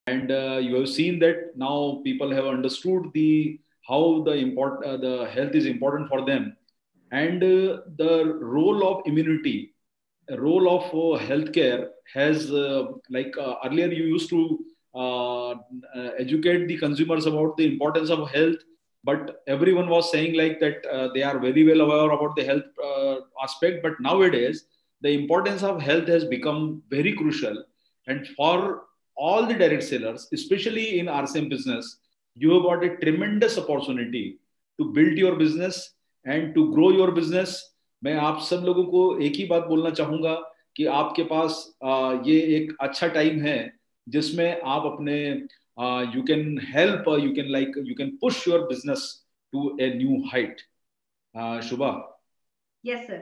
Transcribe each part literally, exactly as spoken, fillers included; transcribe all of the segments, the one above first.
And uh, you have seen that now people have understood the how the import uh, the health is important for them, and uh, the role of immunity, role of uh, healthcare has uh, like uh, earlier you used to uh, uh, educate the consumers about the importance of health, but everyone was saying like that uh, they are very well aware about the health uh, aspect. But nowadays the importance of health has become very crucial, and for all the direct sellers, especially in R C M business, you have got a tremendous opportunity to build your business and to grow your business. मैं आप सब लोगों को एक ही बात बोलना चाहूंगा कि आपके पास आ, ये एक अच्छा टाइम है जिसमें आप अपने you can help you can like you can push your business to a new height. Shubha. Yes sir.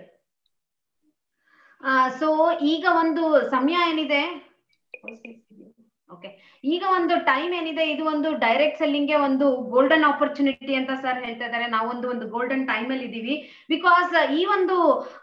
So ಈಗ ಒಂದು ಸಮಯ ಏನಿದೆ, ಓಕೆ, ಈಗ ಒಂದು ಟೈಮ್ ಏನಿದೆ ಇದು ಒಂದು ಡೈರೆಕ್ಟ್ ಸೆಲ್ಲಿಂಗ್ ಗೆ ಒಂದು ಗೋಲ್ಡನ್ ಆಪರ್ಚುನಿಟಿ ಅಂತ ಸರ್ ಹೇಳ್ತಾ ಇದ್ದಾರೆ. ನಾವೊಂದು ಒಂದು ಗೋಲ್ಡನ್ ಟೈಮ್ ಅಲ್ಲಿ ಇದೀವಿ. ಬಿಕಾಸ್ ಈ ಒಂದು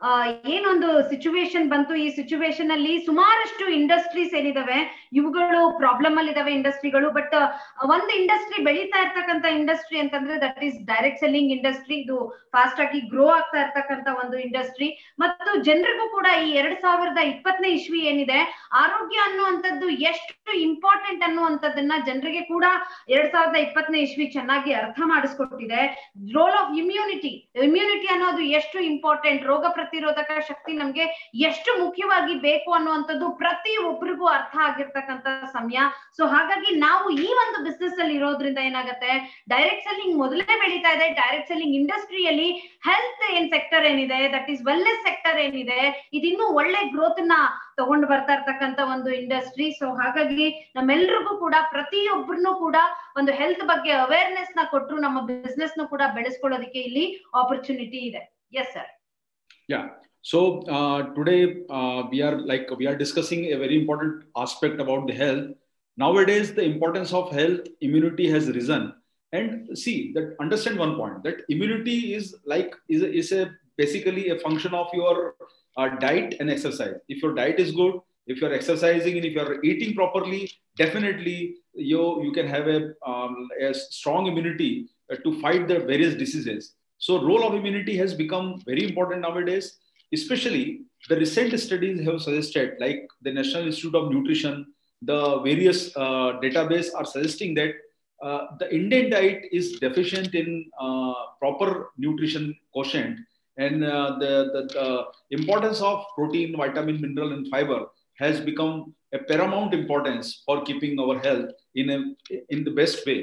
ಏನೊಂದು ಸಿಚುವೇಶನ್ ಬಂತು, ಈ ಸಿಚುವೇಶನ್ ಅಲ್ಲಿ ಸುಮಾರಷ್ಟು ಇಂಡಸ್ಟ್ರೀಸ್ ಏನಿದಾವೆ ಇವುಗಳು ಪ್ರಾಬ್ಲಮ್ ಅಲ್ಲಿ ಇದಾವೆ ಇಂಡಸ್ಟ್ರಿಗಳು. ಬಟ್ ಒಂದು ಇಂಡಸ್ಟ್ರಿ ಬೆಳೀತಾ ಇರ್ತಕ್ಕಂಥ ಇಂಡಸ್ಟ್ರಿ ಅಂತಂದ್ರೆ that is direct selling industry. ಇದು ಫಾಸ್ಟ್ ಆಗಿ ಗ್ರೋ ಆಗ್ತಾ ಇರ್ತಕ್ಕಂಥ ಒಂದು ಇಂಡಸ್ಟ್ರಿ. ಮತ್ತು ಜನರಿಗೂ ಕೂಡ ಈ ಎರಡ್ ಸಾವಿರದ ಇಪ್ಪತ್ತನೇ ಇಸ್ವಿ ಏನಿದೆ, ಆರೋಗ್ಯ ಅನ್ನುವಂಥದ್ದು ಎಷ್ಟು ಇಂಪಾರ್ಟೆಂಟ್ ಅನ್ನುವಂಥದ್ದನ್ನ ಜನರಿಗೆ ಕೂಡ ಎರಡ್ ಸಾವಿರದ ಇಪ್ಪತ್ತನೇ ಇಸ್ವಿ ಚೆನ್ನಾಗಿ ಅರ್ಥ ಮಾಡಿಸ್ಕೊಟ್ಟಿದೆ. ರೋಲ್ ಆಫ್ ಇಮ್ಯುನಿಟಿ, ಇಮ್ಯುನಿಟಿ ಅನ್ನೋದು ಎಷ್ಟು ಇಂಪಾರ್ಟೆಂಟ್, ರೋಗ ಪ್ರತಿರೋಧಕ ಶಕ್ತಿ ನಮ್ಗೆ ಎಷ್ಟು ಮುಖ್ಯವಾಗಿ ಬೇಕು ಅನ್ನುವಂಥದ್ದು ಪ್ರತಿ ಒಬ್ಬರಿಗೂ ಅರ್ಥ ಆಗಿರ್ತಕ್ಕಂಥ ಸಮಯ. ಸೊ ಹಾಗಾಗಿ ನಾವು ಈ ಒಂದು ಬಿಸ್ನೆಸ್ ಅಲ್ಲಿ ಇರೋದ್ರಿಂದ ಏನಾಗುತ್ತೆ, ಡೈರೆಕ್ಟ್ ಸೆಲ್ಲಿಂಗ್ ಮೊದಲೇ ಬೆಳೀತಾ ಇದೆ. ಡೈರೆಕ್ಟ್ ಸೆಲ್ಲಿಂಗ್ ಇಂಡಸ್ಟ್ರಿಯಲ್ಲಿ ಹೆಲ್ತ್ ಏನ್ ಸೆಕ್ಟರ್ ಏನಿದೆ, ದಟ್ ಈಸ್ ವೆಲ್ನೆಸ್ ಸೆಕ್ಟರ್ ಏನಿದೆ, ಇದಿನ್ನೂ ಒಳ್ಳೆ ಗ್ರೋತ್ ನ ತಗೊಂಡು ಬರ್ತಾ ಇರ್ತಕ್ಕಂಥ ಒಂದು ಇಂಡಸ್ಟ್ರಿ. ಸೊ ಹಾಗಾಗಿ ನಮ್ಮೆಲ್ರಿಗೂ ಕೂಡ ಪ್ರತಿಯೊಬ್ಬರನ್ನು ಕೂಡ ಒಂದು ಹೆಲ್ತ್ ಬಗ್ಗೆ ಅವೇರ್ನೆಸ್ ನ ಕೊಟ್ಟರು ನಮ್ಮ ಬಿಸ್ನೆಸ್ ನ ಕೂಡ ಬೆಳೆಸ್ಕೊಳ್ಳೋದಕ್ಕೆ ಇಲ್ಲಿ ಆಪರ್ಚುನಿಟಿ ಇದೆ. Yes sir. Yeah. So uh, today uh, we are like we are discussing a very important aspect about the health. Nowadays the importance of health, immunity has risen. And see that, understand one point, that immunity is like is a, is a basically a function of your uh, diet and exercise. If your diet is good, if you're exercising and if you're eating properly, definitely you you can have a, um, a strong immunity uh, to fight the various diseases. So role of immunity has become very important nowadays. Especially the recent studies have suggested, like the National Institute of Nutrition, the various uh, database are suggesting that uh, the Indian diet is deficient in uh, proper nutrition quotient, and uh, the, the, the importance of protein, vitamin, mineral, and fiber has become a paramount importance for keeping our health in a in the best way.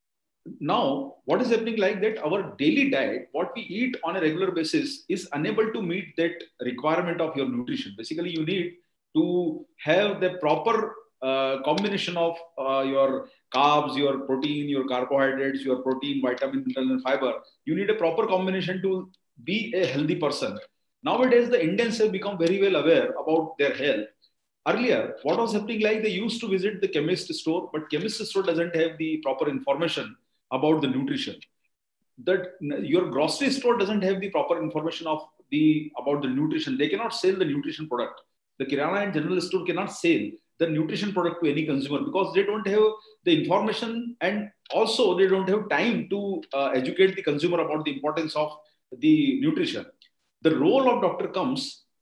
Now, what is happening like that our daily diet, what we eat on a regular basis, is unable to meet that requirement of your nutrition. Basically, you need to have the proper uh, combination of uh, your carbs, your protein, your carbohydrates, your protein, vitamin, mineral, and fiber. You need a proper combination to be a healthy person. Nowadays, the Indians have become very well aware about their health. Earlier, what was happening, like they used to visit the chemist store, but chemist store doesn't have the proper information about the nutrition. That your grocery store doesn't have the proper information of the about the nutrition. They cannot sell the nutrition product. The kirana and general store cannot sell the nutrition product to any consumer because they don't have the information, and also they don't have time to uh, educate the consumer about the importance of the nutrition. The role of doctor comes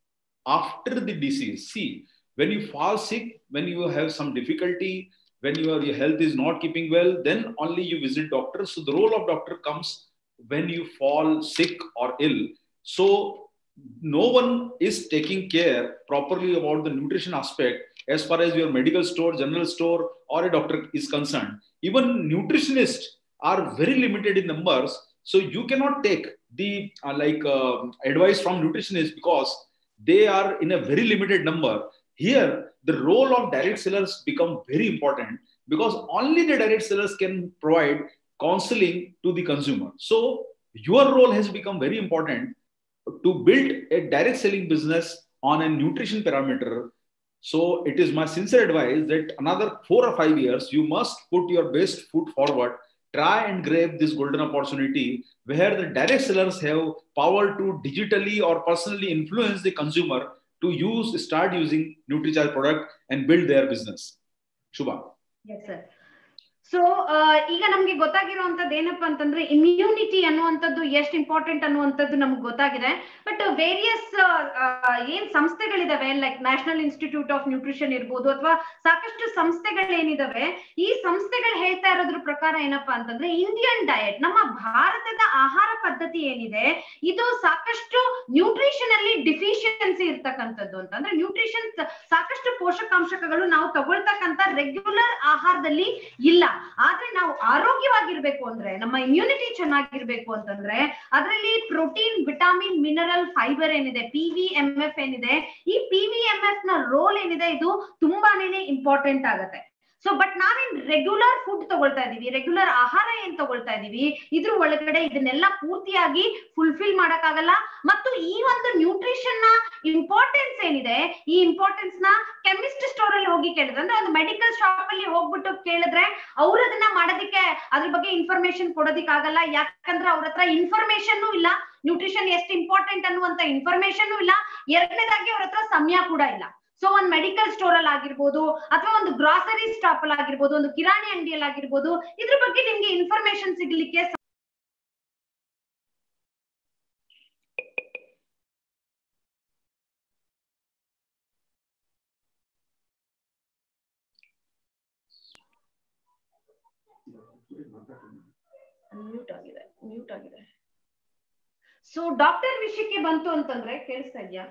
after the disease. See, when you fall sick, when you have some difficulty, when your, your health is not keeping well, then only you visit doctor. So the role of doctor comes when you fall sick or ill. So no one is taking care properly about the nutrition aspect as far as your medical store, general store, or a doctor is concerned. Even nutritionists are very limited in numbers. So you cannot take the uh, like uh, advice from nutritionists because they are in a very limited number. Here, the role of direct sellers become very important because only the direct sellers can provide counseling to the consumer. So your role has become very important to build a direct selling business on a nutrition parameter. So it is my sincere advice that another four or five years, you must put your best foot forward, try and grab this golden opportunity where the direct sellers have power to digitally or personally influence the consumer to use, start using NutriCharge product and build their business. Shubha. Yes, sir. So ಈಗ ನಮ್ಗೆ ಗೊತ್ತಾಗಿರುವಂತದ್ದು ಏನಪ್ಪಾ ಅಂತಂದ್ರೆ immunity ಅನ್ನುವಂಥದ್ದು ಎಷ್ಟು important ಅನ್ನುವಂಥದ್ದು ನಮ್ಗೆ ಗೊತ್ತಾಗಿದೆ. But various ಏನ್ ಸಂಸ್ಥೆಗಳಿದಾವೆ like national institute of nutrition ಇರ್ಬೋದು ಅಥವಾ ಸಾಕಷ್ಟು ಸಂಸ್ಥೆಗಳೇನಿದಾವೆ, ಈ ಸಂಸ್ಥೆಗಳು ಹೇಳ್ತಾ ಇರೋದ್ರ ಪ್ರಕಾರ ಏನಪ್ಪಾ ಅಂತಂದ್ರೆ ಇಂಡಿಯನ್ ಡಯಟ್, ನಮ್ಮ ಭಾರತದ ಆಹಾರ ಪದ್ಧತಿ ಏನಿದೆ ಇದು ಸಾಕಷ್ಟು ನ್ಯೂಟ್ರಿಷನ್ ಅಲ್ಲಿ ಡಿಫಿಷಿಯನ್ಸಿ ಇರ್ತಕ್ಕಂಥದ್ದು. ಅಂತಂದ್ರೆ ನ್ಯೂಟ್ರಿಷನ್ ಸಾಕಷ್ಟು ಪೋಷಕಾಂಶಗಳು ನಾವು ತಗೊಳ್ತಕ್ಕಂಥ ರೆಗ್ಯುಲರ್ ಆಹಾರದಲ್ಲಿ ಇಲ್ಲ. ಆದ್ರೆ ನಾವು ಆರೋಗ್ಯವಾಗಿರ್ಬೇಕು ಅಂದ್ರೆ, ನಮ್ಮ ಇಮ್ಯುನಿಟಿ ಚೆನ್ನಾಗಿರ್ಬೇಕು ಅಂತಂದ್ರೆ ಅದರಲ್ಲಿ ಪ್ರೋಟೀನ್, ವಿಟಮಿನ್, ಮಿನರಲ್, ಫೈಬರ್ ಏನಿದೆ, ಪಿ ವಿ ಎಂ ಎಫ್ ಏನಿದೆ, ಈ ಪಿ ವಿ ಎಂ ಎಫ್ ನ ರೋಲ್ ಏನಿದೆ ಇದು ತುಂಬಾನೇ ಇಂಪಾರ್ಟೆಂಟ್ ಆಗುತ್ತೆ. ಸೊ ಬಟ್ ನಾವೇನ್ ರೆಗ್ಯುಲರ್ ಫುಡ್ ತಗೊಳ್ತಾ ಇದೀವಿ, ರೆಗ್ಯುಲರ್ ಆಹಾರ ಏನ್ ತಗೊಳ್ತಾ ಇದೀವಿ ಇದ್ರ ಒಳಗಡೆ ಇದನ್ನೆಲ್ಲ ಪೂರ್ತಿಯಾಗಿ ಫುಲ್ಫಿಲ್ ಮಾಡಕ್ಕಾಗಲ್ಲ. ಮತ್ತು ಈ ಒಂದು ನ್ಯೂಟ್ರಿಷನ್ ನ ಇಂಪಾರ್ಟೆನ್ಸ್ ಏನಿದೆ, ಈ ಇಂಪಾರ್ಟೆನ್ಸ್ ನ ಕೆಮಿಸ್ಟ್ ಸ್ಟೋರ್ ಅಲ್ಲಿ ಹೋಗಿ ಕೇಳಿದ್ರೆ, ಅಂದ್ರೆ ಒಂದು ಮೆಡಿಕಲ್ ಶಾಪ್ ಅಲ್ಲಿ ಹೋಗ್ಬಿಟ್ಟು ಕೇಳಿದ್ರೆ ಅವ್ರು ಅದನ್ನ ಮಾಡೋದಕ್ಕೆ ಅದ್ರ ಬಗ್ಗೆ ಇನ್ಫಾರ್ಮೇಶನ್ ಕೊಡೋದಿಕ್ ಆಗಲ್ಲ. ಯಾಕಂದ್ರೆ ಅವ್ರ ಹತ್ರ ಇನ್ಫಾರ್ಮೇಶನ್ ಇಲ್ಲ, ನ್ಯೂಟ್ರಿಷನ್ ಎಷ್ಟು ಇಂಪಾರ್ಟೆಂಟ್ ಅನ್ನುವಂತ ಇನ್ಫಾರ್ಮೇಶನ್ ಇಲ್ಲ. ಎರಡನೇದಾಗಿ ಅವ್ರ ಹತ್ರ ಸಮಯ ಕೂಡ ಇಲ್ಲ. ಸೊ ಒಂದು ಮೆಡಿಕಲ್ ಸ್ಟೋರ್ ಅಲ್ಲಿ ಆಗಿರ್ಬೋದು ಅಥವಾ ಒಂದು ಗ್ರಾಸರಿ ಸ್ಟಾಪ್ ಅಲ್ಲಿ ಆಗಿರ್ಬೋದು, ಒಂದು ಕಿರಾಣಿ ಅಂಗಡಿಯಲ್ಲಿ ಆಗಿರ್ಬೋದು, ಇದ್ರ ಬಗ್ಗೆ ನಿಮ್ಗೆ ಇನ್ಫಾರ್ಮೇಶನ್ ಸಿಗ್ಲಿಕ್ಕೆ ಮ್ಯೂಟ್ ಆಗಿದೆ ಮ್ಯೂಟ್ ಆಗಿದೆ ಸೊ ಡಾಕ್ಟರ್ ವಿಷಯಕ್ಕೆ ಬಂತು ಅಂತಂದ್ರೆ, ಕೇಳಿಸ್ತಾ ಇದ್ಯಾ?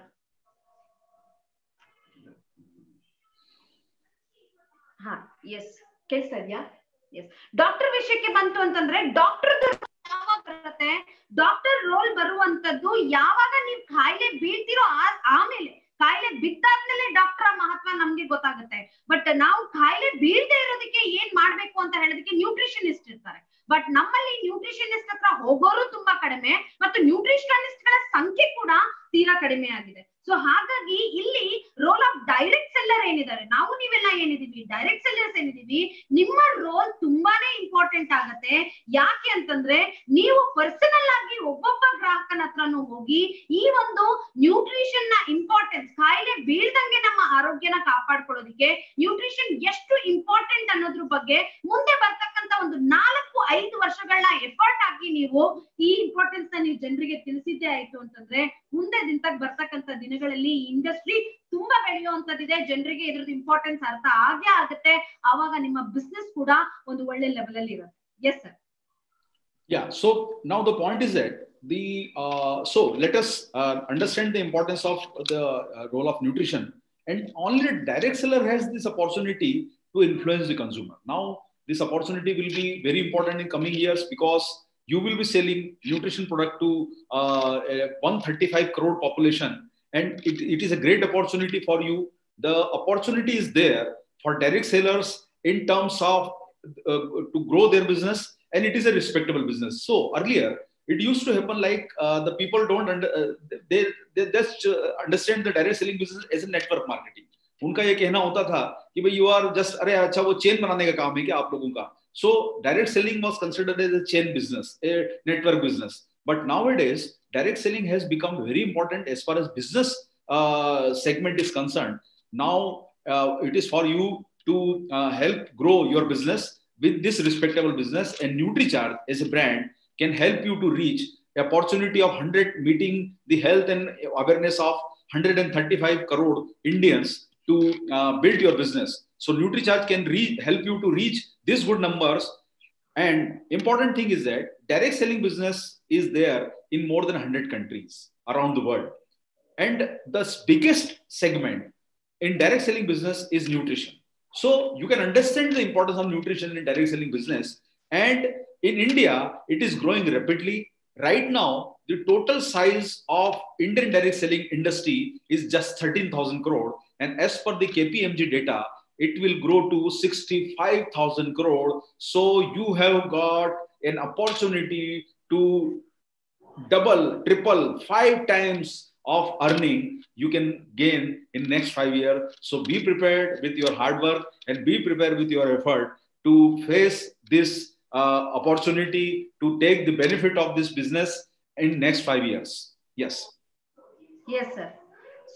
ಹಾ, ಎಸ್ ಕೇಳಿಸ್ತಾ ಇದ್ಯಾ? ಎಸ್. ಡಾಕ್ಟರ್ ವಿಷಯಕ್ಕೆ ಬಂತು ಅಂತಂದ್ರೆ ಡಾಕ್ಟರ್ ಯಾವಾಗ ಬರುತ್ತೆ, ಡಾಕ್ಟರ್ ರೋಲ್ ಬರುವಂತದ್ದು ಯಾವಾಗ ನೀವು ಕಾಯಿಲೆ ಬೀಳ್ತಿರೋ ಆಮೇಲೆ, ಕಾಯಿಲೆ ಬಿದ್ದಾದ್ಮೇಲೆ ಡಾಕ್ಟರ್ ಮಹತ್ವ ನಮ್ಗೆ ಗೊತ್ತಾಗುತ್ತೆ. ಬಟ್ ನಾವು ಕಾಯಿಲೆ ಬೀಳದೆ ಇರೋದಕ್ಕೆ ಏನ್ ಮಾಡ್ಬೇಕು ಅಂತ ಹೇಳೋದಕ್ಕೆ ನ್ಯೂಟ್ರಿಷನಿಸ್ಟ್ ಇರ್ತಾರೆ. ಬಟ್ ನಮ್ಮಲ್ಲಿ ನ್ಯೂಟ್ರಿಷನಿಸ್ಟ್ ಹತ್ರ ಹೋಗೋರು ತುಂಬಾ ಕಡಿಮೆ ಮತ್ತು ನ್ಯೂಟ್ರಿಷನಿಸ್ಟ್ ಗಳ ಸಂಖ್ಯೆ ಕೂಡ ತೀರಾ ಕಡಿಮೆ ಆಗಿದೆ. ಸೊ ಹಾಗಾಗಿ ಇಲ್ಲಿ ರೋಲ್ ಆಫ್ ಡೈರೆಕ್ಟ್ ಸೆಲ್ಲರ್ ಏನಿದ್ದಾರೆ, ನಾವು ನೀವೆಲ್ಲ ಏನಿದೀವಿ ಡೈರೆಕ್ಟ್ ಸೆಲ್ಲರ್ಸ್ ಏನಿದೀವಿ, ನಿಮ್ಮ ರೋಲ್ ತುಂಬಾನೇ ಇಂಪಾರ್ಟೆಂಟ್ ಆಗತ್ತೆ. ಯಾಕೆ ಅಂತಂದ್ರೆ ನೀವು ಪರ್ಸನಲ್ ಆಗಿ ಒಬ್ಬೊಬ್ಬ ಗ್ರಾಹಕನ ಹತ್ರನೂ ಹೋಗಿ ಈ ಒಂದು ನ್ಯೂಟ್ರಿಷನ್ ನ ಇಂಪಾರ್ಟೆನ್ಸ್, ಕಾಯಿಲೆ ಬೀಳ್ದಂಗೆ ನಮ್ಮ ಆರೋಗ್ಯನ ಕಾಪಾಡ್ಕೊಳ್ಳೋದಿಕ್ಕೆ ನ್ಯೂಟ್ರಿಷನ್ ಎಷ್ಟು ಇಂಪಾರ್ಟೆಂಟ್ ಅನ್ನೋದ್ರ ಬಗ್ಗೆ ಮುಂದೆ ಬರ್ತಕ್ಕಂತ ಒಂದು ನಾಲ್ಕು ಐದು ವರ್ಷಗಳನ್ನ ಎಫರ್ಟ್ ಹಾಕಿ ನೀವು ಈ ಇಂಪಾರ್ಟೆನ್ಸ್ ನ ನೀವು ಜನರಿಗೆ ತಿಳಿಸಿದ್ದೇ ಆಯ್ತು ಅಂತಂದ್ರೆ ಮುಂದೆ ದಿನದಾಗ ಬರ್ತಕ್ಕಂಥ ದಿನಗಳಲ್ಲಿ ಈ ಇಂಡಸ್ಟ್ರಿ ತುಂಬಾ ಬೆಳೆಯುವಂತದ್ದಿದೆ. ಜನರಿಗೆ ಇದ್ರದ್ದು ಇಂಪಾರ್ಟೆನ್ಸ್ ಅರ್ಥ ಆಗೇ ಆಗುತ್ತೆ. ಆವಾಗ ನಿಮ್ಮ ಬಿಸ್ನೆಸ್ ಕೂಡ ಒಂದು ಒಳ್ಳೆ ಲೆವೆಲ್ ಅಲ್ಲಿ ಇರುತ್ತೆ. Yes sir. Yeah. So now the point is that the uh, so let us uh, understand the importance of the uh, role of nutrition, and only a direct seller has this opportunity to influence the consumer. Now this opportunity will be very important in coming years because you will be selling nutrition product to uh, one hundred thirty-five crore population, and it, it is a great opportunity for you. The opportunity is there for direct sellers in terms of uh, to grow their business, and it is a respectable business. So earlier it used to happen like uh, the people don't under, uh, they they just uh, understand the direct selling business as a network marketing. उनका ये कहना होता था कि भाई you are just, अरे अच्छा वो चेन बनाने का काम है क्या आप लोगों का. So direct selling was considered as a chain business, a network business. But nowadays direct selling has become very important as far as business uh, segment is concerned. Now uh, it is for you to uh, help grow your business with this respectable business, and NutriCharge as a brand can help you to reach the opportunity of one hundred, meeting the health and awareness of one hundred thirty-five crore Indians to uh, build your business. So NutriCharge can re- help you to reach these good numbers. And important thing is that direct selling business is there in more than one hundred countries around the world. And the biggest segment in direct selling business is nutrition. So you can understand the importance of nutrition in direct selling business. And in India, it is growing rapidly. Right now, the total size of Indian direct selling industry is just thirteen thousand crore. And as per the K P M G data, it will grow to sixty-five thousand crore. So you have got an opportunity to double, triple, five times of earning you can gain in next five years. So be prepared with your hard work and be prepared with your effort to face this uh, opportunity to take the benefit of this business in next five years. Yes. Yes, sir.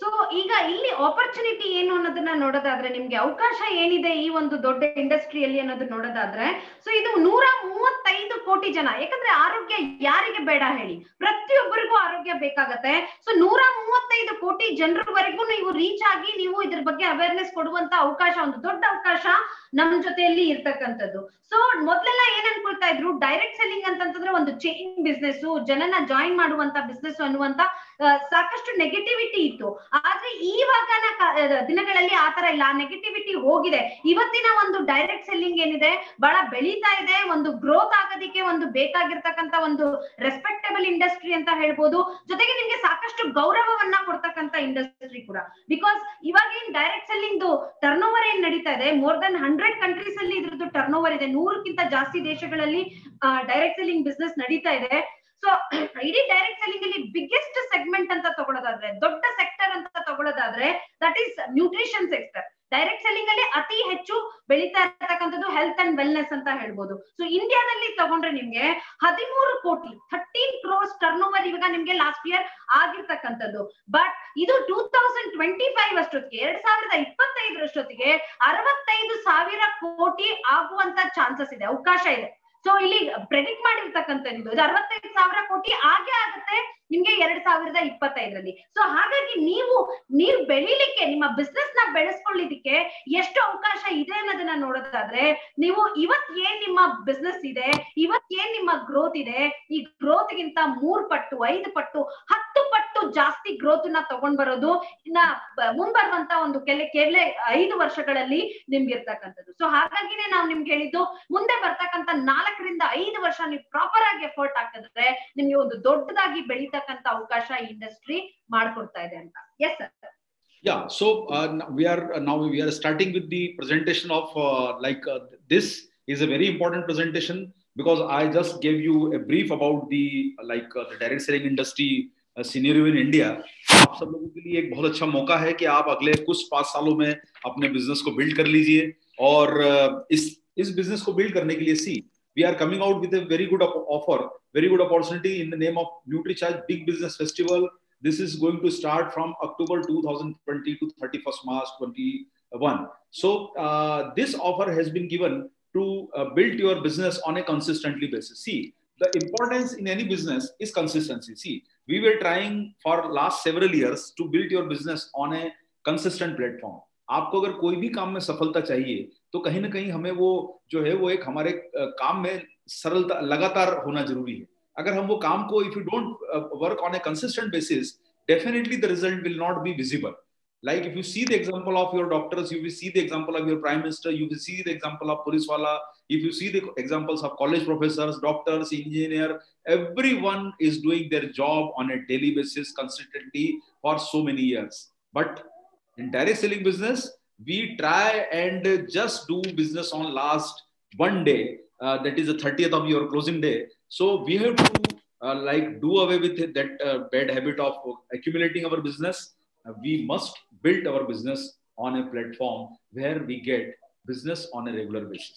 So ಈಗ ಇಲ್ಲಿ opportunity ಏನು ಅನ್ನೋದನ್ನ ನೋಡೋದಾದ್ರೆ, ನಿಮ್ಗೆ ಅವಕಾಶ ಏನಿದೆ ಈ ಒಂದು ದೊಡ್ಡ ಇಂಡಸ್ಟ್ರಿಯಲ್ಲಿ ಅನ್ನೋದು ನೋಡೋದಾದ್ರೆ, ಸೊ ಇದು ನೂರ ಮೂವತ್ತೈದು ಕೋಟಿ ಜನ, ಯಾಕಂದ್ರೆ ಆರೋಗ್ಯ ಯಾರಿಗೆ ಬೇಡ ಹೇಳಿ, ಪ್ರತಿಯೊಬ್ಬರಿಗೂ ಆರೋಗ್ಯ ಬೇಕಾಗತ್ತೆ. ಸೊ ನೂರ ಮೂವತ್ತೈದು ಕೋಟಿ ಜನರವರೆಗೂ ನೀವು ರೀಚ್ ಆಗಿ ನೀವು ಇದ್ರ ಬಗ್ಗೆ ಅವೇರ್ನೆಸ್ ಕೊಡುವಂತ ಅವಕಾಶ, ಒಂದು ದೊಡ್ಡ ಅವಕಾಶ ನಮ್ ಜೊತೆಯಲ್ಲಿ ಇರ್ತಕ್ಕಂಥದ್ದು. ಸೊ ಮೊದ್ಲೆಲ್ಲ ಏನ್ ಅನ್ಕೊಳ್ತಾ ಇದ್ರು, ಡೈರೆಕ್ಟ್ ಸೆಲ್ಲಿಂಗ್ ಅಂತಂದ್ರೆ ಒಂದು ಚೈನ್ ಬಿಸ್ನೆಸ್, ಜನನ ಜಾಯಿನ್ ಮಾಡುವಂತ ಬಿಸ್ನೆಸ್ ಅನ್ನುವಂತ ಸಾಕಷ್ಟು ನೆಗೆಟಿವಿಟಿ ಇತ್ತು. ಆದ್ರೆ ಇವಾಗ ದಿನಗಳಲ್ಲಿ ಆತರ ಇಲ್ಲ, ಆ ನೆಗೆಟಿವಿಟಿ ಹೋಗಿದೆ. ಇವತ್ತಿನ ಒಂದು ಡೈರೆಕ್ಟ್ ಸೆಲ್ಲಿಂಗ್ ಏನಿದೆ ಬಹಳ ಬೆಳೀತಾ ಇದೆ, ಒಂದು ಗ್ರೋತ್ ಆಗೋದಿಕ್ಕೆ ಒಂದು ಬೇಕಾಗಿರ್ತಕ್ಕಂತ ಒಂದು ರೆಸ್ಪೆಕ್ಟಬಲ್ ಇಂಡಸ್ಟ್ರಿ ಅಂತ ಹೇಳ್ಬೋದು. ಜೊತೆಗೆ ನಿಮ್ಗೆ ಸಾಕಷ್ಟು ಗೌರವವನ್ನ ಕೊಡ್ತಕ್ಕಂತ ಇಂಡಸ್ಟ್ರಿ ಕೂಡ. ಬಿಕಾಸ್ ಇವಾಗ ಏನ್ ಡೈರೆಕ್ಟ್ ಸೆಲ್ಲಿಂಗ್ ಟರ್ನ್ ಓವರ್ ಏನ್ ನಡೀತಾ ಇದೆ, ಮೋರ್ ದನ್ ಹಂಡ್ರೆಡ್ ಕಂಟ್ರೀಸ್ ಅಲ್ಲಿ ಇದ್ರದ್ದು ಟರ್ನ್ ಓವರ್ ಇದೆ. ನೂರಕ್ಕಿಂತ ಜಾಸ್ತಿ ದೇಶಗಳಲ್ಲಿ ಡೈರೆಕ್ಟ್ ಸೆಲ್ಲಿಂಗ್ ಬಿಸ್ನೆಸ್ ನಡೀತಾ ಇದೆ. ಸೊ ಇಡೀ ಡೈರೆಕ್ಟ್ ಸೆಲ್ಲಿಂಗ್ ಅಲ್ಲಿ ಬಿಗ್ಗೆಸ್ಟ್ ಸೆಗ್ಮೆಂಟ್ ಅಂತ ತಗೊಳ್ಳೋದಾದ್ರೆ, ದೊಡ್ಡ ಸೆಕ್ಟರ್ ಅಂತ ತಗೊಳ್ಳೋದಾದ್ರೆ, that is nutrition sector. Direct selling ಅಲ್ಲಿ ಅತಿ ಹೆಚ್ಚು ಬೆಳೀತಾ ಇರ್ತಕ್ಕಂಥದ್ದು ಹೆಲ್ತ್ ಅಂಡ್ ವೆಲ್ನೆಸ್ ಅಂತ ಹೇಳ್ಬೋದು. ಸೊ ಇಂಡಿಯಾದಲ್ಲಿ ತಗೊಂಡ್ರೆ ನಿಮ್ಗೆ ಹದಿಮೂರು ಕೋಟಿ ಥರ್ಟೀನ್ ಕ್ರೋರ್ಸ್ ಟರ್ನ್ ಓವರ್ ಇವಾಗ ನಿಮ್ಗೆ ಲಾಸ್ಟ್ ಇಯರ್ ಆಗಿರ್ತಕ್ಕಂಥದ್ದು. ಬಟ್ ಇದು ಟೂ ತೌಸಂಡ್ ಟ್ವೆಂಟಿ ಫೈವ್ ಅಷ್ಟೊತ್ತಿಗೆ, ಎರಡ್ ಸಾವಿರದ ಇಪ್ಪತ್ತೈದರಷ್ಟೊತ್ತಿಗೆ ಅರವತ್ತೈದು ಸಾವಿರ ಕೋಟಿ ಆಗುವಂತ ಚಾನ್ಸಸ್ ಇದೆ, ಅವಕಾಶ ಇದೆ. ಸೊ ಇಲ್ಲಿ ಪ್ರೆಡಿಕ್ಟ್ ಮಾಡಿರ್ತಕ್ಕಂಥದ್ದು ಇದು ಅರವತ್ತೈದು ಸಾವಿರ ಕೋಟಿ ಆಗೇ ಆಗುತ್ತೆ ನಿಮ್ಗೆ ಎರಡ್ ಸಾವಿರದ ಇಪ್ಪತ್ತೈದರಲ್ಲಿ. ಸೊ ಹಾಗಾಗಿ ನೀವು ನೀವು ಬೆಳಿಲಿಕ್ಕೆ, ನಿಮ್ಮ ಬಿಸ್ನೆಸ್ ನ ಬೆಳೆಸ್ಕೊಳ್ಳಿಕ್ಕೆ ಎಷ್ಟು ಅವಕಾಶ ಇದೆ ಅನ್ನೋದನ್ನ ನೋಡೋದಾದ್ರೆ, ನೀವು ಇವತ್ ಏನ್ ನಿಮ್ಮ ಬಿಸ್ನೆಸ್ ಇದೆ, ಇವತ್ ಏನ್ ನಿಮ್ಮ ಗ್ರೋತ್ ಇದೆ, ಈ ಗ್ರೋತ್ ಗಿಂತ ಮೂರ್ ಪಟ್ಟು, ಐದು ಪಟ್ಟು, ಹತ್ತು ಪಟ್ಟು ಜಾಸ್ತಿ ಗ್ರೋತ್ ನ ತಗೊಂಡ್ ಬರೋದು ಇನ್ನ ಮುಂಬರುವಂತ ಒಂದು ಕೆಲ ಕೇವಲ ಐದು ವರ್ಷಗಳಲ್ಲಿ ನಿಮ್ಗೆ ಇರ್ತಕ್ಕಂಥದ್ದು. ಸೊ ಹಾಗಾಗಿನೇ ನಾವು ನಿಮ್ಗೆ ಹೇಳಿದ್ದು, ಮುಂದೆ ಬರ್ತಕ್ಕಂಥ ನಾಲ್ಕರಿಂದ ಐದು ವರ್ಷ ನೀವು ಪ್ರಾಪರ್ ಆಗಿ ಎಫರ್ಟ್ ಹಾಕಿದ್ರೆ ನಿಮ್ಗೆ ಒಂದು ದೊಡ್ಡದಾಗಿ ಬೆಳೀತಕ್ಕಂಥ ಅವಕಾಶ ಇಂಡಸ್ಟ್ರಿ ಮಾಡ್ಕೊಡ್ತಾ ಇದೆ ಅಂತ. Yes sir. Yeah, so uh, we are uh, now we are starting with the presentation of uh, like uh, this is a very important presentation because I just gave you a brief about the uh, like uh, the direct selling industry uh, scenario in India. आप सब लोगों के लिए एक बहुत अच्छा मौका है कि आप अगले कुछ पांच सालों में अपने बिजनेस को बिल्ड कर लीजिए और uh, इस इस बिजनेस को बिल्ड करने के लिए सी we are coming out with a very good offer, very good opportunity in the name of NutriCharge Big Business Festival. This is going to start from October two thousand twenty to thirty-first March twenty-one. So uh, this offer has been given to uh, build your business on a consistently basis. See, the importance in any business is consistency. See, we were trying for last several years to build your business on a consistent platform. आपको अगर कोई भी काम में सफलता चाहिए तो कहीं ना कहीं हमें वो जो है वो एक हमारे काम में सरलता लगातार होना जरूरी है. अगर हम वो काम को if you don't uh, work on a consistent basis, definitely the result will not be visible. Like if you see the example of your doctors, you will see the example of your prime minister, you will see the example of police wala, if you see the examples of college professors, doctors, engineer, everyone is doing their job on a daily basis consistently for so many years. But in direct selling business, we try and just do business on last one day, uh, that is the thirtieth of your closing day. So we have to uh, like do away with that uh, bad habit of accumulating our business. Uh, we must build our business on a platform where we get business on a regular basis.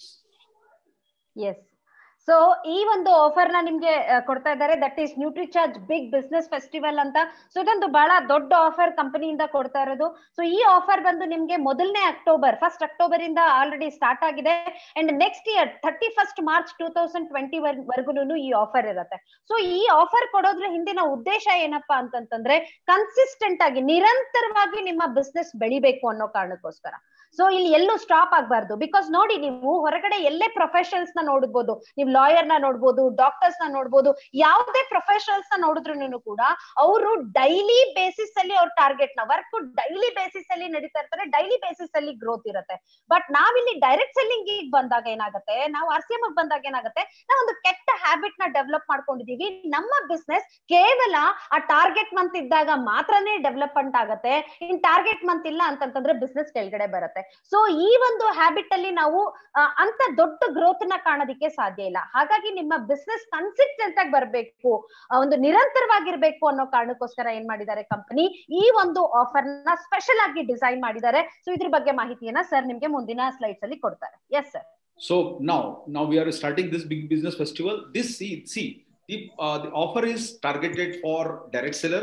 Yes. So ಈ ಒಂದು offer ನ ನಿಮ್ಗೆ ಕೊಡ್ತಾ ಇದ್ದಾರೆ, that is Nutricharge big business festival ಅಂತ. So ಇದೊಂದು ಬಹಳ ದೊಡ್ಡ ಆಫರ್ ಕಂಪನಿಯಿಂದ ಕೊಡ್ತಾ ಇರೋದು. ಸೊ ಈ ಆಫರ್ ಬಂದು ನಿಮ್ಗೆ ಮೊದಲನೇ ಅಕ್ಟೋಬರ್ ಫಸ್ಟ್ ಅಕ್ಟೋಬರ್ ಇಂದ ಆಲ್ರೆಡಿ ಸ್ಟಾರ್ಟ್ ಆಗಿದೆ and next year thirty first March two thousand twenty ವರ್ಗುನು ಈ ಆಫರ್ ಇರುತ್ತೆ. ಸೊ ಈ ಆಫರ್ ಕೊಡೋದ್ರ ಹಿಂದಿನ ಉದ್ದೇಶ ಏನಪ್ಪಾ ಅಂತಂತಂದ್ರೆ, ಕನ್ಸಿಸ್ಟೆಂಟ್ ಆಗಿ ನಿರಂತರವಾಗಿ ನಿಮ್ಮ ಬಿಸ್ನೆಸ್ ಬೆಳಿಬೇಕು ಅನ್ನೋ ಕಾರಣಕ್ಕೋಸ್ಕರ. ಸೊ ಇಲ್ಲಿ ಎಲ್ಲೂ ಸ್ಟಾಪ್ ಆಗ್ಬಾರ್ದು. ಬಿಕಾಸ್ ನೋಡಿ, ನೀವು ಹೊರಗಡೆ ಎಲ್ಲೇ ಪ್ರೊಫೆಷನಲ್ಸ್ ನ ನೋಡ್ಬೋದು, ನೀವು ಲಾಯರ್ ನ ನೋಡ್ಬೋದು, ಡಾಕ್ಟರ್ಸ್ ನ ನೋಡ್ಬೋದು, ಯಾವುದೇ ಪ್ರೊಫೆಷನಲ್ಸ್ ನ ನೋಡಿದ್ರು ಕೂಡ ಅವರು ಡೈಲಿ ಬೇಸಿಸ್ ಅಲ್ಲಿ ಅವ್ರ ಟಾರ್ಗೆಟ್ ನ ವರ್ಕ್ ಡೈಲಿ ಬೇಸಿಸ್ ಅಲ್ಲಿ ನಡೀತಾ ಇರ್ತಾರೆ, ಡೈಲಿ ಬೇಸಿಸ್ ಅಲ್ಲಿ ಗ್ರೋತ್ ಇರುತ್ತೆ. ಬಟ್ ನಾವಿಲ್ಲಿ ಡೈರೆಕ್ಟ್ ಸೆಲ್ಲಿಂಗ್ ಬಂದಾಗ ಏನಾಗುತ್ತೆ, ನಾವು ಆರ್ ಸಿ ಎಂ ಬಂದಾಗ ಏನಾಗುತ್ತೆ, ನಾವು ಒಂದು ಕೆಟ್ಟ ಹ್ಯಾಬಿಟ್ ನ ಡೆವಲಪ್ ಮಾಡ್ಕೊಂಡಿದೀವಿ. ನಮ್ಮ ಬಿಸ್ನೆಸ್ ಕೇವಲ ಆ ಟಾರ್ಗೆಟ್ ಮಂತ್ ಇದ್ದಾಗ ಮಾತ್ರನೇ ಡೆವಲಪ್ಮೆಂಟ್ ಆಗುತ್ತೆ, ಇನ್ ಟಾರ್ಗೆಟ್ ಮಂತ್ ಇಲ್ಲ ಅಂತಂತಂದ್ರೆ ಬಿಸ್ನೆಸ್ ಕೆಳಗಡೆ ಬರುತ್ತೆ. ಸೊ ಈ ಒಂದು ಹ್ಯಾಬಿಟ್ ಅಲ್ಲಿ ನಾವು ಅಂತ ದೊಡ್ಡ ಗ್ರೋತ್ ನ ಕಾಣೋದಿಕ್ಕೆ ಸಾಧ್ಯ ಇಲ್ಲ. ಹಾಗಾಗಿ ನಿಮ್ಮ ಬಿಸ್ನೆಸ್ ಕನ್ಸಿಸ್ಟೆಂಟ್ ಆಗಿ ಬರ್ಬೇಕು, ಒಂದು ನಿರಂತರವಾಗಿರ್ಬೇಕು ಅನ್ನೋ ಕಾರಣಕ್ಕೋಸ್ಕರ ಏನ್ ಮಾಡಿದ್ದಾರೆ ಕಂಪನಿ, ಈ ಒಂದು ಆಫರ್ ನ ಸ್ಪೆಷಲ್ ಆಗಿ ಡಿಸೈನ್ ಮಾಡಿದ್ದಾರೆ. ಸೊ ಇದ್ರ ಬಗ್ಗೆ ಮಾಹಿತಿಯನ್ನ ಸರ್ ನಿಮ್ಗೆ ಮುಂದಿನ ಸ್ಲೈಡ್ಸ್ ಅಲ್ಲಿ ಕೊಡ್ತಾರೆ. Yes sir. So now now we are starting this big business festival. This see see the uh, the offer is targeted for direct sellers,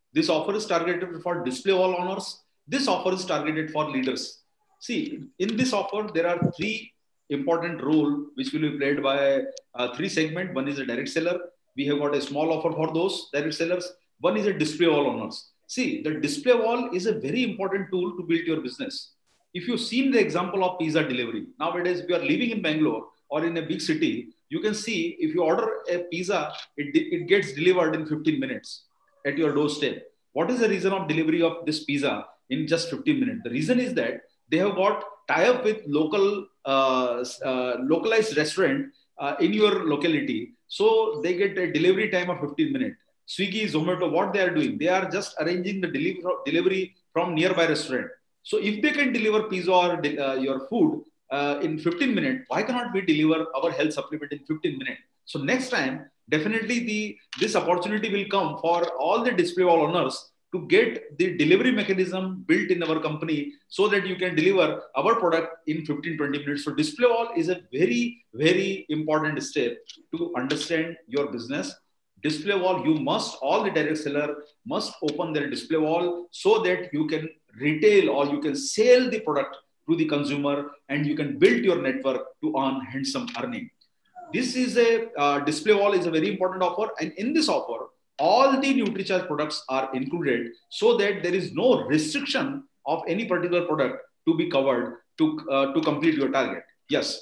This offer is targeted for display wall owners. This offer is targeted for leaders. See, in this offer, there are three important role which will be played by uh, three segment. One is a direct seller. We have got a small offer for those direct sellers. One is a display wall owners. See, the display wall is a very important tool to build your business. If you've seen the example of pizza delivery, nowadays if you are living in Bangalore or in a big city, you can see if you order a pizza, it, it gets delivered in fifteen minutes at your doorstep. What is the reason of delivery of this pizza in just fifteen minutes? The reason is that they have got tie-up with local, uh, uh, localized restaurant uh, in your locality. So they get a delivery time of fifteen minutes. Swiggy, Zomato, what they are doing? They are just arranging the delivery, delivery from nearby restaurant. So if they can deliver pizza or uh, your food uh, in fifteen minutes, why cannot we deliver our health supplement in fifteen minutes? So next time, definitely the this opportunity will come for all the display wall owners to get the delivery mechanism built in our company so that you can deliver our product in fifteen to twenty minutes. So display wall is a very, very important step to understand your business. Display wall, you must, all the direct seller must open their display wall so that you can retail or you can sell the product to the consumer and you can build your network to earn handsome earning. This is a uh, display wall is a very important offer. And in this offer, all the NutriCharge products are included so that there is no restriction of any particular product to be covered to, uh, to complete your target. Yes.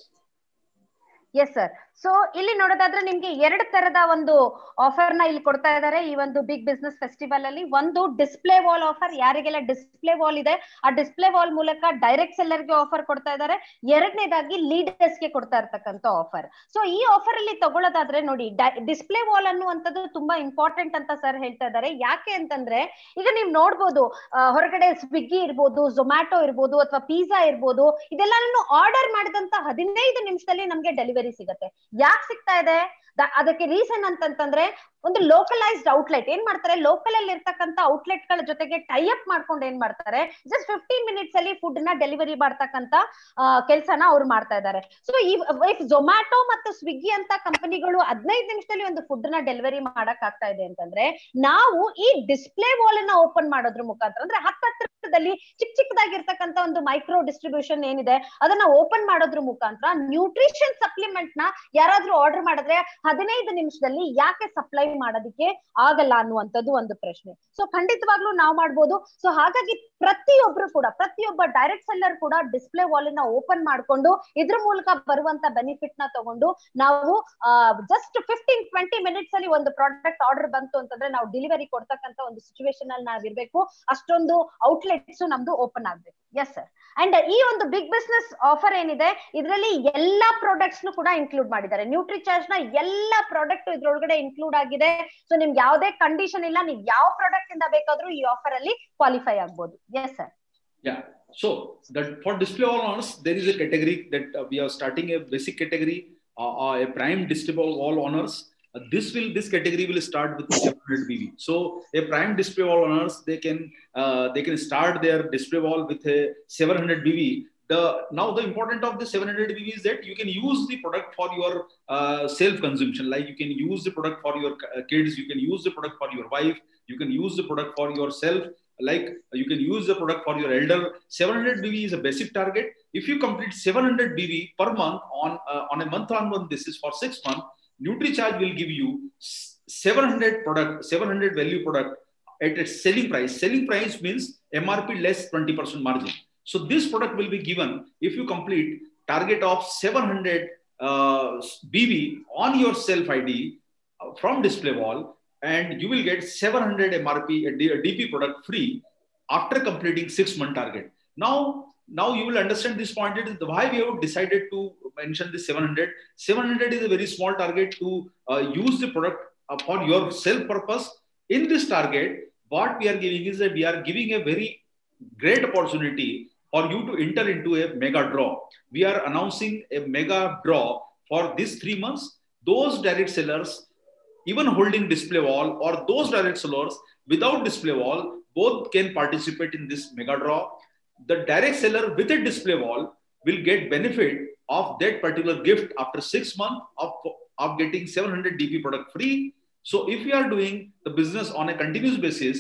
Yes, sir. So ಇಲ್ಲಿ ನೋಡೋದಾದ್ರೆ ನಿಮ್ಗೆ ಎರಡು ತರದ ಒಂದು offer ನ ಇಲ್ಲಿ ಕೊಡ್ತಾ ಇದ್ದಾರೆ ಈ ಒಂದು ಬಿಗ್ ಬಿಸ್ನೆಸ್ ಫೆಸ್ಟಿವಲ್ ಅಲ್ಲಿ. ಒಂದು ಡಿಸ್ಪ್ಲೇ ವಾಲ್ ಆಫರ್, ಯಾರಿಗೆಲ್ಲ ಡಿಸ್ಪ್ಲೇ ವಾಲ್ ಇದೆ ಆ ಡಿಸ್ಪ್ಲೇ ವಾಲ್ ಮೂಲಕ ಡೈರೆಕ್ಟ್ ಸೆಲ್ಲರ್ ಗೆ ಆಫರ್ ಕೊಡ್ತಾ ಇದ್ದಾರೆ. ಎರಡನೇದಾಗಿ ಲೀಡರ್ಸ್ ಗೆ ಕೊಡ್ತಾ ಇರ್ತಕ್ಕಂಥ ಆಫರ್. ಸೊ ಈ ಆಫರ್ ಅಲ್ಲಿ ತಗೊಳ್ಳೋದಾದ್ರೆ ನೋಡಿ, ಡಿಸ್ಪ್ಲೇ ವಾಲ್ ಅನ್ನುವಂಥದ್ದು ತುಂಬಾ ಇಂಪಾರ್ಟೆಂಟ್ ಅಂತ ಸರ್ ಹೇಳ್ತಾ ಇದ್ದಾರೆ. ಯಾಕೆ ಅಂತಂದ್ರೆ ಈಗ ನೀವು ನೋಡ್ಬೋದು ಹೊರಗಡೆ ಸ್ವಿಗ್ಗಿ ಇರ್ಬೋದು, ಝೊಮ್ಯಾಟೊ ಇರ್ಬೋದು ಅಥವಾ ಪಿಜ್ಜಾ ಇರ್ಬೋದು, ಇದೆಲ್ಲಾನು ಆರ್ಡರ್ ಮಾಡಿದಂತ ಹದಿನೈದು ನಿಮಿಷದಲ್ಲಿ ನಮ್ಗೆ ಡೆಲಿವರಿ ಸಿಗುತ್ತೆ. ಯಾಕೆ ಸಿಗ್ತಾ ಇದೆ ಅದಕ್ಕೆ ರೀಸನ್ ಅಂತಂತಂದ್ರೆ ಒಂದು ಲೋಕಲೈಸ್ಡ್ ಔಟ್ಲೆಟ್ ಏನ್ ಮಾಡ್ತಾರೆ, ಲೋಕಲ್ ಅಲ್ಲಿ ಇರ್ತಕ್ಕಂಥ ಔಟ್ಲೆಟ್ ಗಳ ಜೊತೆಗೆ ಟೈ ಅಪ್ ಮಾಡ್ಕೊಂಡು ಏನ್ ಮಾಡ್ತಾರೆ, ಜಸ್ಟ್ ಫಿಫ್ಟೀನ್ ಮಿನಿಟ್ಸ್ ಅಲ್ಲಿ ಫುಡ್ ನ ಡೆಲಿವರಿ ಮಾಡ್ತಕ್ಕಂಥ ಕೆಲಸನ ಅವ್ರು ಮಾಡ್ತಾ ಇದ್ದಾರೆ. ಸೊ ಈ ಝೊಮ್ಯಾಟೊ ಮತ್ತು ಸ್ವಿಗ್ಗಿ ಅಂತ ಕಂಪನಿಗಳು ಹದಿನೈದು ನಿಮಿಷದಲ್ಲಿ ಒಂದು ಫುಡ್ ನ ಡೆಲಿವರಿ ಮಾಡಕ್ ಆಗ್ತಾ ಇದೆ ಅಂತಂದ್ರೆ, ನಾವು ಈ ಡಿಸ್ಪ್ಲೇ ವಾಲ್ ನ ಓಪನ್ ಮಾಡೋದ್ರ ಮುಖಾಂತರ ಅಂದ್ರೆ ಹತ್ತತ್ರದಲ್ಲಿ ಚಿಕ್ಕ ಚಿಕ್ಕದಾಗಿರ್ತಕ್ಕಂಥ ಒಂದು ಮೈಕ್ರೋ ಡಿಸ್ಟ್ರಿಬ್ಯೂಷನ್ ಏನಿದೆ ಅದನ್ನ ಓಪನ್ ಮಾಡೋದ್ರ ಮುಖಾಂತರ ನ್ಯೂಟ್ರಿಷನ್ ಸಪ್ಲಿಮೆಂಟ್ ನ ಯಾರಾದ್ರೂ ಆರ್ಡರ್ ಮಾಡಿದ್ರೆ ಹದಿನೈದು ನಿಮಿಷದಲ್ಲಿ ಯಾಕೆ ಸಪ್ಲೈ ಮಾಡೋದಕ್ಕೆ ಆಗಲ್ಲ ಅನ್ನುವಂಥದ್ದು ಒಂದು ಪ್ರಶ್ನೆ. ಸೊ ಖಂಡಿತವಾಗ್ಲೂ ನಾವು ಮಾಡ್ಬೋದು. ಸೊ ಹಾಗಾಗಿ ಪ್ರತಿಯೊಬ್ರು ಕೂಡ, ಪ್ರತಿಯೊಬ್ಬ ಡೈರೆಕ್ಟ್ ಸೆಲ್ಲರ್ ಕೂಡ ಡಿಸ್ಪ್ಲೇ ವಾಲ್ ನ ಓಪನ್ ಮಾಡ್ಕೊಂಡು ಇದ್ರ ಮೂಲಕ ಬರುವಂತ ಬೆನಿಫಿಟ್ ನ ತಗೊಂಡು ನಾವು ಜಸ್ಟ್ ಫಿಫ್ಟೀನ್ ಟ್ವೆಂಟಿ ಮಿನಿಟ್ಸ್ ಅಲ್ಲಿ ಒಂದು ಪ್ರಾಡಕ್ಟ್ ಆರ್ಡರ್ ಬಂತು ಅಂತಂದ್ರೆ ನಾವು ಡೆಲಿವರಿ ಕೊಡ್ತಕ್ಕಂತ ಒಂದು ಸಿಚುವೇಶನ್ ಅಲ್ಲಿ ನಾವ್ ಇರ್ಬೇಕು. ಅಷ್ಟೊಂದು ಔಟ್ಲೆಟ್ಸ್ ನಮ್ದು ಓಪನ್ ಆಗ್ಬೇಕು. Yes sir. ಅಂಡ್ ಈ ಒಂದು ಬಿಗ್ ಬಿಸ್ನೆಸ್ ಆಫರ್ ಏನಿದೆ ಇದರಲ್ಲಿ ಎಲ್ಲಾ ಪ್ರಾಡಕ್ಟ್ಸ್ ಕೂಡ ಇನ್ಕ್ಲೂಡ್ ಮಾಡಿದ್ದಾರೆ. ನ್ಯೂಟ್ರಿಚಾರ್ಜ್ ನ ಎಲ್ಲಾ ಪ್ರಾಡಕ್ಟ್ ಇದ್ರೊಳಗಡೆ ಇನ್ಕ್ಲೂಡ್ ಆಗಿದೆ. ಸೊ ನಿಮ್ಗೆ ಯಾವುದೇ ಕಂಡೀಷನ್ ಇಲ್ಲ, ನೀವು ಯಾವ ಪ್ರಾಡಕ್ಟ್ ಇಂದ ಬೇಕಾದ್ರೂ ಈ ಆಫರ್ ಅಲ್ಲಿ ಕ್ವಾಲಿಫೈ ಆಗ್ಬೋದು. Yes sir. Yeah. So that for display wall owners, there is a category that uh, we are starting a basic category, uh, uh, a prime display wall owners. Uh, this will this category will start with seven hundred B V. So a prime display wall owners, they can uh, they can start their display wall with a seven hundred B V. The now the important of the seven hundred B V is that you can use the product for your uh, self consumption. Like you can use the product for your kids, you can use the product for your wife, you can use the product for yourself. Like you can use the product for your elder. seven hundred B V is a basic target. If you complete seven hundred B V per month on uh, on a month on month basis for six months, NutriCharge will give you seven hundred product, seven hundred value product at its selling price. Selling price means M R P less twenty percent margin. So this product will be given if you complete target of seven hundred uh, B V on your self I D uh, from display wall, and you will get seven hundred M R P a D P product free after completing six month target. Now, now you will understand this point. It is why we have decided to mention this seven hundred. seven hundred is a very small target to uh, use the product uh, for your self purpose. In this target, what we are giving is that we are giving a very great opportunity for you to enter into a mega draw. We are announcing a mega draw for these three months. Those direct sellers, even holding display wall, or those direct sellers without display wall, both can participate in this mega draw. The direct seller with a display wall will get benefit of that particular gift after six months of, of getting seven hundred D P product free. So if you are doing the business on a continuous basis,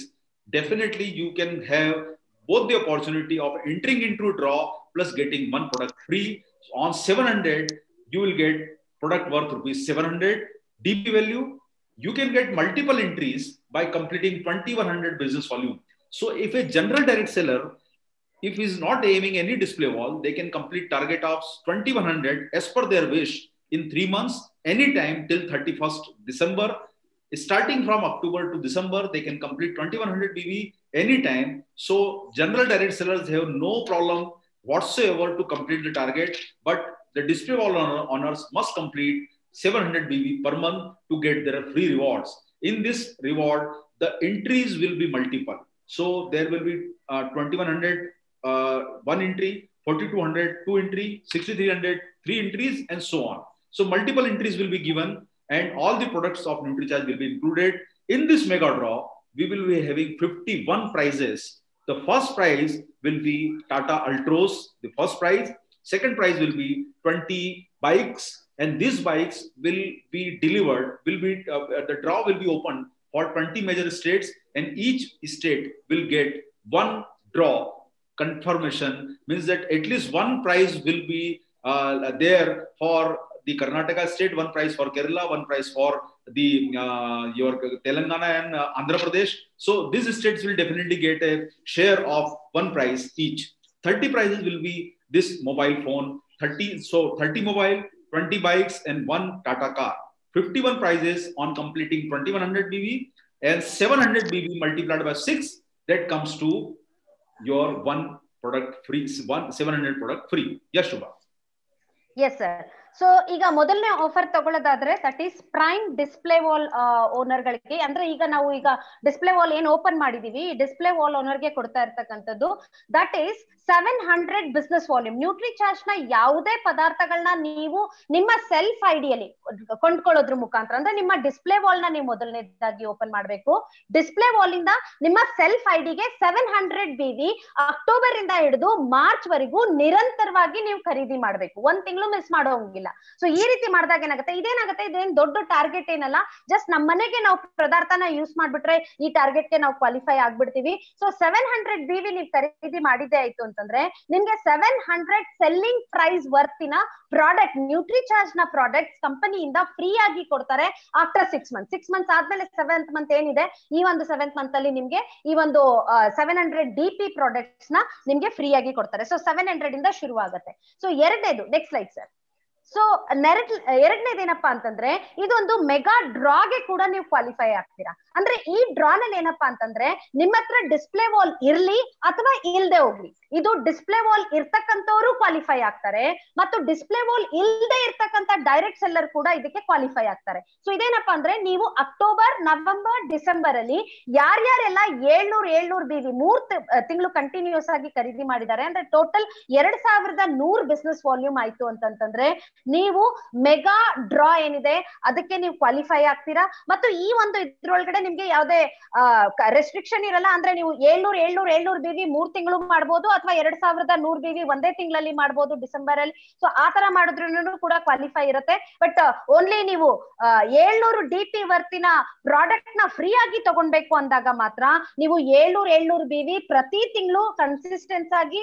definitely you can have both the opportunity of entering into a draw plus getting one product free. On seven hundred, you will get product worth rupees seven hundred D P value. You can get multiple entries by completing twenty-one hundred business volume. So if a general direct seller, if he's not aiming any display wall, they can complete target of twenty-one hundred as per their wish in three months, anytime till thirty-first December. Starting from October to December, they can complete twenty-one hundred B V anytime. So general direct sellers have no problem whatsoever to complete the target, but the display wall owners must complete seven hundred B V per month to get their free rewards. In this reward, the entries will be multiple. So there will be uh, twenty-one hundred, uh, one entry, forty-two hundred, two entry, sixty-three hundred, three entries, and so on. So multiple entries will be given, and all the products of NutriCharge will be included. In this mega draw, we will be having fifty-one prizes. The first prize will be Tata Altroz, the first prize. Second prize will be twenty bikes, and these bikes will be delivered, will be, uh, the draw will be opened for twenty major states, and each state will get one draw confirmation. Means that at least one prize will be uh, there for the Karnataka state, one prize for Kerala, one prize for the uh, your Telangana and uh, Andhra Pradesh. So these states will definitely get a share of one prize each. thirty prizes will be this mobile phone, thirty, so thirty mobile, twenty bikes, and one Tata car. fifty-one prizes on completing twenty-one hundred B V, and seven hundred B V multiplied by six, that comes to your one product free, one seven hundred product free. Yes, Shubha. Yes, sir. So ಈಗ ಮೊದಲನೇ offer ತಗೊಳ್ಳೋದಾದ್ರೆ that is prime display wall owner ಗಳಿಗೆ, ಅಂದ್ರೆ ಈಗ ನಾವು ಈಗ display wall ಏನ್ open ಮಾಡಿದೀವಿ, ಡಿಸ್ಪ್ಲೇ ವಾಲ್ ಓನರ್ ಗೆ ಕೊಡ್ತಾ ಇರ್ತಕ್ಕಂಥದ್ದು that is seven hundred business volume. Nutricharge ನ ಯಾವುದೇ ಪದಾರ್ಥಗಳನ್ನ ನೀವು ನಿಮ್ಮ ಸೆಲ್ಫ್ ಐಡಿಯಲ್ಲಿ ಕೊಂಡ್ಕೊಳ್ಳೋದ್ರ ಮುಖಾಂತರ, ಅಂದ್ರೆ ನಿಮ್ಮ ಡಿಸ್ಪ್ಲೇ ವಾಲ್ ನ ನೀವು ಮೊದಲನೇದಾಗಿ ಓಪನ್ ಮಾಡಬೇಕು. ಡಿಸ್ಪ್ಲೇ ವಾಲ್ ಇಂದ ನಿಮ್ಮ ಸೆಲ್ಫ್ ಐಡಿಗೆ seven hundred B V October ಇಂದ ಹಿಡಿದು ಮಾರ್ಚ್ ವರೆಗೂ ನಿರಂತರವಾಗಿ ನೀವು ಖರೀದಿ ಮಾಡ್ಬೇಕು, ಒಂದ್ ತಿಂಗಳು ಮಿಸ್ ಮಾಡೋಂಗಿಲ್ಲ. ಸೊ ಈ ರೀತಿ ಮಾಡಿದಾಗ ಏನಾಗುತ್ತೆ, ಇದೇನಾಗುತ್ತೆ, ಇದೇನ್ ದೊಡ್ಡ ಟಾರ್ಗೆಟ್ ಏನಲ್ಲ, ಜಸ್ಟ್ ನಮ್ಮ ಮನೆಗೆ ನಾವು ಪದಾರ್ಥನ ಯೂಸ್ ಮಾಡ್ಬಿಟ್ರೆ ಈ ಟಾರ್ಗೆಟ್ ಗೆ ನಾವು ಕ್ವಾಲಿಫೈ ಆಗ್ಬಿಡ್ತೀವಿ. So seven hundred B V ನೀವು ಖರೀದಿ ಮಾಡಿದ್ದೆ ಆಯ್ತು ಅಂತಂದ್ರೆ ನಿಮ್ಗೆ ಸೆವೆನ್ ಹಂಡ್ರೆಡ್ ಸೆಲ್ಲಿಂಗ್ ಪ್ರೈಸ್ ವರ್ತಿನ ಪ್ರಾಡಕ್ಟ್, ನ್ಯೂಟ್ರಿಚಾರ್ಜ್ ನ ಪ್ರಾಡಕ್ಟ್ ಕಂಪನಿಯಿಂದ ಫ್ರೀ ಆಗಿ ಕೊಡ್ತಾರೆ after six month. Six months ಆದ್ಮೇಲೆ ಸೆವೆಂತ್ ಮಂತ್ ಏನಿದೆ, ಈ ಒಂದು ಸೆವೆಂತ್ ಮಂತ್ ಅಲ್ಲಿ ನಿಮ್ಗೆ ಈ ಒಂದು seven hundred D P products ನ ನಿಮ್ಗೆ ಫ್ರೀ ಆಗಿ ಕೊಡ್ತಾರೆ. ಸೊ ಸೆವೆನ್ ಹಂಡ್ರೆಡ್ ಇಂದ ಶುರು ಆಗುತ್ತೆ. ಸೊ ಎರಡನೇದು, ನೆಕ್ಸ್ಟ್ ಸ್ಲೈಡ್ ಸರ್. ಸೊ ನೆರೆಟ್ ಎರಡನೇದೇನಪ್ಪಾ ಅಂತಂದ್ರೆ ಇದೊಂದು ಮೆಗಾ ಡ್ರಾಗೆ ಕೂಡ ನೀವು ಕ್ವಾಲಿಫೈ ಆಗ್ತೀರಾ. ಅಂದ್ರೆ ಈ ಡ್ರಾ ನಲ್ಲಿ ಏನಪ್ಪಾ ಅಂತಂದ್ರೆ ನಿಮ್ಮ ಹತ್ರ ಡಿಸ್ಪ್ಲೇ ವಾಲ್ ಇರ್ಲಿ ಅಥವಾ ಇಲ್ದೆ ಹೋಗ್ಲಿ, ಇದು ಡಿಸ್ಪ್ಲೇ ವಾಲ್ ಇರ್ತಕ್ಕಂಥವ್ರು ಕ್ವಾಲಿಫೈ ಆಗ್ತಾರೆ, ಮತ್ತು ಡಿಸ್ಪ್ಲೇ ವಾಲ್ ಇಲ್ದೆ ಇರ್ತಕ್ಕಂಥ ಡೈರೆಕ್ಟ್ ಸೆಲ್ಲರ್ ಕೂಡ ಇದಕ್ಕೆ ಕ್ವಾಲಿಫೈ ಆಗ್ತಾರೆ. ಸೊ ಇದೇನಪ್ಪಾ ಅಂದ್ರೆ ನೀವು ಅಕ್ಟೋಬರ್, ನವೆಂಬರ್, ಡಿಸೆಂಬರ್ ಅಲ್ಲಿ ಯಾರ್ಯಾರೆಲ್ಲ ಏಳ್ನೂರ್ ಏಳ್ನೂರ್ ಬಿ ವಿ ಮೂರ್ ತಿಂಗಳು ಕಂಟಿನ್ಯೂಸ್ ಆಗಿ ಖರೀದಿ ಮಾಡಿದ್ದಾರೆ, ಅಂದ್ರೆ ಟೋಟಲ್ ಎರಡ್ ಸಾವಿರದ ನೂರ್ ಬಿಸ್ನೆಸ್ ವಾಲ್ಯೂಮ್ ಆಯ್ತು ಅಂತಂತಂದ್ರೆ ನೀವು ಮೆಗಾ ಡ್ರಾ ಏನಿದೆ ಅದಕ್ಕೆ ನೀವು ಕ್ವಾಲಿಫೈ ಆಗ್ತೀರಾ. ಮತ್ತು ಈ ಒಂದು ಇದ್ರೊಳಗಡೆ ನಿಮ್ಗೆ ಯಾವುದೇ ರೆಸ್ಟ್ರಿಕ್ಷನ್ ಇರಲ್ಲ, ಅಂದ್ರೆ ನೀವು ಏಳ್ನೂರ್ ಏಳ್ನೂರ್ ಏಳ್ನೂರ್ ಬಿ ವಿ ಮೂರ್ ತಿಂಗಳು ಮಾಡ್ಬೋದು, ಅಥವಾ ಎರಡ್ ಸಾವಿರದ ನೂರ್ ಬಿ ವಿ ಒಂದೇ ತಿಂಗಳಲ್ಲಿ ಮಾಡ್ಬೋದು ಡಿಸೆಂಬರ್ ಅಲ್ಲಿ. ಸೊ ಆ ತರ ಮಾಡಿದ್ರು ಕೂಡ ಕ್ವಾಲಿಫೈ ಇರುತ್ತೆ. ಬಟ್ ಓನ್ಲಿ ನೀವು ಏಳ್ನೂರು ಡಿ ಪಿ ವರ್ತಿನ ಪ್ರಾಡಕ್ಟ್ ನ ಫ್ರೀ ಆಗಿ ತಗೊಳ್ಬೇಕು ಅಂದಾಗ ಮಾತ್ರ ನೀವು ಏಳ್ನೂರ್ ಏಳ್ನೂರ್ ಬಿ ವಿ ಪ್ರತಿ ತಿಂಗಳು ಕನ್ಸಿಸ್ಟೆನ್ಸ್ ಆಗಿ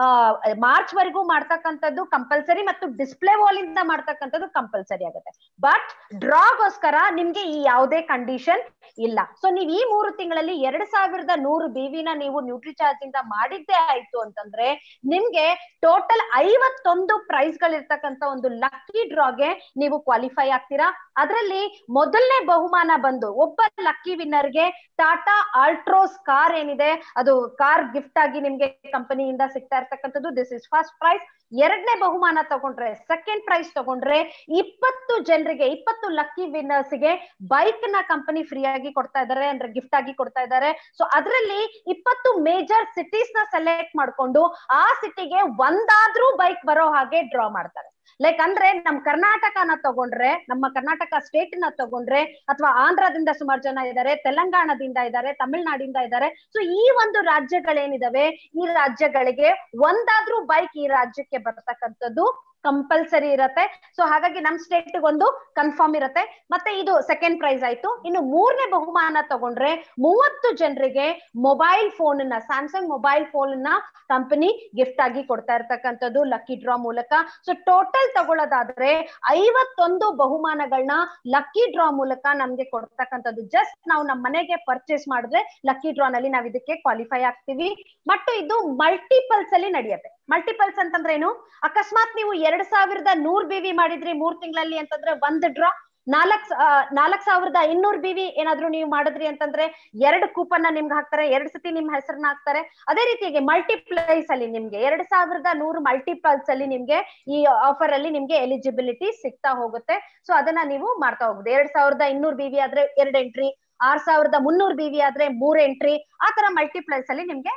ಮಾರ್ಚ್ ವರೆಗೂ ಮಾಡ್ತಕ್ಕಂಥದ್ದು ಕಂಪಲ್ಸರಿ, ಮತ್ತು ಡಿಸ್ಪ್ಲೇ ವಾಲ್ ಇಂದ ಮಾಡ್ತಕ್ಕಂಥದ್ದು ಕಂಪಲ್ಸರಿ ಆಗುತ್ತೆ. ಬಟ್ ಡ್ರಾಗೋಸ್ಕರ ನಿಮ್ಗೆ ಈ ಯಾವುದೇ ಕಂಡೀಷನ್ ಇಲ್ಲ. ಸೊ ನೀವು ಈ ಮೂರು ತಿಂಗಳಲ್ಲಿ ಎರಡ್ ಸಾವಿರದ ನೂರು ಬಿ ವಿ ನ ನೀವು ನ್ಯೂಟ್ರಿಚಾರ್ಜ್ ಇಂದ ಮಾಡಿದ್ದೇ ಆಯ್ತು ಅಂತಂದ್ರೆ ನಿಮ್ಗೆ ಟೋಟಲ್ ಐವತ್ತೊಂದು ಪ್ರೈಸ್ ಗಳಿರ್ತಕ್ಕಂಥ ಒಂದು ಲಕ್ಕಿ ಡ್ರಾಗೆ ನೀವು ಕ್ವಾಲಿಫೈ ಆಗ್ತೀರಾ. ಅದರಲ್ಲಿ ಮೊದಲನೇ ಬಹುಮಾನ ಬಂದು ಒಬ್ಬ ಲಕ್ಕಿ ವಿನ್ನರ್ಗೆ ಟಾಟಾ ಆಲ್ಟ್ರೋಸ್ ಕಾರ್ ಏನಿದೆ ಅದು ಕಾರ್ ಗಿಫ್ಟ್ ಆಗಿ ನಿಮ್ಗೆ ಕಂಪನಿಯಿಂದ ಸಿಗ್ತಾ ಇರ್ತಕ್ಕಂಥದ್ದು. This is first prize. ಎರಡನೇ ಬಹುಮಾನ ತಗೊಂಡ್ರೆ, ಸೆಕೆಂಡ್ ಪ್ರೈಸ್ ತಗೊಂಡ್ರೆ ಇಪ್ಪತ್ತು ಜನರಿಗೆ, ಇಪ್ಪತ್ತು ಲಕ್ಕಿ ವಿನ್ನರ್ಸ್ ಗೆ ಬೈಕ್ ನ ಕಂಪನಿ ಫ್ರೀ ಆಗಿ ಕೊಡ್ತಾ ಇದ್ದಾರೆ, ಅಂದ್ರೆ ಗಿಫ್ಟ್ ಆಗಿ ಕೊಡ್ತಾ ಇದ್ದಾರೆ. ಸೊ ಅದರಲ್ಲಿ ಇಪ್ಪತ್ತು ಮೇಜರ್ ಸಿಟೀಸ್ ನ ಸೆಲೆಕ್ಟ್ ಮಾಡ್ಕೊಂಡು ಆ ಸಿಟಿಗೆ ಒಂದಾದ್ರೂ ಬೈಕ್ ಬರೋ ಹಾಗೆ ಡ್ರಾ ಮಾಡ್ತಾರೆ. ಲೈಕ್ ಅಂದ್ರೆ ನಮ್ ಕರ್ನಾಟಕನ ತಗೊಂಡ್ರೆ, ನಮ್ಮ ಕರ್ನಾಟಕ ಸ್ಟೇಟ್ ನ ತಗೊಂಡ್ರೆ, ಅಥವಾ ಆಂಧ್ರದಿಂದ ಸುಮಾರು ಜನ ಇದ್ದಾರೆ, ತೆಲಂಗಾಣದಿಂದ ಇದ್ದಾರೆ, ತಮಿಳ್ನಾಡಿಂದ ಇದ್ದಾರೆ. ಸೊ ಈ ಒಂದು ರಾಜ್ಯಗಳೇನಿದಾವೆ ಈ ರಾಜ್ಯಗಳಿಗೆ ಒಂದಾದ್ರೂ ಬೈಕ್ ಈ ರಾಜ್ಯಕ್ಕೆ ಬರ್ತಕ್ಕಂಥದ್ದು ಕಂಪಲ್ಸರಿ ಇರತ್ತೆ. ಸೊ ಹಾಗಾಗಿ ನಮ್ ಸ್ಟೇಟ್ ಒಂದು ಕನ್ಫರ್ಮ್ ಇರತ್ತೆ. ಮತ್ತೆ ಇದು ಸೆಕೆಂಡ್ ಪ್ರೈಸ್ ಆಯ್ತು. ಇನ್ನು ಮೂರನೇ ಬಹುಮಾನ ತಗೊಂಡ್ರೆ ಮೂವತ್ತು ಜನರಿಗೆ ಮೊಬೈಲ್ ಫೋನ್ ನ ಸ್ಯಾಮ್ಸಂಗ್ ಮೊಬೈಲ್ ಫೋನ್ ನ ಕಂಪನಿ ಗಿಫ್ಟ್ ಆಗಿ ಕೊಡ್ತಾ ಇರ್ತಕ್ಕಂಥದ್ದು ಲಕ್ಕಿ ಡ್ರಾ ಮೂಲಕ. ಸೊ ಟೋಟಲ್ ತಗೊಳ್ಳೋದಾದ್ರೆ ಐವತ್ತೊಂದು ಬಹುಮಾನಗಳನ್ನ ಲಕ್ಕಿ ಡ್ರಾ ಮೂಲಕ ನಮ್ಗೆ ಕೊಡ್ತಕ್ಕಂಥದ್ದು. ಜಸ್ಟ್ ನಾವು ನಮ್ಮ ಮನೆಗೆ ಪರ್ಚೇಸ್ ಮಾಡಿದ್ರೆ ಲಕ್ಕಿ ಡ್ರಾ ನಲ್ಲಿ ನಾವ್ ಇದಕ್ಕೆ ಕ್ವಾಲಿಫೈ ಆಗ್ತೀವಿ. ಮತ್ತು ಇದು ಮಲ್ಟಿಪಲ್ಸ್ ಅಲ್ಲಿ ನಡೆಯುತ್ತೆ. ಮಲ್ಟಿಪಲ್ಸ್ ಅಂತಂದ್ರೆ ಏನು, ಅಕಸ್ಮಾತ್ ನೀವು ಎರಡ್ ಸಾವಿರದ ನೂರ್ ಬಿವಿ ಮಾಡಿದ್ರಿ ಮೂರ್ ತಿಂಗಳಲ್ಲಿ ಅಂತಂದ್ರೆ ಒಂದ್ ಡ್ರಾ, ನಾಲ್ಕ್ ನಾಲ್ಕ್ ಸಾವಿರದ ಇನ್ನೂರ್ ಬಿವಿ ಏನಾದ್ರು ನೀವು ಮಾಡಿದ್ರಿ ಅಂತಂದ್ರೆ ಎರಡು ಕೂಪನ್ ನಿಮ್ಗೆ ಹಾಕ್ತಾರೆ, ಎರಡ್ ಸತಿ ನಿಮ್ ಹೆಸರನ್ನ ಹಾಕ್ತಾರೆ. ಅದೇ ರೀತಿಯಾಗಿ ಮಲ್ಟಿಪ್ಲೈಸ್ ಅಲ್ಲಿ ನಿಮ್ಗೆ ಎರಡ್ ಸಾವಿರದ ನೂರು ಮಲ್ಟಿಪಲ್ಸ್ ಅಲ್ಲಿ ನಿಮ್ಗೆ ಈ ಆಫರ್ ಅಲ್ಲಿ ನಿಮ್ಗೆ ಎಲಿಜಿಬಿಲಿಟಿ ಸಿಗ್ತಾ ಹೋಗುತ್ತೆ. ಸೊ ಅದನ್ನ ನೀವು ಮಾಡ್ತಾ ಹೋಗುದು. ಎರಡ್ ಸಾವಿರದ ಇನ್ನೂರ್ ಬಿವಿ ಆದ್ರೆ ಎರಡ್ ಎಂಟ್ರಿ, ಆರ್ ಸಾವಿರದ ಮುನ್ನೂರ್ ಬಿವಿ ಆದ್ರೆ ಮೂರ್ ಎಂಟ್ರಿ, ಆ ತರ ಮಲ್ಟಿಪ್ಲೈಸ್ ಅಲ್ಲಿ ನಿಮ್ಗೆ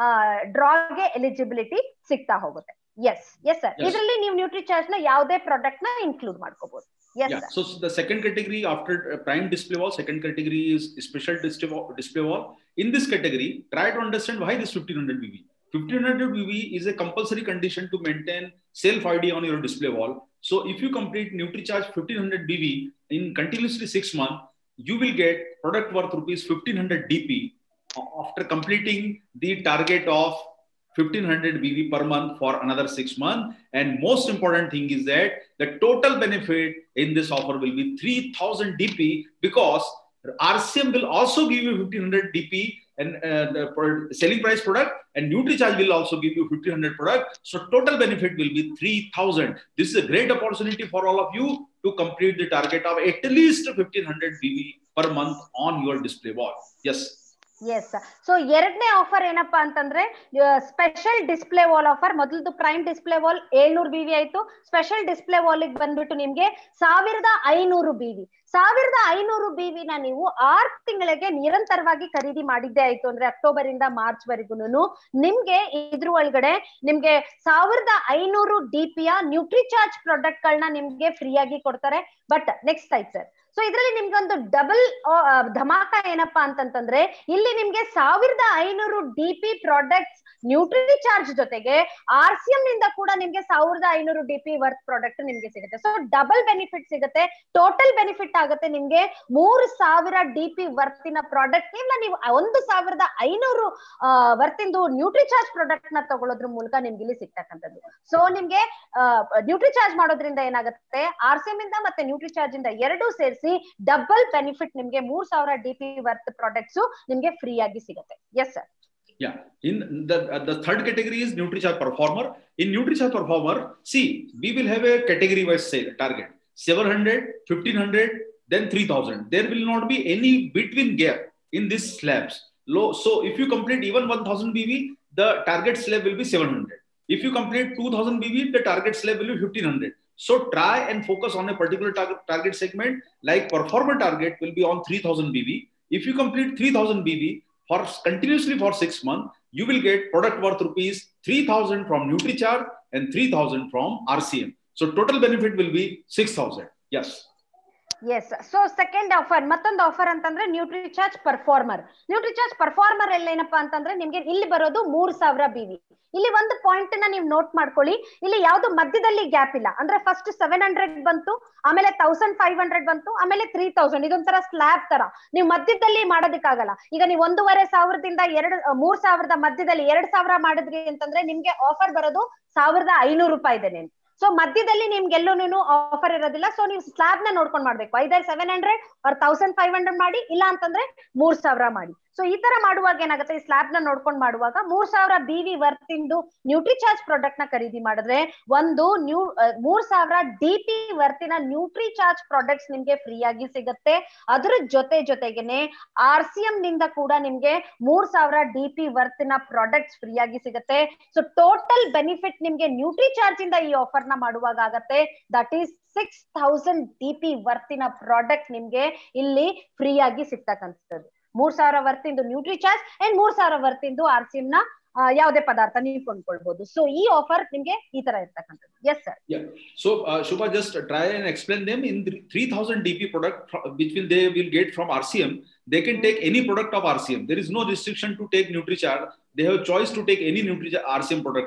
ಡ್ರಾಗೆ ಎಲಿಜಿಬಿಲಿಟಿ ಸಿಗ್ತಾ ಹೋಗುತ್ತೆ. ಎಸ್ ಎಸ್ ಸರ್, ಇದರಲ್ಲಿ ನೀವು ನ್ಯೂಟ್ರಿಚಾರ್ಜ್ ನ ಯಾವುದೇ ಪ್ರಾಡಕ್ಟ್ ನ ಇನ್ಕ್ಲೂಡ್ ಮಾಡ್ಕೋಬಹುದು. Yes, yeah. So the second category after uh, prime display wall, second category is special display wall, display wall. In this category, try to understand why this fifteen hundred B V. fifteen hundred B V is a compulsory condition to maintain self I D on your display wall. So if you complete NutriCharge fifteen hundred B V in continuously six months, you will get product worth rupees fifteen hundred D P after completing the target of fifteen hundred B V per month for another six months. And most important thing is that the total benefit in this offer will be three thousand D P, because R C M will also give you fifteen hundred D P and uh, the selling price product, and NutriCharge will also give you fifteen hundred product. So total benefit will be three thousand. This is a great opportunity for all of you to complete the target of at least fifteen hundred B V per month on your display wall. Yes. Yes. So ಎರಡನೇ offer ಏನಪ್ಪಾ ಅಂತಂದ್ರೆ special display wall offer. ಮೊದಲದು prime display wall ಏಳ್ನೂರು B V ಆಯ್ತು. Special display wall ಬಂದ್ಬಿಟ್ಟು ನಿಮ್ಗೆ ಸಾವಿರದ ಐನೂರು ಬಿವಿ. ಸಾವಿರದ ಐನೂರು ಬಿವಿ ನ ನೀವು ಆರ್ ತಿಂಗಳಿಗೆ ನಿರಂತರವಾಗಿ ಖರೀದಿ ಮಾಡಿದ್ದೇ ಆಯ್ತು ಅಂದ್ರೆ ಅಕ್ಟೋಬರ್ ಇಂದ ಮಾರ್ಚ್ ವರೆಗೂ ನಿಮ್ಗೆ ಇದ್ರ ಒಳಗಡೆ ನಿಮ್ಗೆ ಸಾವಿರದ ಐನೂರು ಡಿಪಿಯ ನ್ಯೂಟ್ರಿಚಾರ್ಜ್ ಪ್ರಾಡಕ್ಟ್ ಗಳನ್ನ ನಿಮ್ಗೆ ಫ್ರೀ ಆಗಿ ಕೊಡ್ತಾರೆ. ಬಟ್ ನೆಕ್ಸ್ಟ್ ಆಯ್ತು ಸರ್, ಸೊ ಇದರಲ್ಲಿ ನಿಮ್ಗೆ ಒಂದು ಡಬಲ್ ಧಮಾಕ ಏನಪ್ಪಾ ಅಂತಂತಂದ್ರೆ ಇಲ್ಲಿ ನಿಮ್ಗೆ ಸಾವಿರದ ಐನೂರು ಡಿ ಪಿ ಪ್ರಾಡಕ್ಟ್ಸ್ ನ್ಯೂಟ್ರಿಚಾರ್ಜ್ ಜೊತೆಗೆ ಆರ್ ಸಿ ಎಂ ನಿಂದ ಕೂಡ ನಿಮ್ಗೆ ಸಾವಿರದ ಐನೂರು ಡಿ ಪಿ ವರ್ತ್ ಪ್ರಾಡಕ್ಟ್ ನಿಮ್ಗೆ ಸಿಗುತ್ತೆ. ಸೊ ಡಬಲ್ ಬೆನಿಫಿಟ್ ಸಿಗುತ್ತೆ. ಟೋಟಲ್ ಬೆನಿಫಿಟ್ ಆಗುತ್ತೆ ನಿಮ್ಗೆ ಮೂರು ಸಾವಿರ ಡಿ ಪಿ ವರ್ತಿನ ಪ್ರಾಡಕ್ಟ್ ಇಲ್ಲ ನೀವು ಒಂದು ಸಾವಿರದ ಐನೂರು ವರ್ತಿಂದು ನ್ಯೂಟ್ರಿಚಾರ್ಜ್ ಪ್ರಾಡಕ್ಟ್ ನ ತಗೊಳ್ಳೋದ್ರ ಮೂಲಕ ನಿಮ್ಗೆ ಇಲ್ಲಿ ಸಿಗ್ತಕ್ಕಂಥದ್ದು. ಸೊ ನಿಮ್ಗೆ ನ್ಯೂಟ್ರಿಚಾರ್ಜ್ ಮಾಡೋದ್ರಿಂದ ಏನಾಗುತ್ತೆ, ಆರ್ ಸಿ ಎಂ ಇಂದ ಮತ್ತೆ ನ್ಯೂಟ್ರಿಚಾರ್ಜ್ ಇಂದ ಎರಡೂ ಸೇರಿಸಿ ಡಬಲ್ ಬೆನಿಫಿಟ್ ನಿಮ್ಗೆ ಮೂರ್ ಸಾವಿರ ಡಿ ಪಿ ವರ್ತ್ ಪ್ರಾಡಕ್ಟ್ಸ್ ನಿಮ್ಗೆ ಫ್ರೀ ಆಗಿ ಸಿಗುತ್ತೆ. Yes sir. Yeah, in the uh, the third category is NutriCharge Performer. In NutriCharge Performer, see, we will have a category wise say target seven hundred, fifteen hundred, then three thousand. There will not be any between gap in these slabs. Low. So if you complete even one thousand B V, the target slab will be seven hundred. If you complete two thousand B V, the target slab will be fifteen hundred. So try and focus on a particular target, target segment, like Performer target will be on three thousand B V. If you complete three thousand B V for continuously for six months, you will get product worth rupees three thousand from NutriCharge and three thousand from R C M. So total benefit will be six thousand. Yes. Yes. So second offer, ಮತ್ತೊಂದು offer ಅಂತಂದ್ರೆ Nutricharge performer. Nutricharge performer ಎಲ್ಲ ಏನಪ್ಪಾ ಅಂತಂದ್ರೆ ನಿಮ್ಗೆ ಇಲ್ಲಿ ಬರೋದು ಮೂರ್ ಸಾವಿರ ಬಿವಿ. ಇಲ್ಲಿ ಒಂದು ಪಾಯಿಂಟ್ ನ ನೀವು ನೋಟ್ ಮಾಡ್ಕೊಳ್ಳಿ, ಇಲ್ಲಿ ಯಾವ್ದು ಮಧ್ಯದಲ್ಲಿ ಗ್ಯಾಪ್ ಇಲ್ಲ. ಅಂದ್ರೆ ಫಸ್ಟ್ ಸೆವೆನ್ ಹಂಡ್ರೆಡ್ ಬಂತು, ಆಮೇಲೆ ತೌಸಂಡ್ ಫೈವ್ ಹಂಡ್ರೆಡ್ ಬಂತು, ಆಮೇಲೆ ತ್ರೀ ತೌಸಂಡ್. ಇದೊಂಥರ ಸ್ಲ್ಯಾಬ್ ತರ ನೀವು ಮಧ್ಯದಲ್ಲಿ ಮಾಡೋದಕ್ಕಾಗಲ್ಲ. ಈಗ ನೀವು ಒಂದೂವರೆ ಸಾವಿರದಿಂದ ಎರಡು ಮೂರ್ ಸಾವಿರದ ಮಧ್ಯದಲ್ಲಿ ಎರಡ್ ಸಾವಿರ ಮಾಡಿದ್ರಿ ಅಂತಂದ್ರೆ ನಿಮ್ಗೆ ಆಫರ್ ಬರೋದು ಸಾವಿರದ ಐನೂರು ರೂಪಾಯಿ ಇದೆ. ಸೊ ಮಧ್ಯದಲ್ಲಿ ನಿಮ್ಗೆ ಎಲ್ಲೂ ಆಫರ್ ಇರೋದಿಲ್ಲ. ಸೊ ನೀವು ಸ್ಲ್ಯಾಬ್ ನ ನೋಡ್ಕೊಂಡ್ ಮಾಡ್ಬೇಕು. ಐದರ್ ಸೆವೆನ್ ಹಂಡ್ರೆಡ್ ಅವ್ರ ತೌಸಂಡ್ ಫೈವ್ ಹಂಡ್ರೆಡ್ ಮಾಡಿ, ಇಲ್ಲ ಅಂತಂದ್ರೆ ಮೂರ್ ಸಾವಿರ ಮಾಡಿ. ಸೊ ಈ ತರ ಮಾಡುವಾಗ ಏನಾಗುತ್ತೆ, ಈ ಸ್ಲ್ಯಾಬ್ ನ ನೋಡ್ಕೊಂಡ್ ಮಾಡುವಾಗ ಮೂರ್ ಸಾವಿರ ಬಿ ವಿ ವರ್ತಿಂದು ನ್ಯೂಟ್ರಿಚಾರ್ಜ್ ಪ್ರಾಡಕ್ಟ್ ನ ಖರೀದಿ ಮಾಡಿದ್ರೆ ಒಂದು ನ್ಯೂ ಮೂರ್ ಸಾವಿರ ಡಿ ಪಿ ವರ್ತಿನ ನ್ಯೂಟ್ರಿಚಾರ್ಜ್ ಪ್ರಾಡಕ್ಟ್ಸ್ ನಿಮ್ಗೆ ಫ್ರೀ ಆಗಿ ಸಿಗುತ್ತೆ. ಅದ್ರ ಜೊತೆ ಜೊತೆಗೇನೆ ಆರ್ ಸಿ ಎಂ ನಿಂದ ಕೂಡ ನಿಮ್ಗೆ ಮೂರ್ ಸಾವಿರ ಡಿ ಪಿ ವರ್ತಿನ ಪ್ರಾಡಕ್ಟ್ಸ್ ಫ್ರೀ ಆಗಿ ಸಿಗುತ್ತೆ. ಸೊ ಟೋಟಲ್ ಬೆನಿಫಿಟ್ ನಿಮ್ಗೆ ನ್ಯೂಟ್ರಿಚಾರ್ಜ್ ಇಂದ ಈ ಆಫರ್ ನ ಮಾಡುವಾಗ ಆಗತ್ತೆ, that is six thousand D P ವರ್ತಿನ ಪ್ರಾಡಕ್ಟ್ ನಿಮ್ಗೆ ಇಲ್ಲಿ ಫ್ರೀ ಆಗಿ ಸಿಗ್ತಕ್ಕಂಥದ್ದು. ಮೂರ್ ಸಾವಿರ ವರ್ತಿಂದು ನ್ಯೂಟ್ರಿಚಾರ್ಜ್ ಅಂಡ್ ಮೂರ್ ಸಾವಿರ ವರ್ತಿಂದು ಆರ್ ಸಿ ಎಂ ನ ಯಾವುದೇ ಪದಾರ್ಥ ನೀವು ಕೊಂಡ್ಕೊಳ್ಬಹುದು. ಸೊ ಈ ಆಫರ್ ನಿಮ್ಗೆ ಈ ತರ ಇರ್ತಕ್ಕಂಥದ್ದು. Yes sir. So Shubha, just try and explain them in three thousand D P product which will they will get from R C M. They can take any product of R C M. There is no restriction to take NutriCharge. They have choice to take any NutriCharge R C M product.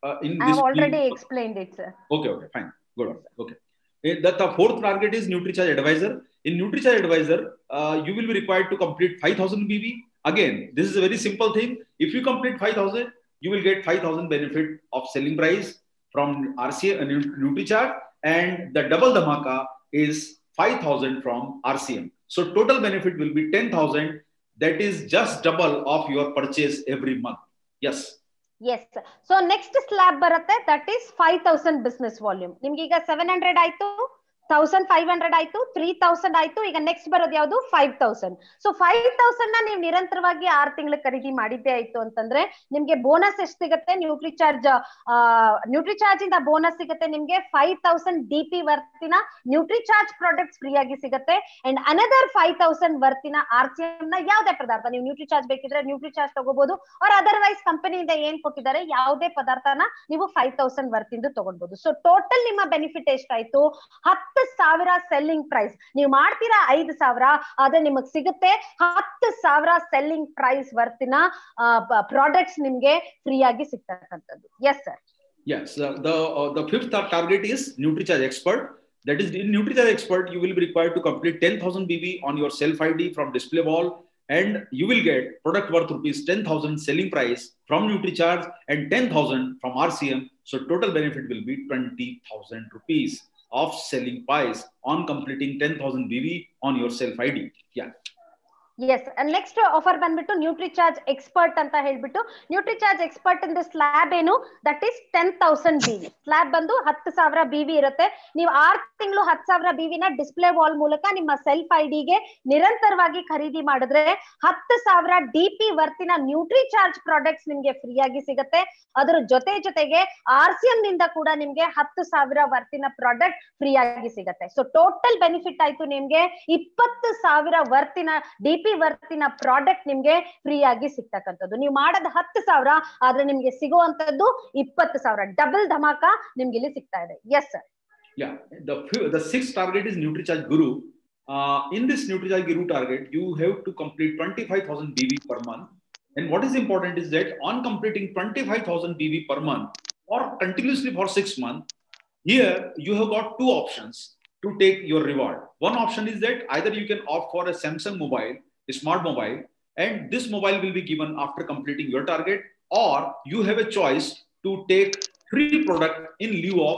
uh, in I this have already field? explained it, sir. Okay, okay, fine. Good. Okay. That the fourth target is NutriCharge Advisor. In NutriCharge Advisor, uh, you will be required to complete five thousand B V. Again, this is a very simple thing. If you complete five thousand, you will get five thousand benefit of selling price from R C M, uh, NutriCharge, and the double dhamaka is five thousand from R C M. So total benefit will be ten thousand. That is just double of your purchase every month. Yes. Yes. So next slab baratte, that is five thousand business volume. Nimge ಈಗ seven hundred ಆಯ್ತು, one thousand five hundred ಆಯ್ತು, three thousand ಆಯ್ತು, ಈಗ next ಬರೋದು ಯಾವುದು five thousand. So five thousand ನ ನೀವು ನಿರಂತರವಾಗಿ ಆರು ತಿಂಗಳು ಖರೀದಿ ಮಾಡಿದ್ದೇ ಆಯ್ತು ಅಂತಂದ್ರೆ ನಿಮ್ಗೆ ಬೋನಸ್ ಎಷ್ಟು ಸಿಗುತ್ತೆ? ನ್ಯೂಟ್ರಿಚಾರ್ಜ್ ನ್ಯೂಟ್ರಿಚಾರ್ಜ್ ಇಂದ ಬೋನಸ್ ಸಿಗುತ್ತೆ ನಿಮ್ಗೆ five thousand ಡಿ ಪಿ ವರ್ತಿನ ನ್ಯೂಟ್ರಿಚಾರ್ಜ್ ಪ್ರಾಡಕ್ಟ್ಸ್ ಫ್ರೀ ಆಗಿ ಸಿಗುತ್ತೆ. ಅಂಡ್ ಅನದರ್ five thousand ವರ್ತಿನ ಆರ್ ಸಿ ಎಂ ನ ಯಾವುದೇ ಪದಾರ್ಥ ನೀವು ನ್ಯೂಟ್ರಿಚಾರ್ಜ್ ಬೇಕಿದ್ರೆ ನ್ಯೂಟ್ರಿಚಾರ್ಜ್ ತಗೋಬಹುದು, ಆರ್ ಅದರ್ವೈಸ್ ಕಂಪನಿಯಿಂದ ಏನ್ ಕೊಟ್ಟಿದ್ದಾರೆ ಯಾವುದೇ ಪದಾರ್ಥನ ನೀವು five thousand ವರ್ತಿಂದು ತಗೊಳ್ಬಹುದು. ಸೊ ಟೋಟಲ್ ನಿಮ್ಮ ಬೆನಿಫಿಟ್ ಎಷ್ಟಾಯ್ತು? ಹತ್ತು ಸಾವಿರ ಸೆಲ್ಲಿಂಗ್ ಪ್ರೈಸ್. ನೀವು ಮಾಡ್ತೀರಾ ಐದು ಸಾವಿರ, ಆದ್ರೆ ನಿಮಗ್ ಸಿಗುತ್ತೆ ಹತ್ತು ಸಾವಿರ ಸೆಲ್ಲಿಂಗ್ ಪ್ರೈಸ್ ವರ್ತಿನ ಪ್ರಾಡಕ್ಟ್ಸ್ ನಿಮ್ಗೆ ಫ್ರೀ ಆಗಿ ಸಿಗ್ತಕ್ಕಂಥದ್ದು. Yes sir. Yes, uh, the uh, the fifth target is NutriCharge Expert. That is, in NutriCharge Expert, you will be required to complete ten thousand B V on your self I D from display wall, and you will get product worth rupees ten thousand selling price from NutriCharge and ten thousand from R C M. So total benefit will be twenty thousand rupees of selling price on completing ten thousand B V on your self I D. Yeah. Yes. Next offer ಬಂದ್ಬಿಟ್ಟು Nutricharge expert ಅಂತ ಹೇಳ್ಬಿಟ್ಟು, Nutricharge expert ಇಂದ slab ಏನು? That is ten thousand B V. Slab ಬಂದು ಹತ್ತು ಸಾವಿರ B V ಇರುತ್ತೆ. ನೀವು ಆರ್ ತಿಂಗಳು ಹತ್ತು ಸಾವಿರ ಬಿ ವಿನ ಡಿಸ್ಪ್ಲೇ ವಾಲ್ ಮೂಲಕ ನಿಮ್ಮ ಸೆಲ್ಫ್ ಐ ಡಿಗೆ ನಿರಂತರವಾಗಿ ಖರೀದಿ ಮಾಡಿದ್ರೆ ಹತ್ತು ಸಾವಿರ ಡಿ ಪಿ ವರ್ತಿನ ನ್ಯೂಟ್ರಿಚಾರ್ಜ್ ಪ್ರಾಡಕ್ಟ್ಸ್ ನಿಮ್ಗೆ ಫ್ರೀ ಆಗಿ ಸಿಗುತ್ತೆ. ಅದರ ಜೊತೆ ಜೊತೆಗೆ ಆರ್ ಸಿ ಎಂ ನಿಂದ ಕೂಡ ನಿಮ್ಗೆ ಹತ್ತು ಸಾವಿರ ವರ್ತಿನ ಪ್ರಾಡಕ್ಟ್ ಫ್ರೀ ಆಗಿ ಸಿಗುತ್ತೆ. ಸೊ ಟೋಟಲ್ ಬೆನಿಫಿಟ್ ಆಯ್ತು ನಿಮ್ಗೆ ಇಪ್ಪತ್ತು ಸಾವಿರ ವರ್ತಿನ ಡಿ ಪಿ ವರ್ತಿನ ಪ್ರಾಡಕ್ಟ್ ನಿಮ್ಗೆ ಫ್ರೀ ಆಗಿ ಸಿಗ್ತಕ್ಕಂಥದ್ದು. ನೀವು ಮಾಡೋದು ಹತ್ತು ಸಾವಿರ, ಆದ್ರೆ ನಿಮ್ಗೆ ಸಿಗುವಂತದ್ದು ಇಪ್ಪತ್ತು ಸಾವಿರ. ಡಬಲ್ ಧಮಾಕ ನಿಮ್ಗೆ ಇಲ್ಲಿ ಸಿಗ್ತಾ ಇದೆ. Yes sir. Yeah, the the sixth target is NutriCharge Guru. Uh, in this NutriCharge Guru target, you have to complete twenty-five thousand B V per month. And what is important is that on completing twenty-five thousand B V per month or continuously for six months, here you have got two options to take your reward. One option is that either you can opt for a Samsung mobile, a smart mobile, and this mobile will be given after completing your target, or you have a choice to take free product in lieu of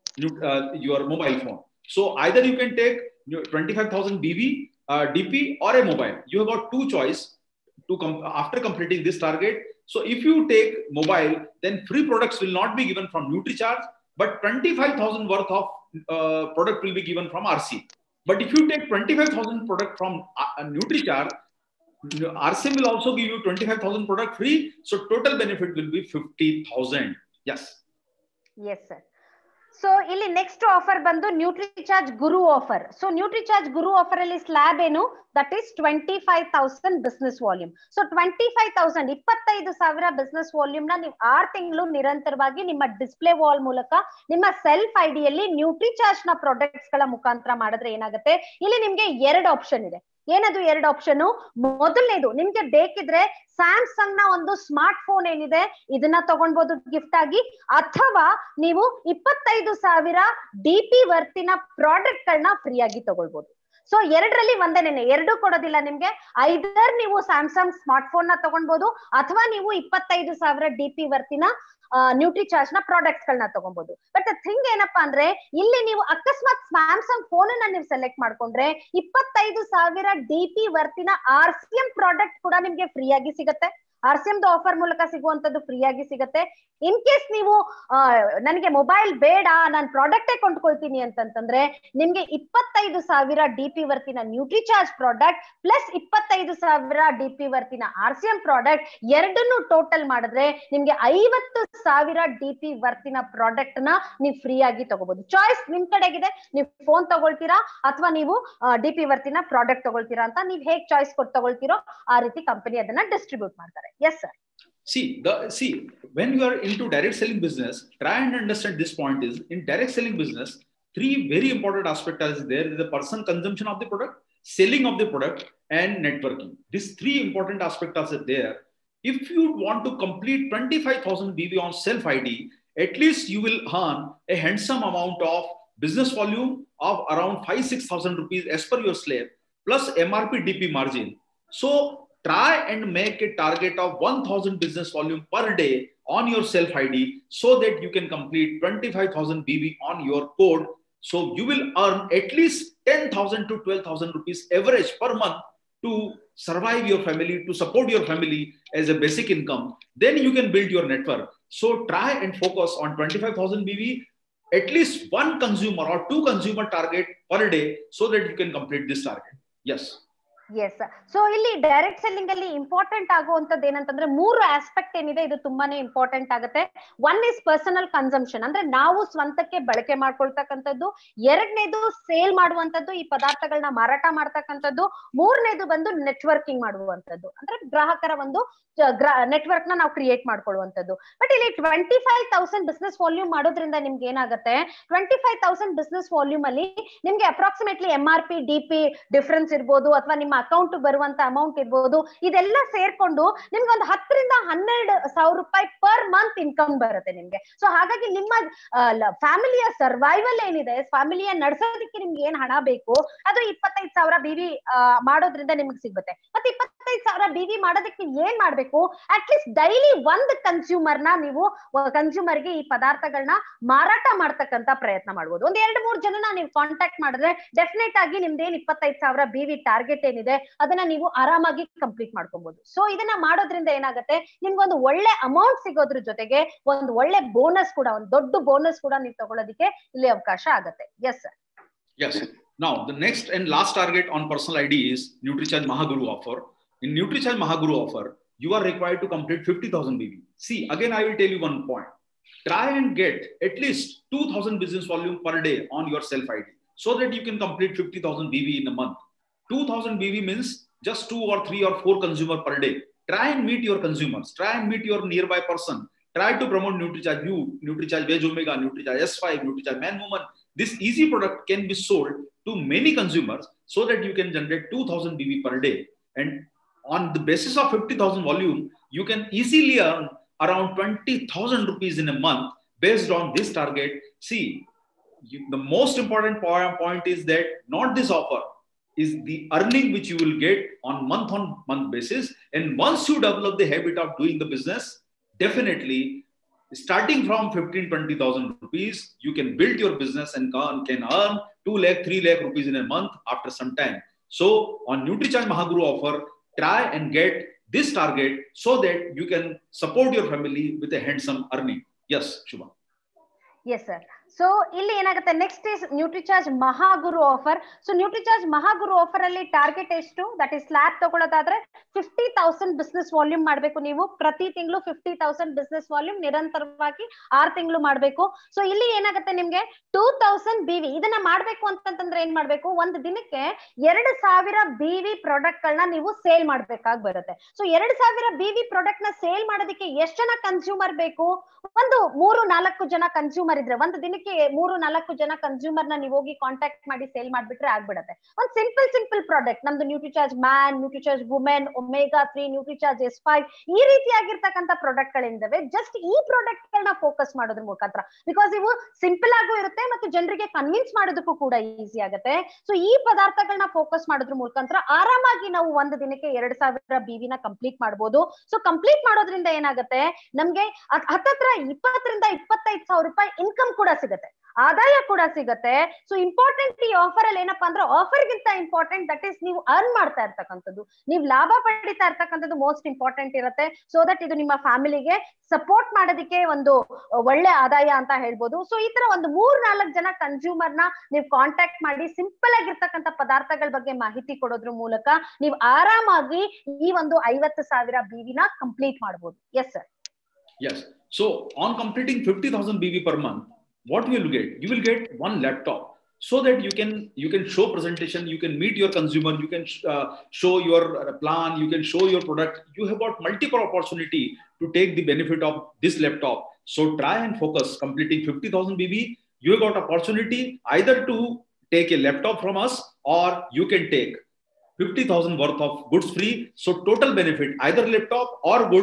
uh, your mobile phone. So either you can take twenty-five thousand B V, uh, D P, or a mobile. You have got two choice to come after completing this target. So if you take mobile, then free products will not be given from NutriCharge, but twenty-five thousand worth of uh, product will be given from R C. But if you take twenty-five thousand product from uh, NutriCharge, R C M will also give you twenty-five thousand product free. So total benefit will be fifty thousand. Yes. Yes, sir. So ಇಲ್ಲಿ next offer ಬಂದು Nutricharge Guru offer. So Nutricharge Guru offer ಅಲ್ಲಿ slab ಏನು? That is twenty five thousand business volume. So twenty five thousand ಇಪ್ಪತ್ತೈದು ಸಾವಿರ business volume ನ ನೀವು ಆರು ತಿಂಗಳು ನಿರಂತರವಾಗಿ ನಿಮ್ಮ ಡಿಸ್ಪ್ಲೇ ವಾಲ್ ಮೂಲಕ ನಿಮ್ಮ ಸೆಲ್ಫ್ ಐಡಿಯಲ್ಲಿ ನ್ಯೂಟ್ರಿಚಾರ್ಜ್ ನ ಪ್ರಾಡಕ್ಟ್ಸ್ ಗಳ ಮುಖಾಂತರ ಮಾಡಿದ್ರೆ ಏನಾಗುತ್ತೆ? ಇಲ್ಲಿ ನಿಮ್ಗೆ ಎರಡು ಆಪ್ಷನ್ ಇದೆ. ಏನದು ಎರಡು ಆಪ್ಷನ್? ಮೊದಲನೇದು, ನಿಮ್ಗೆ ಬೇಕಿದ್ರೆ ಸ್ಯಾಮ್ಸಂಗ್ ನ ಒಂದು ಸ್ಮಾರ್ಟ್ ಫೋನ್ ಏನಿದೆ ಇದನ್ನ ತಗೊಳ್ಬಹುದು ಗಿಫ್ಟ್ ಆಗಿ, ಅಥವಾ ನೀವು ಇಪ್ಪತ್ತೈದು ಸಾವಿರ ಡಿ ಪಿ ವರ್ತಿನ ಪ್ರಾಡಕ್ಟ್ ಗಳನ್ನ ಫ್ರೀ ಆಗಿ ತಗೊಳ್ಬಹುದು. ಸೊ ಎರಡರಲ್ಲಿ ಒಂದೇನೇನೆ, ಎರಡು ಕೊಡೋದಿಲ್ಲ ನಿಮ್ಗೆ. ಐದರ್ ನೀವು ಸ್ಯಾಮ್ಸಂಗ್ ಸ್ಮಾರ್ಟ್ ಫೋನ್ ನ ತಗೊಳ್ಬಹುದು, ಅಥವಾ ನೀವು ಇಪ್ಪತ್ತೈದು ಸಾವಿರ ಡಿ ಪಿ ವರ್ತಿನ ನ್ಯೂಟ್ರಿಚಾರ್ಜ್ ನ ಪ್ರಾಡಕ್ಟ್ಸ್ ಗಳನ್ನ ತಗೊಬಹುದು. ಬಟ್ ಥಿಂಗ್ ಏನಪ್ಪಾ ಅಂದ್ರೆ, ಇಲ್ಲಿ ನೀವು ಅಕಸ್ಮಾತ್ ಸ್ಯಾಮ್ಸಂಗ್ ಫೋನ್ ಅನ್ನ ನೀವು ಸೆಲೆಕ್ಟ್ ಮಾಡ್ಕೊಂಡ್ರೆ ಇಪ್ಪತ್ತೈದು ಸಾವಿರ ಡಿ ಪಿ ವರ್ತಿನ ಆರ್ ಸಿ ಎಂ ಪ್ರಾಡಕ್ಟ್ ಕೂಡ ನಿಮ್ಗೆ ಫ್ರೀ ಆಗಿ ಸಿಗುತ್ತೆ. ಆರ್ ಸಿ ಎಂ ಆಫರ್ ಮೂಲಕ ಸಿಗುವಂತದ್ದು ಫ್ರೀ ಆಗಿ ಸಿಗುತ್ತೆ. ಇನ್ ಕೇಸ್ ನೀವು ನನಗೆ ಮೊಬೈಲ್ ಬೇಡ, ನಾನು ಪ್ರಾಡಕ್ಟೇ ಕೊಂಡ್ಕೊಳ್ತೀನಿ ಅಂತಂತಂದ್ರೆ ನಿಮ್ಗೆ ಇಪ್ಪತ್ತೈದು ಸಾವಿರ ಡಿ ಪಿ ವರ್ತಿನ ನ್ಯೂಟ್ರಿಚಾರ್ಜ್ ಪ್ರಾಡಕ್ಟ್ ಪ್ಲಸ್ ಇಪ್ಪತ್ತೈದು ಸಾವಿರ ಡಿ ಪಿ ವರ್ತಿನ ಆರ್ ಸಿ ಎಂ ಪ್ರಾಡಕ್ಟ್ ಎರಡನ್ನು ಟೋಟಲ್ ಮಾಡಿದ್ರೆ ನಿಮ್ಗೆ ಐವತ್ತು ಸಾವಿರ ಡಿ ಪಿ ವರ್ತಿನ ಪ್ರಾಡಕ್ಟ್ ನ ನೀವು ಫ್ರೀ ಆಗಿ ತಗೋಬಹುದು. ಚಾಯ್ಸ್ ನಿಮ್ ಕಡೆಗಿದೆ, ನೀವು ಫೋನ್ ತಗೊಳ್ತೀರಾ ಅಥವಾ ನೀವು ಡಿ ಪಿ ವರ್ತಿನ ಪ್ರಾಡಕ್ಟ್ ತಗೊಳ್ತೀರಾ ಅಂತ ನೀವು ಹೇಗ್ ಚಾಯ್ಸ್ ಕೊಟ್ಟು ತಗೊಳ್ತೀರೋ ಆ ರೀತಿ ಕಂಪನಿ ಅದನ್ನ ಡಿಸ್ಟ್ರಿಬ್ಯೂಟ್ ಮಾಡ್ತಾರೆ. Yes, sir. See, the see when you are into direct selling business, try and understand this point is in direct selling business, three very important aspects are there: the person consumption of the product, selling of the product, and networking. These three important aspects are there. If you want to complete twenty-five thousand B V on self I D at least you will earn a handsome amount of business volume of around five, six thousand rupees as per your slab, plus M R P D P margin. So try and make a target of one thousand business volume per day on your self I D so that you can complete twenty-five thousand B V on your code. So you will earn at least ten thousand to twelve thousand rupees average per month to survive your family, to support your family as a basic income. Then you can build your network. So try and focus on twenty-five thousand B V, at least one consumer or two consumer target per day so that you can complete this target. Yes. Yes so ಇಲ್ಲಿ direct selling ಅಲ್ಲಿ important ಆಗುವಂತದ್ದು ಏನಂತಂದ್ರೆ ಮೂರು aspect ಏನಿದೆ ಇದು ತುಂಬಾನೇ important ಆಗುತ್ತೆ. One is personal consumption, ಅಂದ್ರೆ ನಾವು ಸ್ವಂತಕ್ಕೆ ಬಳಕೆ ಮಾಡ್ಕೊಳ್ತಕ್ಕಂಥದ್ದು. ಎರಡನೇದು ಸೇಲ್ ಮಾಡುವಂತದ್ದು, ಈ ಪದಾರ್ಥಗಳನ್ನ ಮಾರಾಟ ಮಾಡ್ತಕ್ಕಂಥದ್ದು. ಮೂರನೇದು ಬಂದು ನೆಟ್ವರ್ಕಿಂಗ್ ಮಾಡುವಂತದ್ದು, ಅಂದ್ರೆ ಗ್ರಾಹಕರ ಒಂದು ನೆಟ್ವರ್ಕ್ ನ ನಾವು ಕ್ರಿಯೇಟ್ ಮಾಡ್ಕೊಳ್ಳುವಂತದ್ದು. ಬಟ್ ಇಲ್ಲಿ twenty five thousand business volume ಮಾಡೋದ್ರಿಂದ ನಿಮ್ಗೆ ಏನಾಗುತ್ತೆ, twenty five thousand business volume ಅಲ್ಲಿ ನಿಮ್ಗೆ approximately M R P D P difference ಇರ್ಬೋದು, ಅಥವಾ ನಿಮ್ಮ ಅಕೌಂಟ್ ಬರುವಂತ ಅಮೌಂಟ್ ಇರ್ಬೋದು, ಇದೆಲ್ಲ ಸೇರ್ಕೊಂಡು ನಿಮ್ಗೆ ಒಂದು ಹತ್ತರಿಂದ ಹನ್ನೆರಡು ಸಾವಿರ ರೂಪಾಯಿ ಪರ್ ಮಂತ್ ಇನ್ಕಮ್ ಬರುತ್ತೆ ನಿಮ್ಗೆ. ಸೊ ಹಾಗಾಗಿ ನಿಮ್ಮ ಫ್ಯಾಮಿಲಿಯ ಸರ್ವೈವಲ್ ಏನಿದೆ, ಫ್ಯಾಮಿಲಿಯ ನಡ್ಸೋದಕ್ಕೆ ನಿಮ್ಗೆ ಏನ್ ಹಣ ಬೇಕು ಅದು ಇಪ್ಪತ್ತೈದು ಸಾವಿರ ಬಿ ವಿ ಮಾಡೋದ್ರಿಂದ ನಿಮ್ಗೆ ಸಿಗುತ್ತೆ. ಮತ್ತೆ ಇಪ್ಪತ್ತೈದು ಸಾವಿರ ಬಿ ವಿ ಮಾಡೋದಕ್ಕೆ ನೀವು ಏನ್ ಮಾಡ್ಬೇಕು, ಅಟ್ ಲೀಸ್ಟ್ ಡೈಲಿ ಒಂದ್ ಕನ್ಸ್ಯೂಮರ್ ನ ನೀವು ಕನ್ಸ್ಯೂಮರ್ ಗೆ ಈ ಪದಾರ್ಥಗಳನ್ನ ಮಾರಾಟ ಮಾಡ್ತಕ್ಕಂತ ಪ್ರಯತ್ನ ಮಾಡ್ಬೋದು. ಒಂದ್ ಎರಡು ಮೂರು ಜನನ ನೀವು ಕಾಂಟ್ಯಾಕ್ಟ್ ಮಾಡಿದ್ರೆ ಡೆಫಿನೆಟ್ ಆಗಿ ನಿಮ್ದೇನ್ ಇಪ್ಪತ್ತೈದು ಸಾವಿರ ಬಿ ವಿ ಟಾರ್ಗೆಟ್ ಏನಿದೆ ಅದನ್ನ ನೀವು ಆರಾಮಾಗಿ ಕಂಪ್ಲೀಟ್ ಮಾಡ್ಕೊಬಹುದು. ಸೊ ಇದನ್ನ ಮಾಡೋದ್ರಿಂದ ಏನಾಗುತ್ತೆ, ನಿಮ್ಗೊಂದು ಒಳ್ಳೆ ಅಮೌಂಟ್ ಸಿಗೋದ್ರ ಜೊತೆಗೆ ಒಂದು ಒಳ್ಳೆ ಬೋನಸ್ ಕೂಡ, ಒಂದು ದೊಡ್ಡ ಬೋನಸ್ ಕೂಡ ನೀವು ತಗೊಳ್ಳೋದಕ್ಕೆ ಇಲ್ಲಿ ಅವಕಾಶ ಆಗುತ್ತೆ. Yes sir. Yes. Now the next and last target on personal I D is NutriCharge Mahaguru offer. In NutriCharge Mahaguru offer, you are required to complete fifty thousand B V. See, again I will tell you one point. Try and get at least two thousand business volume per day on your self I D so that you can complete fifty thousand B V in a month. two thousand B V means just two or three or four consumer per day. Try and meet your consumers. Try and meet your nearby person. Try to promote NutriCharge U, NutriCharge Veg Omega, NutriCharge S five, NutriCharge Man Woman. This easy product can be sold to many consumers so that you can generate two thousand B V per day. And on the basis of fifty thousand volume, you can easily earn around twenty thousand rupees in a month based on this target. See, you, the most important point is that not this offer, is the earning which you will get on month on month basis. And once you develop the habit of doing the business, definitely starting from fifteen, twenty thousand rupees, you can build your business and can, can earn two lakh, three lakh rupees in a month after some time. So on NutriCharge Mahaguru offer, try and get this target so that you can support your family with a handsome earning. Yes, Shubha. Yes, sir. So ಇಲ್ಲಿ ಏನಾಗುತ್ತೆ, next is Nutricharge Mahaguru offer. So Nutricharge Mahaguru offer ಅಲ್ಲಿ target ಎಷ್ಟು, that is slab ತಗೊಳ್ಳೋದಾದ್ರೆ fifty thousand business volume ಮಾಡ್ಬೇಕು ನೀವು. ಪ್ರತಿ ತಿಂಗಳು fifty thousand business volume ನಿರಂತರವಾಗಿ ಆರು ತಿಂಗಳು ಮಾಡ್ಬೇಕು. ಸೊ ಇಲ್ಲಿ ಏನಾಗುತ್ತೆ, ನಿಮ್ಗೆ ಟೂ ತೌಸಂಡ್ ಬಿ ವಿ ಇದನ್ನ ಮಾಡ್ಬೇಕು ಅಂತಂದ್ರೆ ಏನ್ ಮಾಡ್ಬೇಕು, ಒಂದು ದಿನಕ್ಕೆ ಎರಡು ಸಾವಿರ ಬಿ ವಿ ಪ್ರಾಡಕ್ಟ್ ಗಳನ್ನ ನೀವು ಸೇಲ್ ಮಾಡ್ಬೇಕಾಗಿ ಬರುತ್ತೆ. ಸೊ ಎರಡು ಸಾವಿರ ಬಿ ವಿ ಪ್ರಾಡಕ್ಟ್ ನ ಸೇಲ್ ಮಾಡೋದಕ್ಕೆ ಎಷ್ಟು ಜನ ಕನ್ಸ್ಯೂಮರ್ ಬೇಕು, ಒಂದು ಮೂರು ನಾಲ್ಕು ಜನ ಕನ್ಸ್ಯೂಮರ್ ಇದ್ರೆ, ಒಂದು ದಿನಕ್ಕೆ ಮೂರು ನಾಲ್ಕು ಜನ ಕನ್ಸ್ಯೂಮರ್ ನ ನೀವು ಹೋಗಿ ಕಾಂಟ್ಯಾಕ್ಟ್ ಮಾಡಿ ಸೇಲ್ ಮಾಡ್ಬಿಟ್ರೆ ಆಗ್ಬಿಡತ್ತೆ. ಒಂದ್ ಸಿಂಪಲ್ ಸಿಂಪಲ್ ಪ್ರಾಡಕ್ಟ್ ನಮ್ದು Nutricharge man, Nutricharge women, omega three, Nutricharge S five, ಈ ರೀತಿಯಾಗಿರ್ತಕ್ಕಂಥ ಪ್ರಾಡಕ್ಟ್ ಗಳಿಂದವೆ ಜಸ್ಟ್ ಈ ಪ್ರಾಡಕ್ಟ್ ಗಳನ್ನ ಫೋಕಸ್ ಮಾಡೋದ್ರ ಮುಖಾಂತರ, ಬಿಕಾಸ್ ಇವು ಸಿಂಪಲ್ ಆಗೂ ಇರುತ್ತೆ ಮತ್ತು ಜನರಿಗೆ ಕನ್ವಿನ್ಸ್ ಮಾಡೋದಕ್ಕೂ ಕೂಡ ಈಸಿ ಆಗುತ್ತೆ. ಸೊ ಈ ಪದಾರ್ಥಗಳನ್ನ ಫೋಕಸ್ ಮಾಡೋದ್ರ ಮುಖಾಂತರ ಆರಾಮಾಗಿ ನಾವು ಒಂದು ದಿನಕ್ಕೆ ಎರಡ್ ಸಾವಿರ ಬಿ ವಿ ನ ಕಂಪ್ಲೀಟ್ ಮಾಡಬಹುದು. ಸೊ ಕಂಪ್ಲೀಟ್ ಮಾಡೋದ್ರಿಂದ ಏನಾಗುತ್ತೆ, ನಮ್ಗೆ ಹತ್ತತ್ರ ಇಪ್ಪತ್ತರಿಂದ ಇಪ್ಪತ್ತೈದು ಸಾವಿರ ರೂಪಾಯಿ ಇನ್ಕಮ್ ಕೂಡ ಸಿಗುತ್ತೆ, ಆದಾಯ ಕೂಡ ಸಿಗುತ್ತೆ. ಸೊ ಇಂಪಾರ್ಟೆಂಟ್ ಈ ಆಫರ್ ಅಲ್ಲಿ ಏನಪ್ಪಾ ಅಂದ್ರೆ, ಆಫರ್ ಗಿಂತ ಇಂಪಾರ್ಟೆಂಟ್ ದಟ್ ಇಸ್ ನೀವು ಅರ್ನ್ ಮಾಡ್ತಾ ಇರ್ತಕ್ಕಂಥದ್ದು, ನೀವು ಲಾಭ ಪಡಿತಾ ಇರ್ತಕ್ಕಂಥದ್ದು ಮೋಸ್ಟ್ ಇಂಪಾರ್ಟೆಂಟ್ ಇರುತ್ತೆ. ಸೊ ದಟ್ ಇದು ನಿಮ್ಮ ಫ್ಯಾಮಿಲಿಗೆ ಸಪೋರ್ಟ್ ಮಾಡೋದಕ್ಕೆ ಒಂದು ಒಳ್ಳೆ ಆದಾಯ ಅಂತ ಹೇಳ್ಬೋದು. ಸೊ ಈ ತರ ಒಂದು ಮೂರ್ ನಾಲ್ಕು ಜನ ಕನ್ಸ್ಯೂಮರ್ ನ ನೀವು ಕಾಂಟ್ಯಾಕ್ಟ್ ಮಾಡಿ ಸಿಂಪಲ್ ಆಗಿರ್ತಕ್ಕಂಥ ಪದಾರ್ಥಗಳ ಬಗ್ಗೆ ಮಾಹಿತಿ ಕೊಡೋದ್ರ ಮೂಲಕ ನೀವು ಆರಾಮಾಗಿ ಈ ಒಂದು ಐವತ್ತು ಸಾವಿರ ಬಿ ವಿ ನ ಕಂಪ್ಲೀಟ್ ಮಾಡಬಹುದು. Yes sir. Yes. So on completing fifty thousand B V per month, what you will get? You will get one laptop so that you can you can show presentation, you can meet your consumer, you can uh, show your plan, you can show your product. You have got multiple opportunity to take the benefit of this laptop. So try and focus completing fifty thousand B V. You have got opportunity either to take a laptop from us or you can take fifty thousand worth of goods free. So total benefit, either laptop or goods,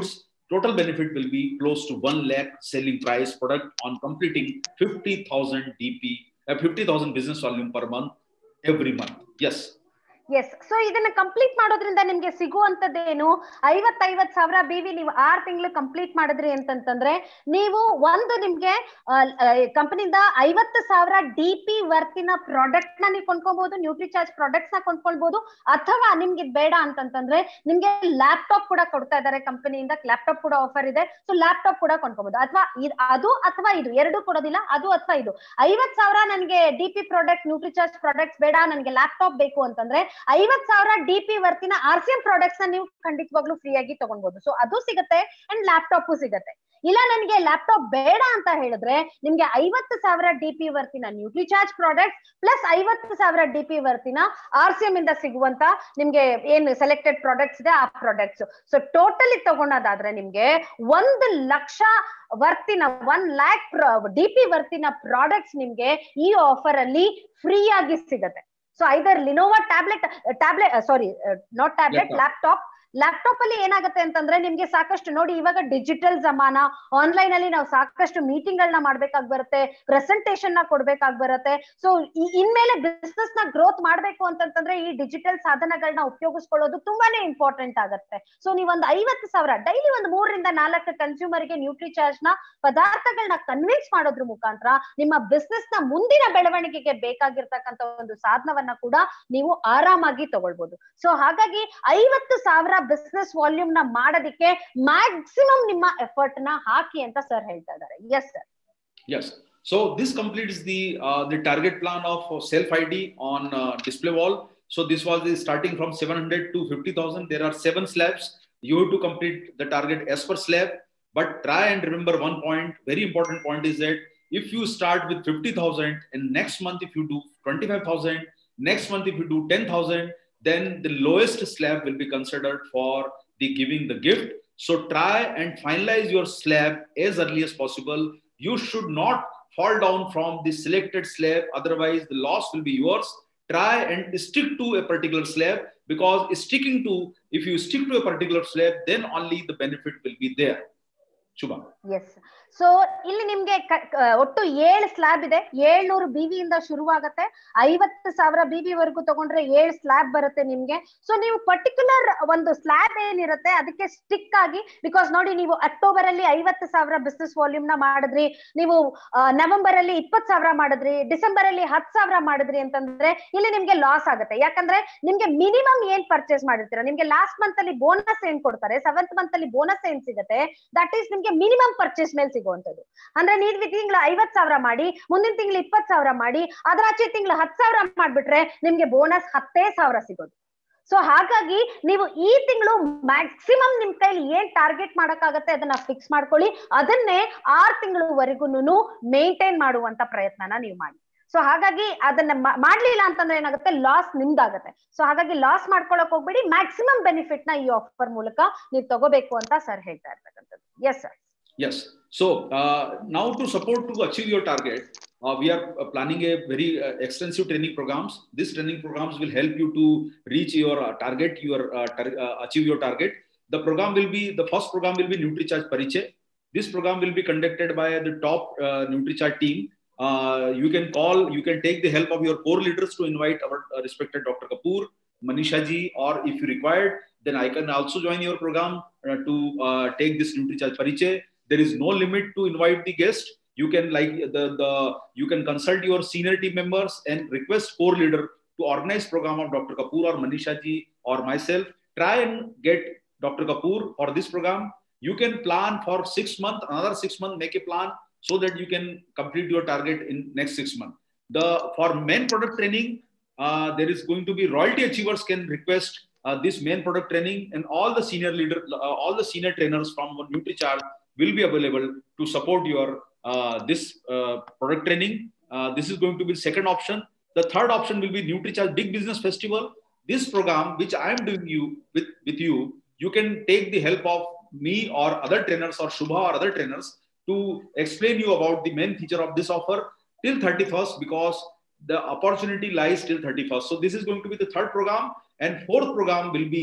total benefit will be close to one lakh selling price product on completing fifty thousand D P, uh, fifty thousand business volume per month every month. Yes. Yes. So ಇದನ್ನ complete ಮಾಡೋದ್ರಿಂದ ನಿಮ್ಗೆ ಸಿಗುವಂತದ್ದೇನು, ಐವತ್ತೈವತ್ ಸಾವಿರ B V ನೀವು ಆರ್ ತಿಂಗಳು complete ಮಾಡಿದ್ರಿ ಅಂತಂತಂದ್ರೆ ನೀವು ಒಂದು ನಿಮ್ಗೆ ಕಂಪನಿಯಿಂದ ಐವತ್ತು ಸಾವಿರ ಡಿ ಪಿ ವರ್ತಿನ ಪ್ರಾಡಕ್ಟ್ ನ ನೀವು ಕೊಂಡ್ಕೊಬಹುದು, ನ್ಯೂಟ್ರಿಚಾರ್ಜ್ ಪ್ರಾಡಕ್ಟ್ಸ್ ನ ಕೊಂಡ್ಕೊಳ್ಬಹುದು. ಅಥವಾ ನಿಮ್ಗೆ ಬೇಡ ಅಂತಂತಂದ್ರೆ ನಿಮ್ಗೆ ಲ್ಯಾಪ್ಟಾಪ್ ಕೂಡ ಕೊಡ್ತಾ ಇದ್ದಾರೆ ಕಂಪನಿಯಿಂದ, ಲ್ಯಾಪ್ಟಾಪ್ ಕೂಡ ಆಫರ್ ಇದೆ. ಸೊ ಲ್ಯಾಪ್ಟಾಪ್ ಕೂಡ ಕೊಂಡ್ಕೊಬಹುದು. ಅಥವಾ ಅದು ಅಥವಾ ಇದು ಎರಡು ಕೊಡೋದಿಲ್ಲ, ಅದು ಅಥವಾ ಇದು. ಐವತ್ ಸಾವಿರ ನನಗೆ D P product Nutricharge products ಬೇಡ, ನನಗೆ ಲ್ಯಾಪ್ಟಾಪ್ ಬೇಕು ಅಂತಂದ್ರೆ ಐವತ್ ಸಾವಿರ ಡಿ ಪಿ ವರ್ತಿನ ಆರ್ ಸಿ ಎಂ ಪ್ರಾಡಕ್ಟ್ಸ್ ನ ನೀವು ಖಂಡಿತವಾಗ್ಲೂ ಫ್ರೀ ಆಗಿ ತಗೊಳ್ಬಹುದು. ಸೊ ಅದು ಸಿಗುತ್ತೆ ಅಂಡ್ ಲ್ಯಾಪ್ಟಾಪ್ ಸಿಗುತ್ತೆ. ಇಲ್ಲ ನನಗೆ ಲ್ಯಾಪ್ಟಾಪ್ ಬೇಡ ಅಂತ ಹೇಳಿದ್ರೆ ನಿಮ್ಗೆ ಐವತ್ತು ಸಾವಿರ ಡಿ ಪಿ ವರ್ತಿನ ನ್ಯೂಟ್ರಿಚಾರ್ಜ್ ಪ್ರಾಡಕ್ಟ್ಸ್ ಪ್ಲಸ್ ಐವತ್ತು ಸಾವಿರ ಡಿ ಪಿ ವರ್ತಿನ ಆರ್ ಸಿ ಎಂ ಇಂದ ಸಿಗುವಂತ ನಿಮ್ಗೆ ಏನ್ ಸೆಲೆಕ್ಟೆಡ್ ಪ್ರಾಡಕ್ಟ್ಸ್ ಇದೆ ಆ ಪ್ರಾಡಕ್ಟ್ಸ್. ಸೊ ಟೋಟಲಿ ತಗೊಂಡೋದಾದ್ರೆ ನಿಮ್ಗೆ ಒಂದು ಲಕ್ಷ ವರ್ತಿನ ಒನ್ ಲ್ಯಾಕ್ ಡಿ ಪಿ ವರ್ತಿನ ಪ್ರಾಡಕ್ಟ್ಸ್ ನಿಮ್ಗೆ ಈ ಆಫರ್ ಅಲ್ಲಿ ಫ್ರೀ ಆಗಿ ಸಿಗುತ್ತೆ. So either Lenovo tablet tablet sorry not tablet laptop laptop ಅಲ್ಲಿ ಏನಾಗುತ್ತೆ ಅಂತಂದ್ರೆ ನಿಮ್ಗೆ ಸಾಕಷ್ಟು ನೋಡಿ, ಇವಾಗ ಡಿಜಿಟಲ್ ಜಮಾನ, ಆನ್ಲೈನ್ ಅಲ್ಲಿ ನಾವು ಸಾಕಷ್ಟು ಮೀಟಿಂಗ್ ಗಳನ್ನ ಮಾಡ್ಬೇಕಾಗಿ ಬರುತ್ತೆ, ಪ್ರೆಸೆಂಟೇಶನ್ ನ ಕೊಡ್ಬೇಕಾಗಿ ಬರುತ್ತೆ. ಸೊ ಇನ್ಮೇಲೆ ಬಿಸ್ನೆಸ್ ನ ಗ್ರೋತ್ ಮಾಡ್ಬೇಕು ಅಂತಂತಂದ್ರೆ ಈ ಡಿಜಿಟಲ್ ಸಾಧನಗಳನ್ನ ಉಪಯೋಗಿಸ್ಕೊಳ್ಳೋದು ತುಂಬಾನೇ ಇಂಪಾರ್ಟೆಂಟ್ ಆಗುತ್ತೆ. ಸೊ ನೀವೊಂದು ಐವತ್ತು ಸಾವಿರ ಡೈಲಿ ಒಂದು ಮೂರರಿಂದ ನಾಲ್ಕು ಕನ್ಸ್ಯೂಮರ್ ಗೆ ನ್ಯೂಟ್ರಿಚಾರ್ಜ್ ನ ಪದಾರ್ಥಗಳನ್ನ ಕನ್ವಿನ್ಸ್ ಮಾಡೋದ್ರ ಮುಖಾಂತರ ನಿಮ್ಮ ಬಿಸ್ನೆಸ್ ನ ಮುಂದಿನ ಬೆಳವಣಿಗೆಗೆ ಬೇಕಾಗಿರ್ತಕ್ಕಂಥ ಒಂದು ಸಾಧನವನ್ನ ಕೂಡ ನೀವು ಆರಾಮಾಗಿ ತಗೊಳ್ಬಹುದು. ಸೊ ಹಾಗಾಗಿ ಐವತ್ತು ಸಾವಿರ ಬಿಸ್ನೆಸ್ ವಾಲ್ಯೂಮ್ ನ ಮಾಡೋದಕ್ಕೆ ಮ್ಯಾಕ್ಸಿಮಮ್ ನಿಮ್ಮ ಎಫರ್ಟ್ ನ ಹಾಕಿ ಅಂತ ಸರ್ ಹೇಳ್ತಾ ಇದ್ದಾರೆ. Yes sir. Yes. So this completes the uh, the target plan of self I D on uh, display wall. So this was the starting from seven hundred to fifty thousand. There are seven slabs. You have to complete the target as per slab. But try and remember one point. Very important point is that if you start with fifty thousand and next month if you do twenty-five thousand, next month if you do ten thousand, then the lowest slab will be considered for the giving the gift. So try and finalize your slab as early as possible. You should not fall down from the selected slab, otherwise the loss will be yours. Try and stick to a particular slab, because sticking to, if you stick to a particular slab, then only the benefit will be there. Shubha. Yes. So ಇಲ್ಲಿ ನಿಮ್ಗೆ ಒಟ್ಟು ಏಳು slab ಇದೆ. ಏಳ್ನೂರು B V ಇಂದ ಶುರುವಾಗತ್ತೆ, ಐವತ್ತು ಸಾವಿರ B V ವರೆಗೂ ತಗೊಂಡ್ರೆ ಏಳು ಸ್ಲ್ಯಾಬ್ ಬರುತ್ತೆ ನಿಮ್ಗೆ. ಸೊ ನೀವು ಪರ್ಟಿಕ್ಯುಲರ್ ಒಂದು ಸ್ಲ್ಯಾಬ್ ಏನಿರುತ್ತೆ ಅದಕ್ಕೆ ಸ್ಟಿಕ್ ಆಗಿ, ಬಿಕಾಸ್ ನೋಡಿ ನೀವು ಅಕ್ಟೋಬರ್ ಅಲ್ಲಿ ಐವತ್ತು ಸಾವಿರ ಬಿಸ್ನೆಸ್ ವಾಲ್ಯೂಮ್ ನ ಮಾಡಿದ್ರಿ, ನೀವು ನವೆಂಬರ್ ಅಲ್ಲಿ ಇಪ್ಪತ್ ಸಾವಿರ ಮಾಡಿದ್ರಿ, ಡಿಸೆಂಬರ್ ಅಲ್ಲಿ ಹತ್ತು ಸಾವಿರ ಮಾಡಿದ್ರಿ ಅಂತಂದ್ರೆ ಇಲ್ಲಿ ನಿಮ್ಗೆ ಲಾಸ್ ಆಗುತ್ತೆ. ಯಾಕಂದ್ರೆ ನಿಮ್ಗೆ ಮಿನಿಮಮ್ ಏನ್ ಪರ್ಚೇಸ್ ಮಾಡಿರ್ತೀರಾ, ನಿಮ್ಗೆ ಲಾಸ್ಟ್ ಮಂತ್ ಅಲ್ಲಿ ಬೋನಸ್ ಏನ್ ಕೊಡ್ತಾರೆ, ಸೆವೆಂತ್ ಮಂತ್ ಅಲ್ಲಿ ಬೋನಸ್ ಏನ್ ಸಿಗುತ್ತೆ, ದಟ್ ಈಸ್ ನಿಮ್ಗೆ ಮಿನಿಮಮ್ ಪರ್ಚೇಸ್ ಮೇಲೆ ಸಿಗುವಂತದ್ದು. ಅಂದ್ರೆ ನೀವು ತಿಂಗಳು ಐವತ್ ಸಾವಿರ ಮಾಡಿ, ಮುಂದಿನ ತಿಂಗಳು ಇಪ್ಪತ್ ಸಾವಿರ ಮಾಡಿ, ಅದರಾಚೆ ತಿಂಗಳು ಹತ್ತು ಸಾವಿರ ಮಾಡ್ಬಿಟ್ರೆ ನಿಮ್ಗೆ ಬೋನಸ್ ಹತ್ತೇ ಸಾವಿರ ಸಿಗೋದು. ಸೊ ಹಾಗಾಗಿ ನೀವು ಈ ತಿಂಗಳು ಮ್ಯಾಕ್ಸಿಮಮ್ ನಿಮ್ ಕೈಲಿ ಏನ್ ಟಾರ್ಗೆಟ್ ಮಾಡಕ್ಕಾಗತ್ತೆ ಅದನ್ನ ಫಿಕ್ಸ್ ಮಾಡ್ಕೊಳ್ಳಿ. ಅದನ್ನೇ ಆರು ತಿಂಗಳವರೆಗೂ ಮೇಂಟೈನ್ ಮಾಡುವಂತ ಪ್ರಯತ್ನನ ನೀವು ಮಾಡಿ. ಸೊ ಹಾಗಾಗಿ ಅದನ್ನ ಮಾಡ್ಲಿಲ್ಲ ಅಂತಂದ್ರೆ ಏನಾಗುತ್ತೆ, ಲಾಸ್ ನಿಮ್ದಾಗತ್ತೆ. ಸೊ ಹಾಗಾಗಿ ಲಾಸ್ ಮಾಡ್ಕೊಳಕ್ ಹೋಗ್ಬೇಡಿ, ಮ್ಯಾಕ್ಸಿಮಮ್ ಬೆನಿಫಿಟ್ ನ ಈ ಆಫರ್ ಮೂಲಕ ನೀವು ತಗೋಬೇಕು ಅಂತ ಸರ್ ಹೇಳ್ತಾ ಇರ್ತಕ್ಕಂಥದ್ದು. Yes sir. Yes. So uh, now to support to achieve your target, uh, we are uh, planning a very uh, extensive training programs. These training programs will help you to reach your uh, target, your uh, tar uh, achieve your target. The program will be, the first program will be NutriCharge Pariche. This program will be conducted by the top uh, NutriCharge team. Uh, you can call, you can take the help of your core leaders to invite our uh, respected Doctor Kapoor, Manisha ji, or if you required, then I can also join your program uh, to uh, take this NutriCharge Pariche. There is no limit to invite the guest. You can like the, the you can consult your senior team members and request core leader to organize program of Doctor Kapoor or Manisha ji or myself. Try and get Doctor Kapoor for this program. You can plan for six months, another six months, make a plan so that you can complete your target in next six months. The for main product training, uh, there is going to be royalty achievers can request uh, this main product training, and all the senior leader, uh, all the senior trainers from NutriCharge will be available to support your uh, this uh, product training. Uh, this is going to be the second option. The third option will be NutriCharge Big Business Festival. This program, which I am doing you with, with you, you can take the help of me or other trainers or Shubha or other trainers to explain you about the main feature of this offer till thirty-first, because the opportunity lies till thirty-first. So this is going to be the third program, and fourth program will be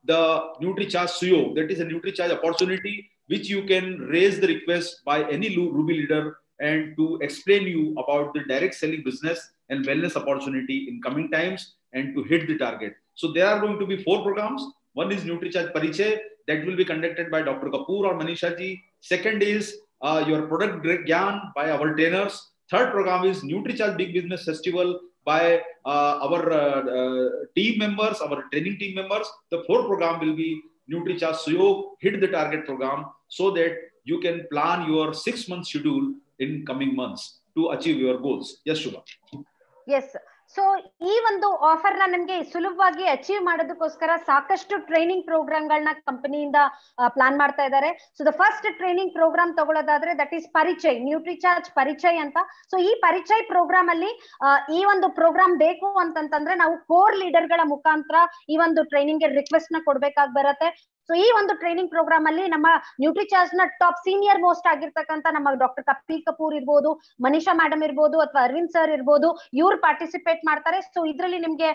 the NutriCharge Suyog. That is a NutriCharge opportunity which you can raise the request by any Ruby leader and to explain you about the direct selling business and wellness opportunity in coming times and to hit the target. So there are going to be four programs. One is NutriCharge Parichay, that will be conducted by Doctor Kapoor or Manisha ji. Second is uh, your product Gyan by our trainers. Third program is NutriCharge Big Business Festival by uh, our uh, uh, team members, our training team members. The fourth program will be NutriCharge Suyog, Hit the Target program, so that you can plan your six month schedule in coming months to achieve your goals. Yes, Shubha. Yes. So ಈ ಒಂದು offer ನ ನಮ್ಗೆ ಸುಲಭವಾಗಿ achieve ಮಾಡೋದಕ್ಕೋಸ್ಕರ ಸಾಕಷ್ಟು training programme ಗಳನ್ನ ಕಂಪನಿಯಿಂದ plan ಮಾಡ್ತಾ ಇದ್ದಾರೆ. So the first training program ತಗೊಳ್ಳೋದಾದ್ರೆ that is Parichay, Nutricharge Parichay ಅಂತ. ಸೊ ಈ ಪರಿಚಯ್ ಪ್ರೋಗ್ರಾಮ್ ಅಲ್ಲಿ ಈ ಒಂದು ಪ್ರೋಗ್ರಾಮ್ ಬೇಕು ಅಂತಂತಂದ್ರೆ ನಾವು ಕೋರ್ ಲೀಡರ್ ಗಳ ಮುಖಾಂತರ ಈ ಒಂದು ಟ್ರೈನಿಂಗ್ ಗೆ ರಿಕ್ವೆಸ್ಟ್ ನ ಕೊಡ್ಬೇಕಾಗಿ ಬರುತ್ತೆ. ಸೊ ಈ ಒಂದು ಟ್ರೈನಿಂಗ್ ಪ್ರೋಗ್ರಾಮ್ ಅಲ್ಲಿ ನಮ್ಮ ನ್ಯೂಟ್ರಿಚಾರ್ಜ್ ನ ಟಾಪ್ ಸೀನಿಯರ್ ಮೋಸ್ಟ್ ಆಗಿರ್ತಕ್ಕಂಥ ನಮ್ಮ ಡಾಕ್ಟರ್ ಕಪಿಲ್ ಕಪೂರ್ ಇರ್ಬೋದು, ಮನಿಷಾ ಮೇಡಮ್ ಇರ್ಬೋದು, ಅಥವಾ ಅರವಿಂದ್ ಸರ್ ಇರ್ಬೋದು, ಇವ್ರು ಪಾರ್ಟಿಸಿಪೇಟ್ ಮಾಡ್ತಾರೆ. ಸೊ ಇದ್ರಲ್ಲಿ ನಿಮ್ಗೆ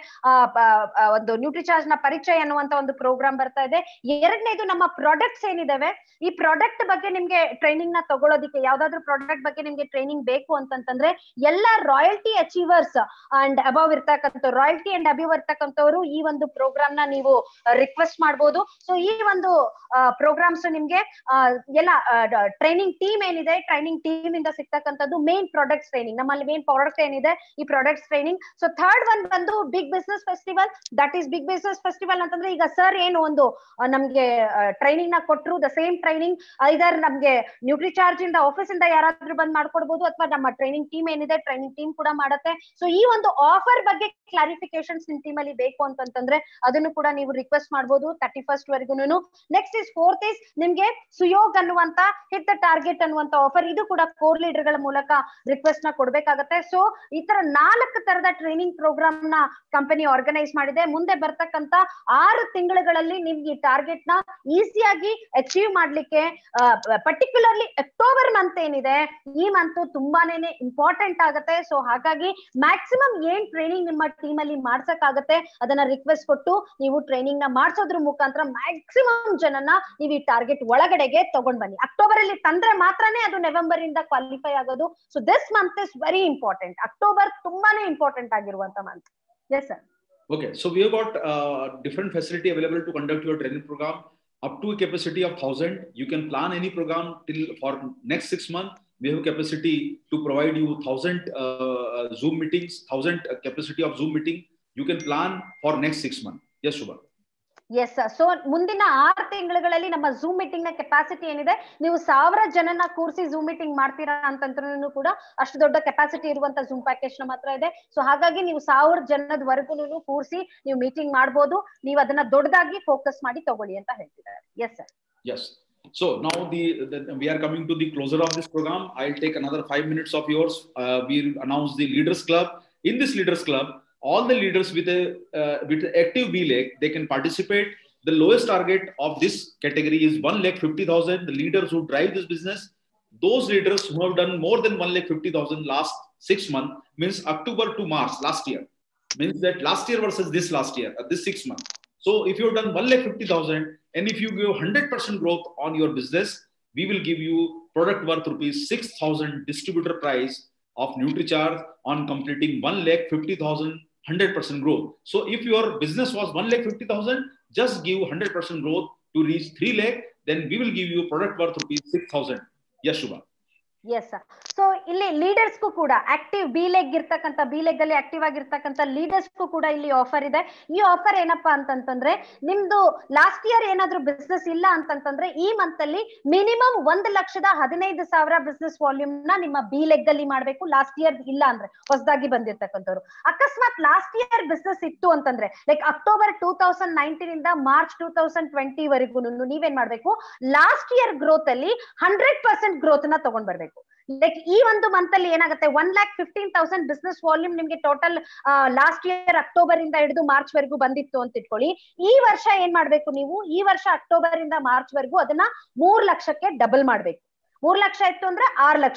ಒಂದು ನ್ಯೂಟ್ರಿಚಾರ್ಜ್ ನ ಪರಿಚಯ ಅನ್ನುವಂತ ಒಂದು ಪ್ರೋಗ್ರಾಮ್ ಬರ್ತಾ ಇದೆ. ಎರಡನೇದು ನಮ್ಮ ಪ್ರಾಡಕ್ಟ್ಸ್ ಏನಿದಾವೆ, ಈ ಪ್ರಾಡಕ್ಟ್ ಬಗ್ಗೆ ನಿಮ್ಗೆ ಟ್ರೈನಿಂಗ್ ನ ತಗೊಳ್ಳೋದಿಕ್ಕೆ ಯಾವ್ದಾದ್ರು ಪ್ರಾಡಕ್ಟ್ ಬಗ್ಗೆ ನಿಮ್ಗೆ ಟ್ರೈನಿಂಗ್ ಬೇಕು ಅಂತಂತಂದ್ರೆ ಎಲ್ಲ ರಾಯಲ್ಟಿ ಅಚೀವರ್ಸ್ ಅಂಡ್ ಅಬವ್ ಇರ್ತಕ್ಕಂಥ ರಾಯಲ್ಟಿ ಅಂಡ್ ಅಬವ್ ಇರ್ತಕ್ಕಂಥವ್ರು ಈ ಒಂದು ಪ್ರೋಗ್ರಾಮ್ ನ ನೀವು ರಿಕ್ವೆಸ್ಟ್ ಮಾಡ್ಬೋದು. ಸೊ ಈ ಒಂದು ಪ್ರೋಗ್ರಾಮ್ಸ್ ನಿಮ್ಗೆ ಎಲ್ಲ ಟ್ರೈನಿಂಗ್ ಟೀಮ್ ಏನಿದೆ, ಟ್ರೈನಿಂಗ್ ಟೀಮ್ ಇಂದ ಸಿಗ್ತಕ್ಕಂಥದ್ದು ಮೇನ್ ಪ್ರಾಡಕ್ಟ್ಸ್ ಟ್ರೈನಿಂಗ್. ನಮ್ಮಲ್ಲಿ ಮೇನ್ ಪ್ರಾಡಕ್ಟ್ ಏನಿದೆ ಈ products training. So third one ಬಂದು big business festival. That is big business festival ಅಂತಂದ್ರೆ ಈಗ ಸರ್ ಏನು ಒಂದು ನಮ್ಗೆ ಟ್ರೈನಿಂಗ್ ನ ಕೊಟ್ರು, ದ ಸೇಮ್ ಟ್ರೈನಿಂಗ್ ಐದರ್ ನಮ್ಗೆ ನ್ಯೂಟ್ರಿಚಾರ್ಜ್ ಇಂದ ಆಫೀಸ್ ಇಂದ ಯಾರಾದ್ರೂ ಬಂದ್ ಮಾಡ್ಕೊಡ್ಬೋದು, ಅಥವಾ ನಮ್ಮ ಟ್ರೈನಿಂಗ್ ಟೀಮ್ ಏನಿದೆ ಟ್ರೈನಿಂಗ್ ಟೀಮ್ ಕೂಡ ಮಾಡುತ್ತೆ. ಸೊ ಈ ಒಂದು ಆಫರ್ ಬಗ್ಗೆ ಕ್ಲಾರಿಫಿಕೇಶನ್ಸ್ ನಿಮ್ ಟೀಮ್ ಅಲ್ಲಿ ಬೇಕು ಅಂತಂತಂದ್ರೆ ಅದನ್ನು ಕೂಡ ನೀವು ರಿಕ್ವೆಸ್ಟ್ ಮಾಡ್ಬೋದು ತರ್ಟಿ ಫಸ್ಟ್ ವರೆಗೂ. ನೆಕ್ಸ್ಟ್ ಇಸ್ ಫೋರ್ತ್ ಇಸ್ ನಿಮ್ಗೆ ಸುಯೋಗ್ ಅನ್ನುವಂತ ಹಿಟ್ ದ ಟಾರ್ಗೆಟ್ ಅನ್ನುವಂತ ಆಫರ್. ಇದು ಕೂಡ ಕೋರ್ ಲೀಡರ್ ಗಳ ಮೂಲಕ ರಿಕ್ವೆಸ್ಟ್ ನ ಕೊಡ್ಬೇಕಾಗತ್ತೆ. ಸೊ ಈ ತರ ನಾಲ್ಕು ತರದ ಟ್ರೈನಿಂಗ್ ಪ್ರೋಗ್ರಾಮ್ ನ ಕಂಪನಿ ಆರ್ಗನೈಸ್ ಮಾಡಿದೆ. ಮುಂದೆ ಬರ್ತಕ್ಕಂತ ಆರು ತಿಂಗಳುಗಳಲ್ಲಿ ನಿಮ್ಗೆ ಈ ಟಾರ್ಗೆಟ್ ನ ಈಸಿಯಾಗಿ ಅಚೀವ್ ಮಾಡ್ಲಿಕ್ಕೆ, ಪರ್ಟಿಕ್ಯುಲರ್ಲಿ ಅಕ್ಟೋಬರ್ ಮಂತ್ ಏನಿದೆ ಈ ಮಂತ್ ತುಂಬಾನೇ ಇಂಪಾರ್ಟೆಂಟ್ ಆಗುತ್ತೆ. ಸೊ ಹಾಗಾಗಿ ಮ್ಯಾಕ್ಸಿಮಮ್ ಏನ್ ಟ್ರೈನಿಂಗ್ ನಿಮ್ಮ ಟೀಮ್ ಅಲ್ಲಿ ಮಾಡ್ಸಕ್ಕಾಗತ್ತೆ ಅದನ್ನ ರಿಕ್ವೆಸ್ಟ್ ಕೊಟ್ಟು ನೀವು ಟ್ರೈನಿಂಗ್ ನ ಮಾಡ್ಸೋದ್ರ ಮುಖಾಂತರ ಮ್ಯಾಕ್ಸಿಮಮ್ ಜನನ ನೀವು ಈ ಟಾರ್ಗೆಟ್ ಒಳಗಡೆಗೆ ತಗೊಂಡ್ ಬನ್ನಿ. ಅಕ್ಟೋಬರ್ ಅಲ್ಲಿ ತಂದ್ರೆ ಮಾತ್ರನೇ ಅದು ನವೆಂಬರ್ ಇಂದ ಕ್ವಾಲಿಫೈ ಆಗೋದು. So this month is very important. October ತುಂಬಾನೇ ಇಂಪಾರ್ಟೆಂಟ್ ಆಗಿರುವಂತ month. Yes sir. Okay, so we have got uh, different facility available to conduct your training program up to a capacity of one thousand. You can plan any program till for next six months. We have capacity to provide you one thousand uh, Zoom meetings, one thousand capacity of Zoom meeting. You can plan for next six months. Yes, Shubha. Yes. So ಮುಂದಿನ ಆರು ತಿಂಗಳಲ್ಲಿ ನಮ್ಮ zoom meeting ನ capacity ಏನಿದೆ, ನೀವು ಸಾವಿರ ಜನನ ಕೂರಿಸಿ ಝೂಮ್ ಮೀಟಿಂಗ್ ಮಾಡ್ತೀರಾ ಅಂತಂದ್ರೂ ಕೂಡ ಅಷ್ಟು ದೊಡ್ಡ ಕೆಪಾಸಿಟಿ ಇರುವಂತ ಝೂಮ್ ಪ್ಯಾಕೇಜ್ ನ ಮಾತ್ರ ಇದೆ. ಸೊ ಹಾಗಾಗಿ ನೀವು ಸಾವಿರ ಜನದವರೆಗೂ ಕೂರಿಸಿ ನೀವು ಮೀಟಿಂಗ್ ಮಾಡ್ಬೋದು. ನೀವು ಅದನ್ನ ದೊಡ್ಡದಾಗಿ ಫೋಕಸ್ ಮಾಡಿ ತಗೊಳ್ಳಿ ಅಂತ ಹೇಳ್ತಿದ್ದಾರೆ. Yes sir. Yes. So now the, the we are coming to the closure of this program. I'll take another five minutes of yours. Uh, we'll announce the Leaders Club. In this Leaders Club, all the leaders with a uh, with active B leg, they can participate. The lowest target of this category is one lakh fifty thousand. The leaders who drive this business, those leaders who have done more than one lakh fifty thousand last six months, means October to March last year, means that last year versus this last year, uh, this six months. So if you have done one lakh fifty thousand and if you give one hundred percent growth on your business, we will give you product worth rupees six thousand distributor price of NutriCharge on completing one lakh fifty thousand. one hundred percent growth. So if your business was one lakh fifty thousand, just give one hundred percent growth to reach three lakh, then we will give you product worth rupees six thousand. Yes, Shubha. Yes, sir. So ಇಲ್ಲಿ ಲೀಡರ್ಸ್ಗೂ ಕೂಡ active B leg ಇರ್ತಕ್ಕಂಥ B leg ಅಲ್ಲಿ active ಆಗಿರ್ತಕ್ಕಂಥ ಲೀಡರ್ಸ್ಗೂ ಕೂಡ ಇಲ್ಲಿ offer ಇದೆ. ಈ ಆಫರ್ ಏನಪ್ಪಾ ಅಂತಂತಂದ್ರೆ ನಿಮ್ದು ಲಾಸ್ಟ್ ಇಯರ್ ಏನಾದ್ರೂ ಬಿಸ್ನೆಸ್ ಇಲ್ಲ ಅಂತಂತಂದ್ರೆ ಈ ಮಂತ್ ಅಲ್ಲಿ ಮಿನಿಮಮ್ ಒಂದ್ ಲಕ್ಷದ ಹದಿನೈದು ಸಾವಿರ ಬಿಸ್ನೆಸ್ ವಾಲ್ಯೂಮ್ ನ ನಿಮ್ಮ ಬಿ ಲೆಗ್ ಅಲ್ಲಿ ಮಾಡ್ಬೇಕು. ಲಾಸ್ಟ್ ಇಯರ್ ಇಲ್ಲ ಅಂದ್ರೆ ಹೊಸದಾಗಿ ಬಂದಿರ್ತಕ್ಕಂಥವ್ರು. ಅಕಸ್ಮಾತ್ ಲಾಸ್ಟ್ ಇಯರ್ ಬಿಸ್ನೆಸ್ ಇತ್ತು ಅಂತಂದ್ರೆ like October two thousand nineteen ಇಂದ ಮಾರ್ಚ್ ಟೂ ತೌಸಂಡ್ ಟ್ವೆಂಟಿ ವರೆಗೂ ನೀವೇನ್ ಮಾಡ್ಬೇಕು, ಲಾಸ್ಟ್ ಇಯರ್ ಗ್ರೋತ್ ಅಲ್ಲಿ ಹಂಡ್ರೆಡ್ ಪರ್ಸೆಂಟ್ ಗ್ರೋತ್ ನ ತಗೊಂಡ್ ಬರ್ಬೇಕು. ಲೈಕ್ ಈ ಒಂದು ಮಂತ್ ಅಲ್ಲಿ ಏನಾಗುತ್ತೆ, one lakh fifteen thousand business volume ನಿಮ್ಗೆ ಟೋಟಲ್ ಲಾಸ್ಟ್ ಇಯರ್ ಅಕ್ಟೋಬರ್ ಇಂದ ಹಿಡಿದು ಮಾರ್ಚ್ ವರೆಗೂ ಬಂದಿತ್ತು ಅಂತ ಇಟ್ಕೊಳ್ಳಿ. ಈ ವರ್ಷ ಏನ್ ಮಾಡ್ಬೇಕು ನೀವು, ಈ ವರ್ಷ ಅಕ್ಟೋಬರ್ ಇಂದ ಮಾರ್ಚ್ ವರೆಗೂ ಅದನ್ನ ಮೂರ್ ಲಕ್ಷಕ್ಕೆ ಡಬಲ್ ಮಾಡ್ಬೇಕು. ಮೂರ್ ಲಕ್ಷ ಇತ್ತು ಅಂದ್ರೆ ಆರ್ ಲಕ್ಷ.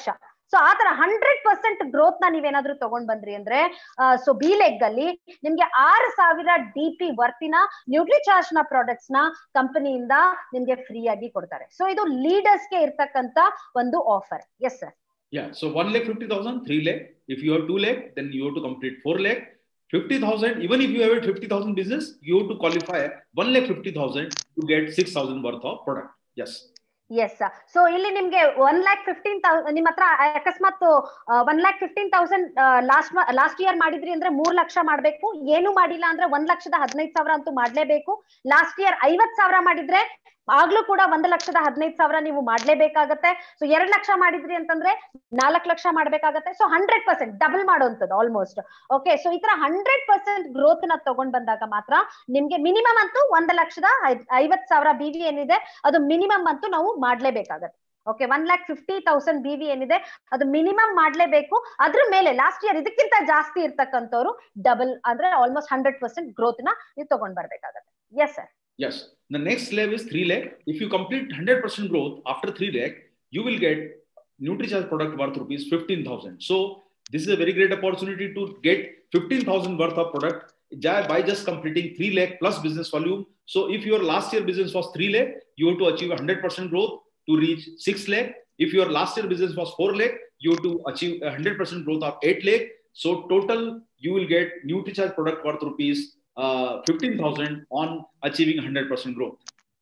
ಸೊ ಆ ತರ ಹಂಡ್ರೆಡ್ ಪರ್ಸೆಂಟ್ ಗ್ರೋತ್ ನ ನೀವೇನಾದ್ರೂ ತಗೊಂಡ್ ಬಂದ್ರಿ ಅಂದ್ರೆ ಸೊ ಬಿ ಲೆಗ್ ಅಲ್ಲಿ ನಿಮ್ಗೆ ಆರು ಸಾವಿರ ಡಿ ಪಿ ವರ್ತಿನ ನ್ಯೂಟ್ರಿಚಾರ್ಜ್ ನ ಪ್ರಾಡಕ್ಟ್ಸ್ ನ ಕಂಪನಿಯಿಂದ ನಿಮ್ಗೆ ಫ್ರೀ ಆಗಿ ಕೊಡ್ತಾರೆ. ಸೊ ಇದು ಲೀಡರ್ಸ್ ಗೆ ಇರ್ತಕ್ಕಂತ ಒಂದು offer. Yes sir. Yeah, so one lakh fifty thousand, three lakh. If you have two lakh, then you have to complete four lakh. fifty thousand, even if you have a fifty thousand business, you have to qualify one lakh fifty thousand to get six thousand worth of product. Yes. Yes. So ಇಲ್ಲಿ ನಿಮ್ಗೆ one lakh fifteen thousand ನಿಮ್ ಹತ್ರ ಅಕಸ್ಮಾತ್ one lakh fifteen thousand last last year ಮಾಡಿದ್ರಿ ಅಂದ್ರೆ ಮೂರ್ ಲಕ್ಷ ಮಾಡ್ಬೇಕು. ಏನು ಮಾಡಿಲ್ಲ ಅಂದ್ರೆ ಒಂದ್ ಲಕ್ಷದ ಹದಿನೈದು ಸಾವಿರ ಅಂತೂ ಮಾಡ್ಲೇಬೇಕು. ಲಾಸ್ಟ್ ಇಯರ್ ಐವತ್ ಸಾವಿರ ಮಾಡಿದ್ರೆ ಆಗ್ಲೂ ಕೂಡ ಒಂದು ಲಕ್ಷದ ಹದಿನೈದು ಸಾವಿರ ನೀವು ಮಾಡ್ಲೇಬೇಕಾಗತ್ತೆ. ಸೊ ಎರಡ್ ಲಕ್ಷ ಮಾಡಿದ್ರಿ ಅಂತಂದ್ರೆ ನಾಲ್ಕು ಲಕ್ಷ ಮಾಡ್ಬೇಕಾಗತ್ತೆ. ಸೊ ಹಂಡ್ರೆಡ್ ಪರ್ಸೆಂಟ್ ಡಬಲ್ ಮಾಡುವಂಥದ್ದು ಆಲ್ಮೋಸ್ಟ್. ಓಕೆ, ಸೊ ಈ ತರ ಹಂಡ್ರೆಡ್ ಪರ್ಸೆಂಟ್ ಗ್ರೋತ್ ನ ತಗೊಂಡ್ ಬಂದಾಗ ಮಾತ್ರ ನಿಮ್ಗೆ ಮಿನಿಮಮ್ ಅಂತೂ ಒಂದು ಲಕ್ಷದ ಐವತ್ ಸಾವಿರ ಬಿ ವಿ ಏನಿದೆ ಅದು ಮಿನಿಮಮ್ ಅಂತೂ ನಾವು ಮಾಡ್ಲೇಬೇಕಾಗತ್ತೆ. Okay, one lakh fifty thousand B V ಏನಿದೆ ಅದು ಮಿನಿಮಮ್ ಮಾಡ್ಲೇಬೇಕು. ಅದ್ರ ಮೇಲೆ ಲಾಸ್ಟ್ ಇಯರ್ ಇದಕ್ಕಿಂತ ಜಾಸ್ತಿ ಇರ್ತಕ್ಕಂಥವ್ರು ಡಬಲ್ ಅಂದ್ರೆ ಆಲ್ಮೋಸ್ಟ್ ಹಂಡ್ರೆಡ್ ಪರ್ಸೆಂಟ್ ಗ್ರೋತ್ ನ ನೀವು ತಗೊಂಡ್ ಬರ್ಬೇಕಾಗತ್ತೆ. Yes sir. Yes. The next level is three lakh. If you complete one hundred percent growth after three lakh, you will get NutriCharge product worth rupees fifteen thousand. So this is a very great opportunity to get fifteen thousand worth of product by just completing three lakh plus business volume. So if your last year business was three lakh, you have to achieve one hundred percent growth to reach six lakh. If your last year business was four lakh, you have to achieve one hundred percent growth of eight lakh. So total you will get NutriCharge product worth rupees Uh, fifteen thousand on achieving one hundred percent growth.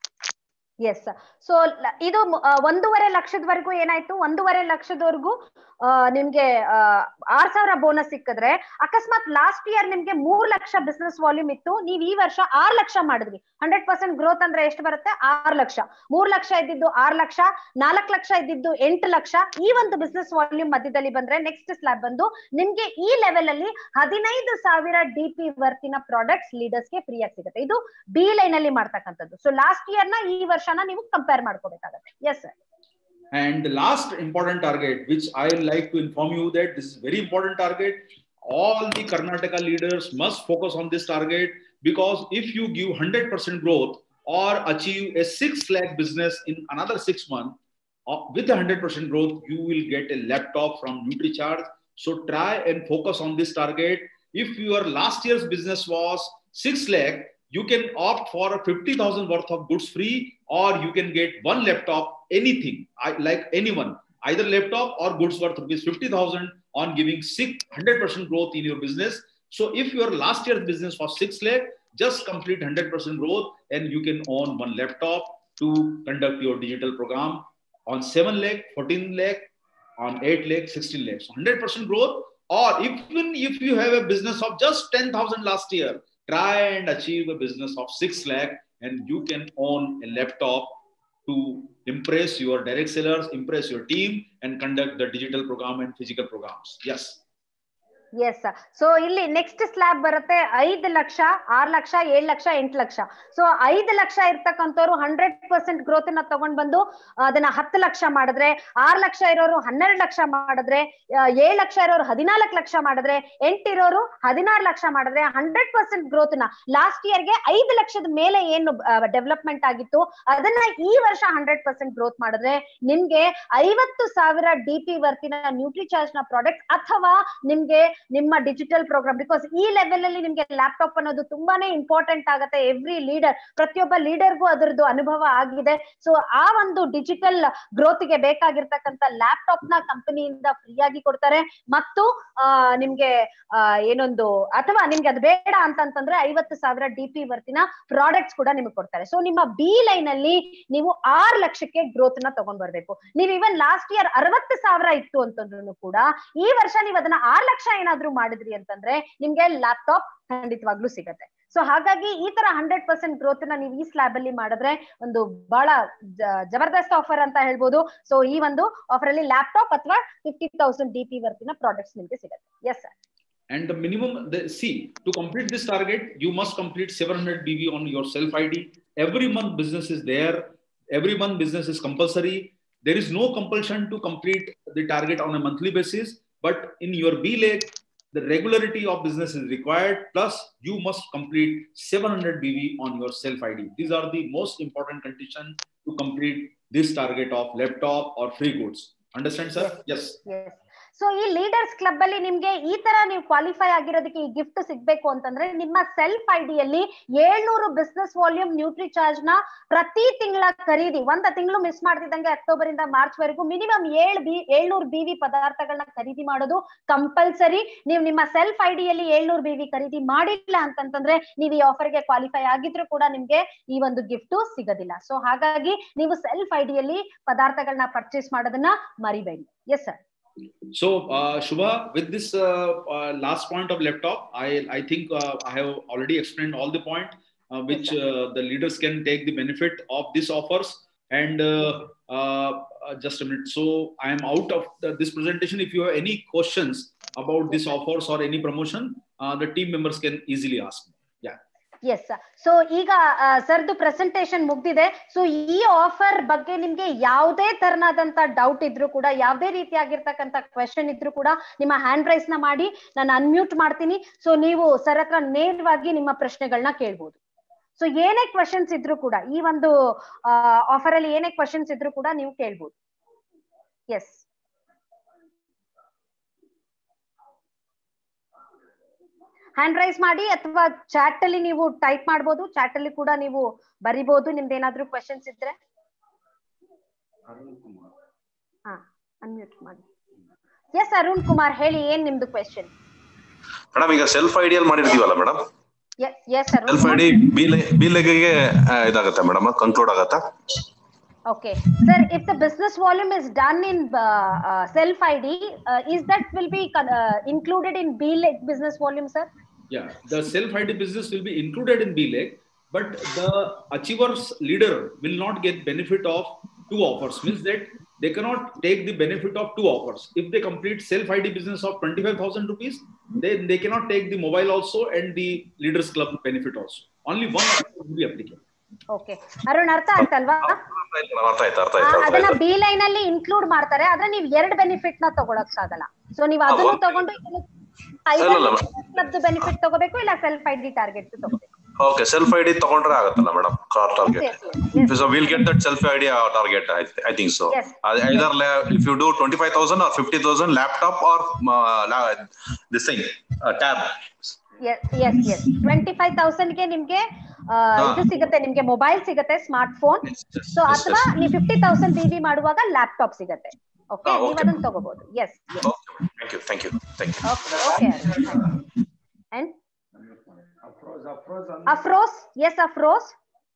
Yes. So ಇದು ಒಂದೂವರೆ ಲಕ್ಷದವರೆಗೂ ಏನಾಯ್ತು, ಒಂದೂವರೆ ಲಕ್ಷದವರೆಗೂ ನಿಮ್ಗೆ R ಸಾವಿರ bonus ಸಿಕ್ಕಿದ್ರೆ, ಅಕಸ್ಮಾತ್ ಲಾಸ್ಟ್ ಇಯರ್ ನಿಮ್ಗೆ ಮೂರ್ ಲಕ್ಷ ಬಿಸ್ನೆಸ್ ವಾಲ್ಯೂಮ್ ಇತ್ತು, ನೀವ್ ಈ ವರ್ಷ ಆರ್ ಲಕ್ಷ ಮಾಡಿದ್ವಿ. ಹಂಡ್ರೆಡ್ ಪರ್ಸೆಂಟ್ ಗ್ರೋತ್ ಅಂದ್ರೆ ಎಷ್ಟು ಬರುತ್ತೆ? ಆರ್ ಲಕ್ಷ. ಮೂರ್ ಲಕ್ಷ ಇದ್ದಿದ್ದು ಆರ್ ಲಕ್ಷ, ನಾಲ್ಕು ಲಕ್ಷ ಇದ್ದಿದ್ದು ಎಂಟು ಲಕ್ಷ. ಈ ಒಂದು ಬಿಸ್ನೆಸ್ ವಾಲ್ಯೂಮ್ ಮಧ್ಯದಲ್ಲಿ ಬಂದ್ರೆ ನೆಕ್ಸ್ಟ್ ಸ್ಲ್ಯಾಬ್ ಬಂದು ನಿಮ್ಗೆ ಈ ಲೆವೆಲ್ ಅಲ್ಲಿ ಹದಿನೈದು ಸಾವಿರ ಡಿ ಪಿ ವರ್ತಿನ ಪ್ರಾಡಕ್ಟ್ಸ್ ಲೀಡರ್ಸ್ ಗೆ ಫ್ರೀ ಆಗಿ ಸಿಗುತ್ತೆ. ಇದು ಬಿ ಲೈನ್ ಅಲ್ಲಿ ಮಾಡ್ತಕ್ಕಂಥದ್ದು. ಸೊ ಲಾಸ್ಟ್ ಇಯರ್ ನ ಈ ವರ್ಷನ ನೀವು ಕಂಪೇರ್ ಮಾಡ್ಕೋಬೇಕಾಗುತ್ತೆ. Yes sir. And the last important target, which I like to inform you that this is very important target. All the Karnataka leaders must focus on this target, because if you give one hundred percent growth or achieve a six lakh business in another six months uh, with one hundred percent growth, you will get a laptop from NutriCharge. So try and focus on this target. If your last year's business was six lakh, you can opt for a fifty thousand worth of goods free, or you can get one laptop, anything, I, like anyone, either laptop or goods worth rupees fifty thousand on giving six hundred percent growth in your business. So if your last year's business was six lakh, just complete one hundred percent growth and you can own one laptop to conduct your digital program on seven lakh, fourteen lakh, on eight lakh, sixteen lakh. So one hundred percent growth, or even if you have a business of just ten thousand last year, try and achieve a business of six lakh and you can own a laptop to impress your direct sellers, impress your team, and conduct the digital program and physical programs. Yes. Yes. So ಇಲ್ಲಿ next slab ಬರುತ್ತೆ ಐದು lakh, R lakh, ಏಳು ಲಕ್ಷ, ಎಂಟು lakh. So ಐದು ಲಕ್ಷ ಇರ್ತಕ್ಕಂಥವ್ರು hundred percent growth ನ ತಗೊಂಡ್ ಬಂದು ಅದನ್ನ ಹತ್ತು ಲಕ್ಷ ಮಾಡಿದ್ರೆ, ಆರ್ ಲಕ್ಷ ಇರೋರು ಹನ್ನೆರಡು ಲಕ್ಷ ಮಾಡಿದ್ರೆ, ಏಳು ಲಕ್ಷ ಇರೋರು ಹದಿನಾಲ್ಕು ಲಕ್ಷ ಮಾಡಿದ್ರೆ, ಎಂಟಿರೋರು ಹದಿನಾರು ಲಕ್ಷ ಮಾಡಿದ್ರೆ ಹಂಡ್ರೆಡ್ ಪರ್ಸೆಂಟ್ ಗ್ರೋತ್ ನ ಲಾಸ್ಟ್ ಇಯರ್ಗೆ ಐದು ಲಕ್ಷದ ಮೇಲೆ ಏನು ಡೆವಲಪ್ಮೆಂಟ್ ಆಗಿತ್ತು ಅದನ್ನ ಈ ವರ್ಷ ಹಂಡ್ರೆಡ್ ಪರ್ಸೆಂಟ್ ಗ್ರೋತ್ ಮಾಡಿದ್ರೆ ನಿಮ್ಗೆ ಐವತ್ತು ಸಾವಿರ ಡಿ ಪಿ ವರ್ತಿನ ನ್ಯೂಟ್ರಿಚಾರ್ಜ್ ನ ಪ್ರಾಡಕ್ಟ್ ಅಥವಾ ನಿಮ್ಗೆ ನಿಮ್ಮ ಡಿಜಿಟಲ್ ಪ್ರೋಗ್ರಾಮ್, ಬಿಕಾಸ್ ಈ ಲೆವೆಲ್ ಅಲ್ಲಿ ನಿಮ್ಗೆ ಲ್ಯಾಪ್ಟಾಪ್ ಅನ್ನೋದು ತುಂಬಾನೇ ಇಂಪಾರ್ಟೆಂಟ್ ಆಗುತ್ತೆ. ಎವ್ರಿ ಲೀಡರ್, ಪ್ರತಿಯೊಬ್ಬ ಲೀಡರ್ಗೂ ಅದರದ್ದು ಅನುಭವ ಆಗಿದೆ. ಸೊ ಆ ಒಂದು ಡಿಜಿಟಲ್ ಗ್ರೋತ್ ಗೆ ಬೇಕಾಗಿರ್ತಕ್ಕಂಥ ಲ್ಯಾಪ್ಟಾಪ್ ನ ಕಂಪನಿಯಿಂದ ಫ್ರೀ ಆಗಿ ಕೊಡ್ತಾರೆ. ಮತ್ತು ಆ ನಿಮ್ಗೆ ಆ ಏನೊಂದು ಅಥವಾ ನಿಮ್ಗೆ ಅದು ಬೇಡ ಅಂತಂತಂದ್ರೆ ಐವತ್ತು ಸಾವಿರ ಡಿ ಪಿ ವರ್ತಿನ ಪ್ರಾಡಕ್ಟ್ಸ್ ಕೂಡ ನಿಮ್ಗೆ ಕೊಡ್ತಾರೆ. ಸೊ ನಿಮ್ಮ ಬಿ ಲೈನ್ ಅಲ್ಲಿ ನೀವು ಆರು ಲಕ್ಷಕ್ಕೆ ಗ್ರೋತ್ ನ ತಗೊಂಡ್ ಬರ್ಬೇಕು. ನೀವು ಇವನ್ ಲಾಸ್ಟ್ ಇಯರ್ ಅರವತ್ತು ಸಾವಿರ ಇತ್ತು ಅಂತಂದ್ರೂ ಕೂಡ ಈ ವರ್ಷ ನೀವು ಅದನ್ನ ಆರು ಲಕ್ಷ ಏನಾದ್ರೂ ಮಾಡಿದ್ರಿ ಅಂತಂದ್ರೆ ನಿಮ್ಗೆ ಲ್ಯಾಪ್ಟಾಪ್ ಖಂಡಿತವಾಗ್ಲೂ ಸಿಗತ್ತೆ. ಸೊ ಹಾಗಾಗಿ ಈ ತರ ಹಂಡ್ರೆಡ್ ಪರ್ಸೆಂಟ್ ಗ್ರೋತ್ ನ ನೀವು ಈ ಸ್ಲ್ಯಾಬ್ ಅಲ್ಲಿ ಮಾಡಿದ್ರೆ ಒಂದು ಬಹಳ ಜಬರ್ದಸ್ತ್ ಆಫರ್ ಅಂತ ಹೇಳ್ಬೋದು. ಸೊ ಈ ಒಂದು ಆಫರ್ ಅಲ್ಲಿ ಲ್ಯಾಪ್ಟಾಪ್ ಅಥವಾ ಫಿಫ್ಟಿ ತೌಸಂಡ್ ಡಿ ಪಿ ವರ್ತಿನ ಪ್ರಾಡಕ್ಟ್ಸ್ ನಿಮ್ಗೆ ಸಿಗತ್ತೆ. Yes sir. And the minimum, the, see, to complete this target, you must complete seven hundred B V on your self I D. Every month business is there. Every month business is compulsory. There is no compulsion to complete the target on a monthly basis. But in your B leg, the regularity of business is required. Plus, you must complete seven hundred B V on your self I D. These are the most important conditions to complete this target of laptop or free goods. Understand, sir? Yes. Yes. So ಈ leaders club ಅಲ್ಲಿ ನಿಮ್ಗೆ ಈ ತರ ನೀವು qualify ಆಗಿರೋದಕ್ಕೆ ಈ gift ಸಿಗ್ಬೇಕು ಅಂತಂದ್ರೆ ನಿಮ್ಮ ಸೆಲ್ಫ್ ಐಡಿಯಲ್ಲಿ ಏಳ್ನೂರು ಬಿಸ್ನೆಸ್ ವಾಲ್ಯೂಮ್ ನ್ಯೂಟ್ರಿ ಚಾರ್ಜ್ ನ ಪ್ರತಿ ತಿಂಗಳ ಖರೀದಿ, ಒಂದ ತಿಂಗಳು ಮಿಸ್ ಮಾಡ್ತಿದ್ದಂಗೆ ಅಕ್ಟೋಬರ್ ಇಂದ ಮಾರ್ಚ್ ವರೆಗೂ ಮಿನಿಮಮ್ ಏಳ್ ಬಿ ಏಳ್ನೂರು ಬಿ ವಿ ಪದಾರ್ಥಗಳನ್ನ ಖರೀದಿ ಮಾಡೋದು ಕಂಪಲ್ಸರಿ. ನೀವು ನಿಮ್ಮ ಸೆಲ್ಫ್ ಐಡಿಯಲ್ಲಿ ಏಳ್ನೂರು ಬಿ ವಿ ಖರೀದಿ ಮಾಡಿಲ್ಲ ಅಂತಂತಂದ್ರೆ ನೀವು ಈ ಆಫರ್ಗೆ ಕ್ವಾಲಿಫೈ ಆಗಿದ್ರು ಕೂಡ ನಿಮ್ಗೆ ಈ ಒಂದು ಗಿಫ್ಟ್ ಸಿಗೋದಿಲ್ಲ. ಸೊ ಹಾಗಾಗಿ ನೀವು ಸೆಲ್ಫ್ ಐಡಿಯಲ್ಲಿ ಪದಾರ್ಥಗಳನ್ನ ಪರ್ಚೇಸ್ ಮಾಡೋದನ್ನ ಮರಿಬೇಡಿ. Yes sir. So, uh, Shubha, with this uh, uh, last point of laptop, I I think uh, I have already explained all the point uh, which uh, the leaders can take the benefit of these offers. And uh, uh, uh, just a minute. So, I am out of the, this presentation. If you have any questions about these offers or any promotion, uh, the team members can easily ask me. Yeah. Yes. So ಈಗ ಸರ್ದು presentation ಮುಗ್ದಿದೆ. So ಈ offer ಬಗ್ಗೆ ನಿಮ್ಗೆ ಯಾವುದೇ ತರನಾದಂತ doubt ಇದ್ರು ಕೂಡ, ಯಾವುದೇ ರೀತಿಯಾಗಿರ್ತಕ್ಕಂಥ ಕ್ವೆಶನ್ ಇದ್ರು ಕೂಡ ನಿಮ್ಮ ಹ್ಯಾಂಡ್ ರೈಸ್ ನ ಮಾಡಿ ನಾನು ಅನ್ಮ್ಯೂಟ್ ಮಾಡ್ತೀನಿ. ಸೊ ನೀವು ಸರ್ ಹತ್ರ ನೇರವಾಗಿ ನಿಮ್ಮ ಪ್ರಶ್ನೆಗಳನ್ನ ಕೇಳ್ಬೋದು. ಸೊ ಏನೇ ಕ್ವೆಶನ್ಸ್ ಇದ್ರು ಕೂಡ ಈ ಒಂದು ಆಫರ್ ಅಲ್ಲಿ ಏನೇ ಕ್ವೆಶನ್ಸ್ ಇದ್ರು ಕೂಡ ನೀವು ಕೇಳ್ಬೋದು. ಎಸ್. ಹ್ಯಾಂಡ್ ರೈಸ್ ಮಾಡಿ ಅಥವಾ ಚಾಟ್ ಅಲ್ಲಿ ನೀವು ಟೈಪ್ ಮಾಡಬಹುದು. ಚಾಟ್ ಅಲ್ಲಿ ಕೂಡ ನೀವು ಬರಿಬಹುದು ನಿಮ್ದು ಏನಾದ್ರೂ ಕ್ವೆಶನ್ಸ್ ಇದ್ರೆ. ಹಾ, ಅನ್ಮ್ಯೂಟ್ ಮಾಡಿ. ಎಸ್ ಅರುಣ್ ಕುಮಾರ್, ಹೇಳಿ ಏನ್ ನಿಮ್ದು ಕ್ವೆಶನ್? ಮೇಡಮ್ ಈಗ ಸೆಲ್ಫ್ ಐಡಿಯಲ್ ಮಾಡಿರ್ತೀವಲ್ಲ madam, yes Arun. Self ID B ಲೆಗ್ಗೆ ಇದಾಗತ್ತಾ ಮೇಡಮ್, ಕನ್ಕ್ಲೂಡ್ ಆಗತ್ತಾ? Okay, sir, if the business volume is done in uh, uh, self I D, uh, is that will be uh, included in B leg business volume, sir? Yeah, the self I D business will be included in B leg, but the achievers leader will not get benefit of two offers. Means that they cannot take the benefit of two offers. If they complete self I D business of twenty-five thousand rupees, then they cannot take the mobile also and the leaders club benefit also. Only one offer will be applicable. Okay, Arun ಅರ್ಥ ಆಯ್ತಲ್ವಾ? ಅದನ್ನ B line ಅಲ್ಲಿ include ಮಾಡ್ತಾರೆ, ಆದ್ರೆ ನೀವು ಎರಡು benefit ನ ತಗೊಳಕ್ ಆಗಲ್ಲ. ಸೊ ನೀವು ಅದನ್ನು ತಗೊಂಡು ಕ್ಲಬ್ ಬೆನಿಫಿಟ್ ತಗೋಬೇಕು, ಇಲ್ಲ ಸೆಲ್ಫ್ ಐಡಿ ಟಾರ್ಗೆಟ್ ತಗೋಬೇಕು. ಓಕೆ, ಸೆಲ್ಫ್ ಐಡಿ ತಗೊಂಡ್ರೆ ಆಗುತ್ತಲ್ಲ madam target? So will get that self ID target. I think so. Either if you do twenty-five thousand or fifty thousand laptop or this thing tab. Yes yes yes twenty five thousand ಗೆ ನಿಮ್ಗೆ ಇದು ಸಿಗುತ್ತೆ, ನಿಮ್ಗೆ mobile ಸಿಗುತ್ತೆ, smart phone. So ಅಥವಾ ನೀವು fifty thousand B B ಮಾಡುವಾಗ laptop ಸಿಗುತ್ತೆ. ಓಕೆ, ನೀವು ಅದನ್ನ ತಗೋಬಹುದು. Yes. Thank you thank you thank you. Okay. And Afroz. Yes Afroz.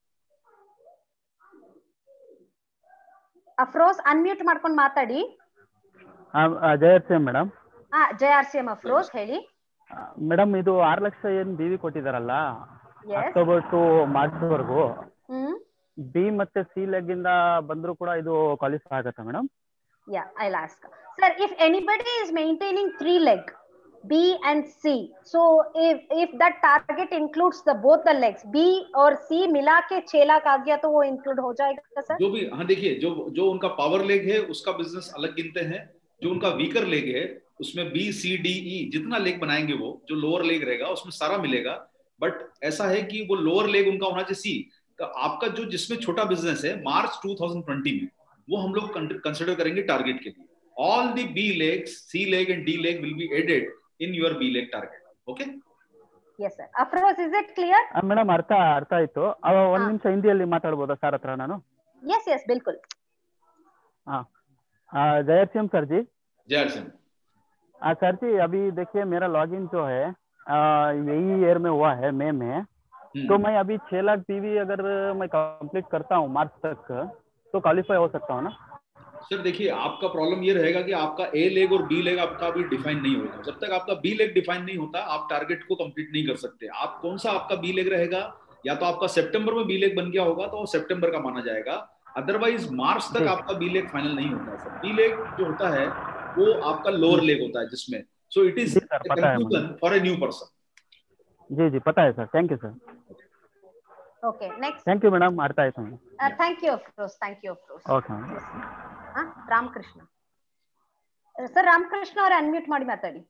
Afroz unmute ಮಾಡ್ಕೊಂಡು ಮಾತಾಡಿ. Jaya R C M madam. ಹಾ, Jaya R C M Afroz ಹೇಳಿ. ಮೇಡಮ್ ಇದು ಆರು ಲಕ್ಷ ಏನ್ ಬಿ ವಿ ಕೊಟ್ಟಿದಾರಲ್ಲ ಅಕ್ಟೋಬರ್ ಟು ಮಾರ್ಚ್ ವರೆಗೂ, ಬಿ ಮತ್ತೆ ಸಿ ಲೆಗ್ ಇಂದ ಬಂದ್ರು ಕೂಡ ಇದು ಕ್ವಾಲಿಫೈ ಆಗುತ್ತಾ madam? Yeah, I will ask. Sir, if anybody is maintaining three leg B and C, so if if that target includes the both the legs B और C मिला के छह लाख आ गया तो वो इंक्लूड हो जाएगा सर? जो भी, हाँ देखिए, जो जो उनका पावर लेग है उसका बिजनेस अलग गिनते हैं. जो उनका वीकर लेग है उसमें बी सी डी ई जितना लेग बनाएंगे वो जो लोअर लेग रहेगा उसमें सारा मिलेगा. बट ऐसा है कि वो लोअर लेग उनका होना चाहिए सी. तो आपका जो जिसमें छोटा बिजनेस है मार्च twenty twenty में वो हम लोग कंसिडर करेंगे टारगेट के लिए. All the B legs, C leg and D leg will be added in your B leg target. Okay? Yes sir. Afros, is it clear? Madam ಅರ್ಥ ಅರ್ಥ ಆಯ್ತು. ಒಂದ್ ನಿಮಿಷ ಹಿಂದಿಯಲ್ಲಿ ಮಾತಾಡ್ಬೋದಾ ಸರ್ ಹತ್ರ ನಾನು? Yes yes बिल्कुल. हाँ, जय सिंह सर जी. जय सिंह. हाँ सर जी, अभी देखिए मेरा लॉगिन जो है यही ईयर में हुआ है, मई में. तो मैं अभी छह लाख पीवी अगर मैं कंप्लीट करता हूँ मार्च तक तो क्वालिफाई हो सकता हूँ ना? सर देखिए, आपका प्रॉब्लम ये रहेगा कि आपका ए लेग और बी लेग आपका अभी डिफाइन नहीं होगा. जब तक आपका बी लेग डिफाइन नहीं होता आप टारगेट को कंप्लीट नहीं कर सकते. आप कौन सा आपका बी लेग रहेगा, या तो आपका सितंबर में बी लेग बन गया होगा तो सितंबर का माना जाएगा, अदरवाइज मार्च तक आपका बी लेग फाइनल नहीं होता है. बी लेग जो होता है वो आपका लोअर लेग होता है जिसमें, so it is confusion for a new person. जी जी पता है sir, thank you sir. Okay, next. Thank you madam, ಅರ್ಥ ಆಯ್ತು. Thank you Afroz, thank you Afroz. Okay. ಹಾ, ರಾಮಕೃಷ್ಣ ಸರ್, ರಾಮಕೃಷ್ಣ ಅವರೇ ಅನ್ಮ್ಯೂಟ್ ಮಾಡಿ ಮಾತಾಡಿ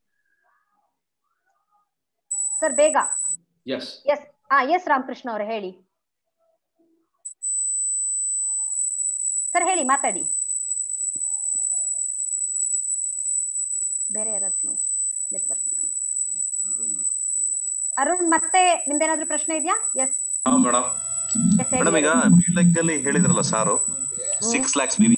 ಸರ್ ಬೇಗ. ಎಸ್ ಎಸ್ ಹಾ ಎಸ್ ರಾಮಕೃಷ್ಣ ಅವರೇ ಹೇಳಿ ಸರ್, ಹೇಳಿ ಮಾತಾಡಿ. ಅರುಣ್ ಮತ್ತೆ ನಿಮ್ದೇನಾದ್ರೂ ಪ್ರಶ್ನೆ ಇದೆಯಾ? ಎಸ್ ಮೇಡಮ್ ಮೇಡಮ್ ಈಗ ಬಿ ಅಲ್ಲಿ ಹೇಳಿದ್ರಲ್ಲ ಸಾರು ಸಿಕ್ಸ್ ಲ್ಯಾಕ್ಸ್ ಬಿ ವಿ,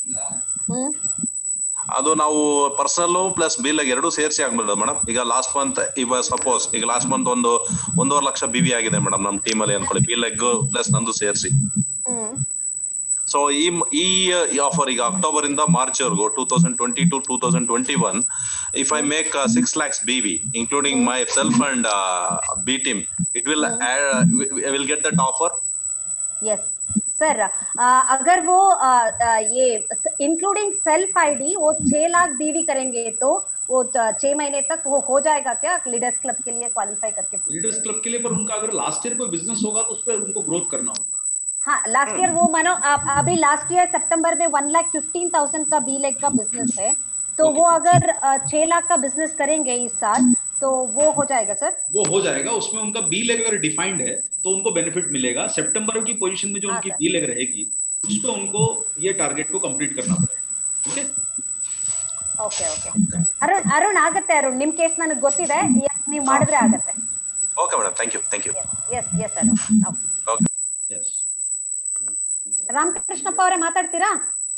ಅದು ನಾವು ಪರ್ಸನಲ್ ಪ್ಲಸ್ ಬಿಲ್ ಎರಡು ಸೇರಿಸಿ ಆಗ್ಬಿಡೋದು ಮೇಡಮ್. ಈಗ ಲಾಸ್ಟ್ ಮಂತ್ ಈಗ ಸಪೋಸ್ ಈಗ ಲಾಸ್ಟ್ ಮಂತ್ ಒಂದು ಒಂದೂವರೆ ಲಕ್ಷ ಬಿ ವಿ ಆಗಿದೆ ಮೇಡಮ್ ನಮ್ ಟೀಮ್ ಅಲ್ಲಿ ಅನ್ಕೊಳ್ಳಿ, ಬಿ ಲೆಗ್ ಪ್ಲಸ್ ನಂದು ಸೇರಿಸಿ. ಸೊ ಈ ಈ ಆಫರ್ ಈಗ ಅಕ್ಟೋಬರ್ ಇಂದ ಮಾರ್ಚ್ ವರೆಗೂ two thousand twenty to two thousand twenty one if I make six lakhs B V including myself and B team, it will will get that offer? Yes sir, अगर वो आ, आ, ये including self ID वो छह लाख बीवी करेंगे तो वो छह महीने तक वो हो जाएगा क्या लीडर्स क्लब के लिए क्वालिफाई करके? लीडर्स क्लब के लिए पर उनका अगर लास्ट ईयर कोई बिजनेस होगा तो उस पर उनको ग्रोथ करना होगा. हाँ लास्ट ईयर वो मानो अभी लास्ट ईयर सितंबर में वन लाख फिफ्टीन थाउजेंड का बी लेग का बिजनेस है, तो okay. वो अगर छह लाख का बिजनेस करेंगे इस साल तो वो हो जाएगा सर? वो हो जाएगा, उसमें उनका बी लेग अगर डिफाइंड है तो उनको बेनिफिट मिलेगा. सितंबर की पोजीशन में जो हाँ, उनकी बी लेग रहेगी उस पे उनको ये टारगेट को कंप्लीट करना पड़ेगा. Okay okay okay Arun Arun ಆಗುತ್ತೆ ಅರುಣ್, ನಿಮ್ ಕೇಸ್ ನನಗೆ ಗೊತ್ತಿದೆ, ನೀವು ಮಾಡಿದ್ರೆ ಆಗುತ್ತೆ. Okay madam, thank you thank you. Yes yes Arun. Okay yes Ramakrishnappa ಅವರೇ ಮಾತಾಡ್ತೀರಾ?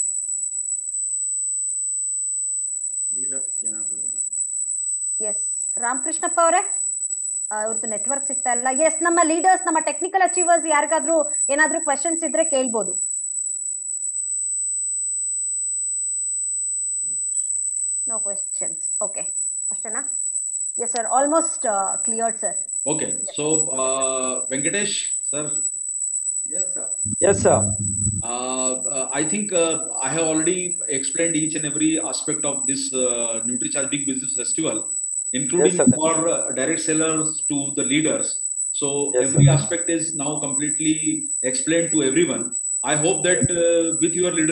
ಎಸ್ ರಾಮಕೃಷ್ಣಪ್ಪ ಅವರೇ, ಅವ್ರದ್ದು ನೆಟ್ವರ್ಕ್ ಸಿಗ್ತಾ ಇಲ್ಲ. ಎಸ್ ನಮ್ಮ ಲೀಡರ್ಸ್, ನಮ್ಮ ಟೆಕ್ನಿಕಲ್ ಅಚೀವರ್ಸ್ ಯಾರಿಗಾದ್ರೂ ಏನಾದ್ರೂ ಕ್ವೆಶ್ಚನ್ಸ್ ಇದ್ರೆ ಕೇಳ್ಬೋದು. No questions. ಓಕೆ ಅಷ್ಟೇನಾ? Yes sir, almost cleared sir. Okay, so Venkatesh sir. Yes sir. Yes sir. Uh, uh, I think uh, I have already explained each and every aspect of this uh, NutriCharge Big Business Festival, including yes, for uh, direct sellers to the leaders. So yes, every sir. aspect is now completely explained to everyone. I hope that uh, with your leadership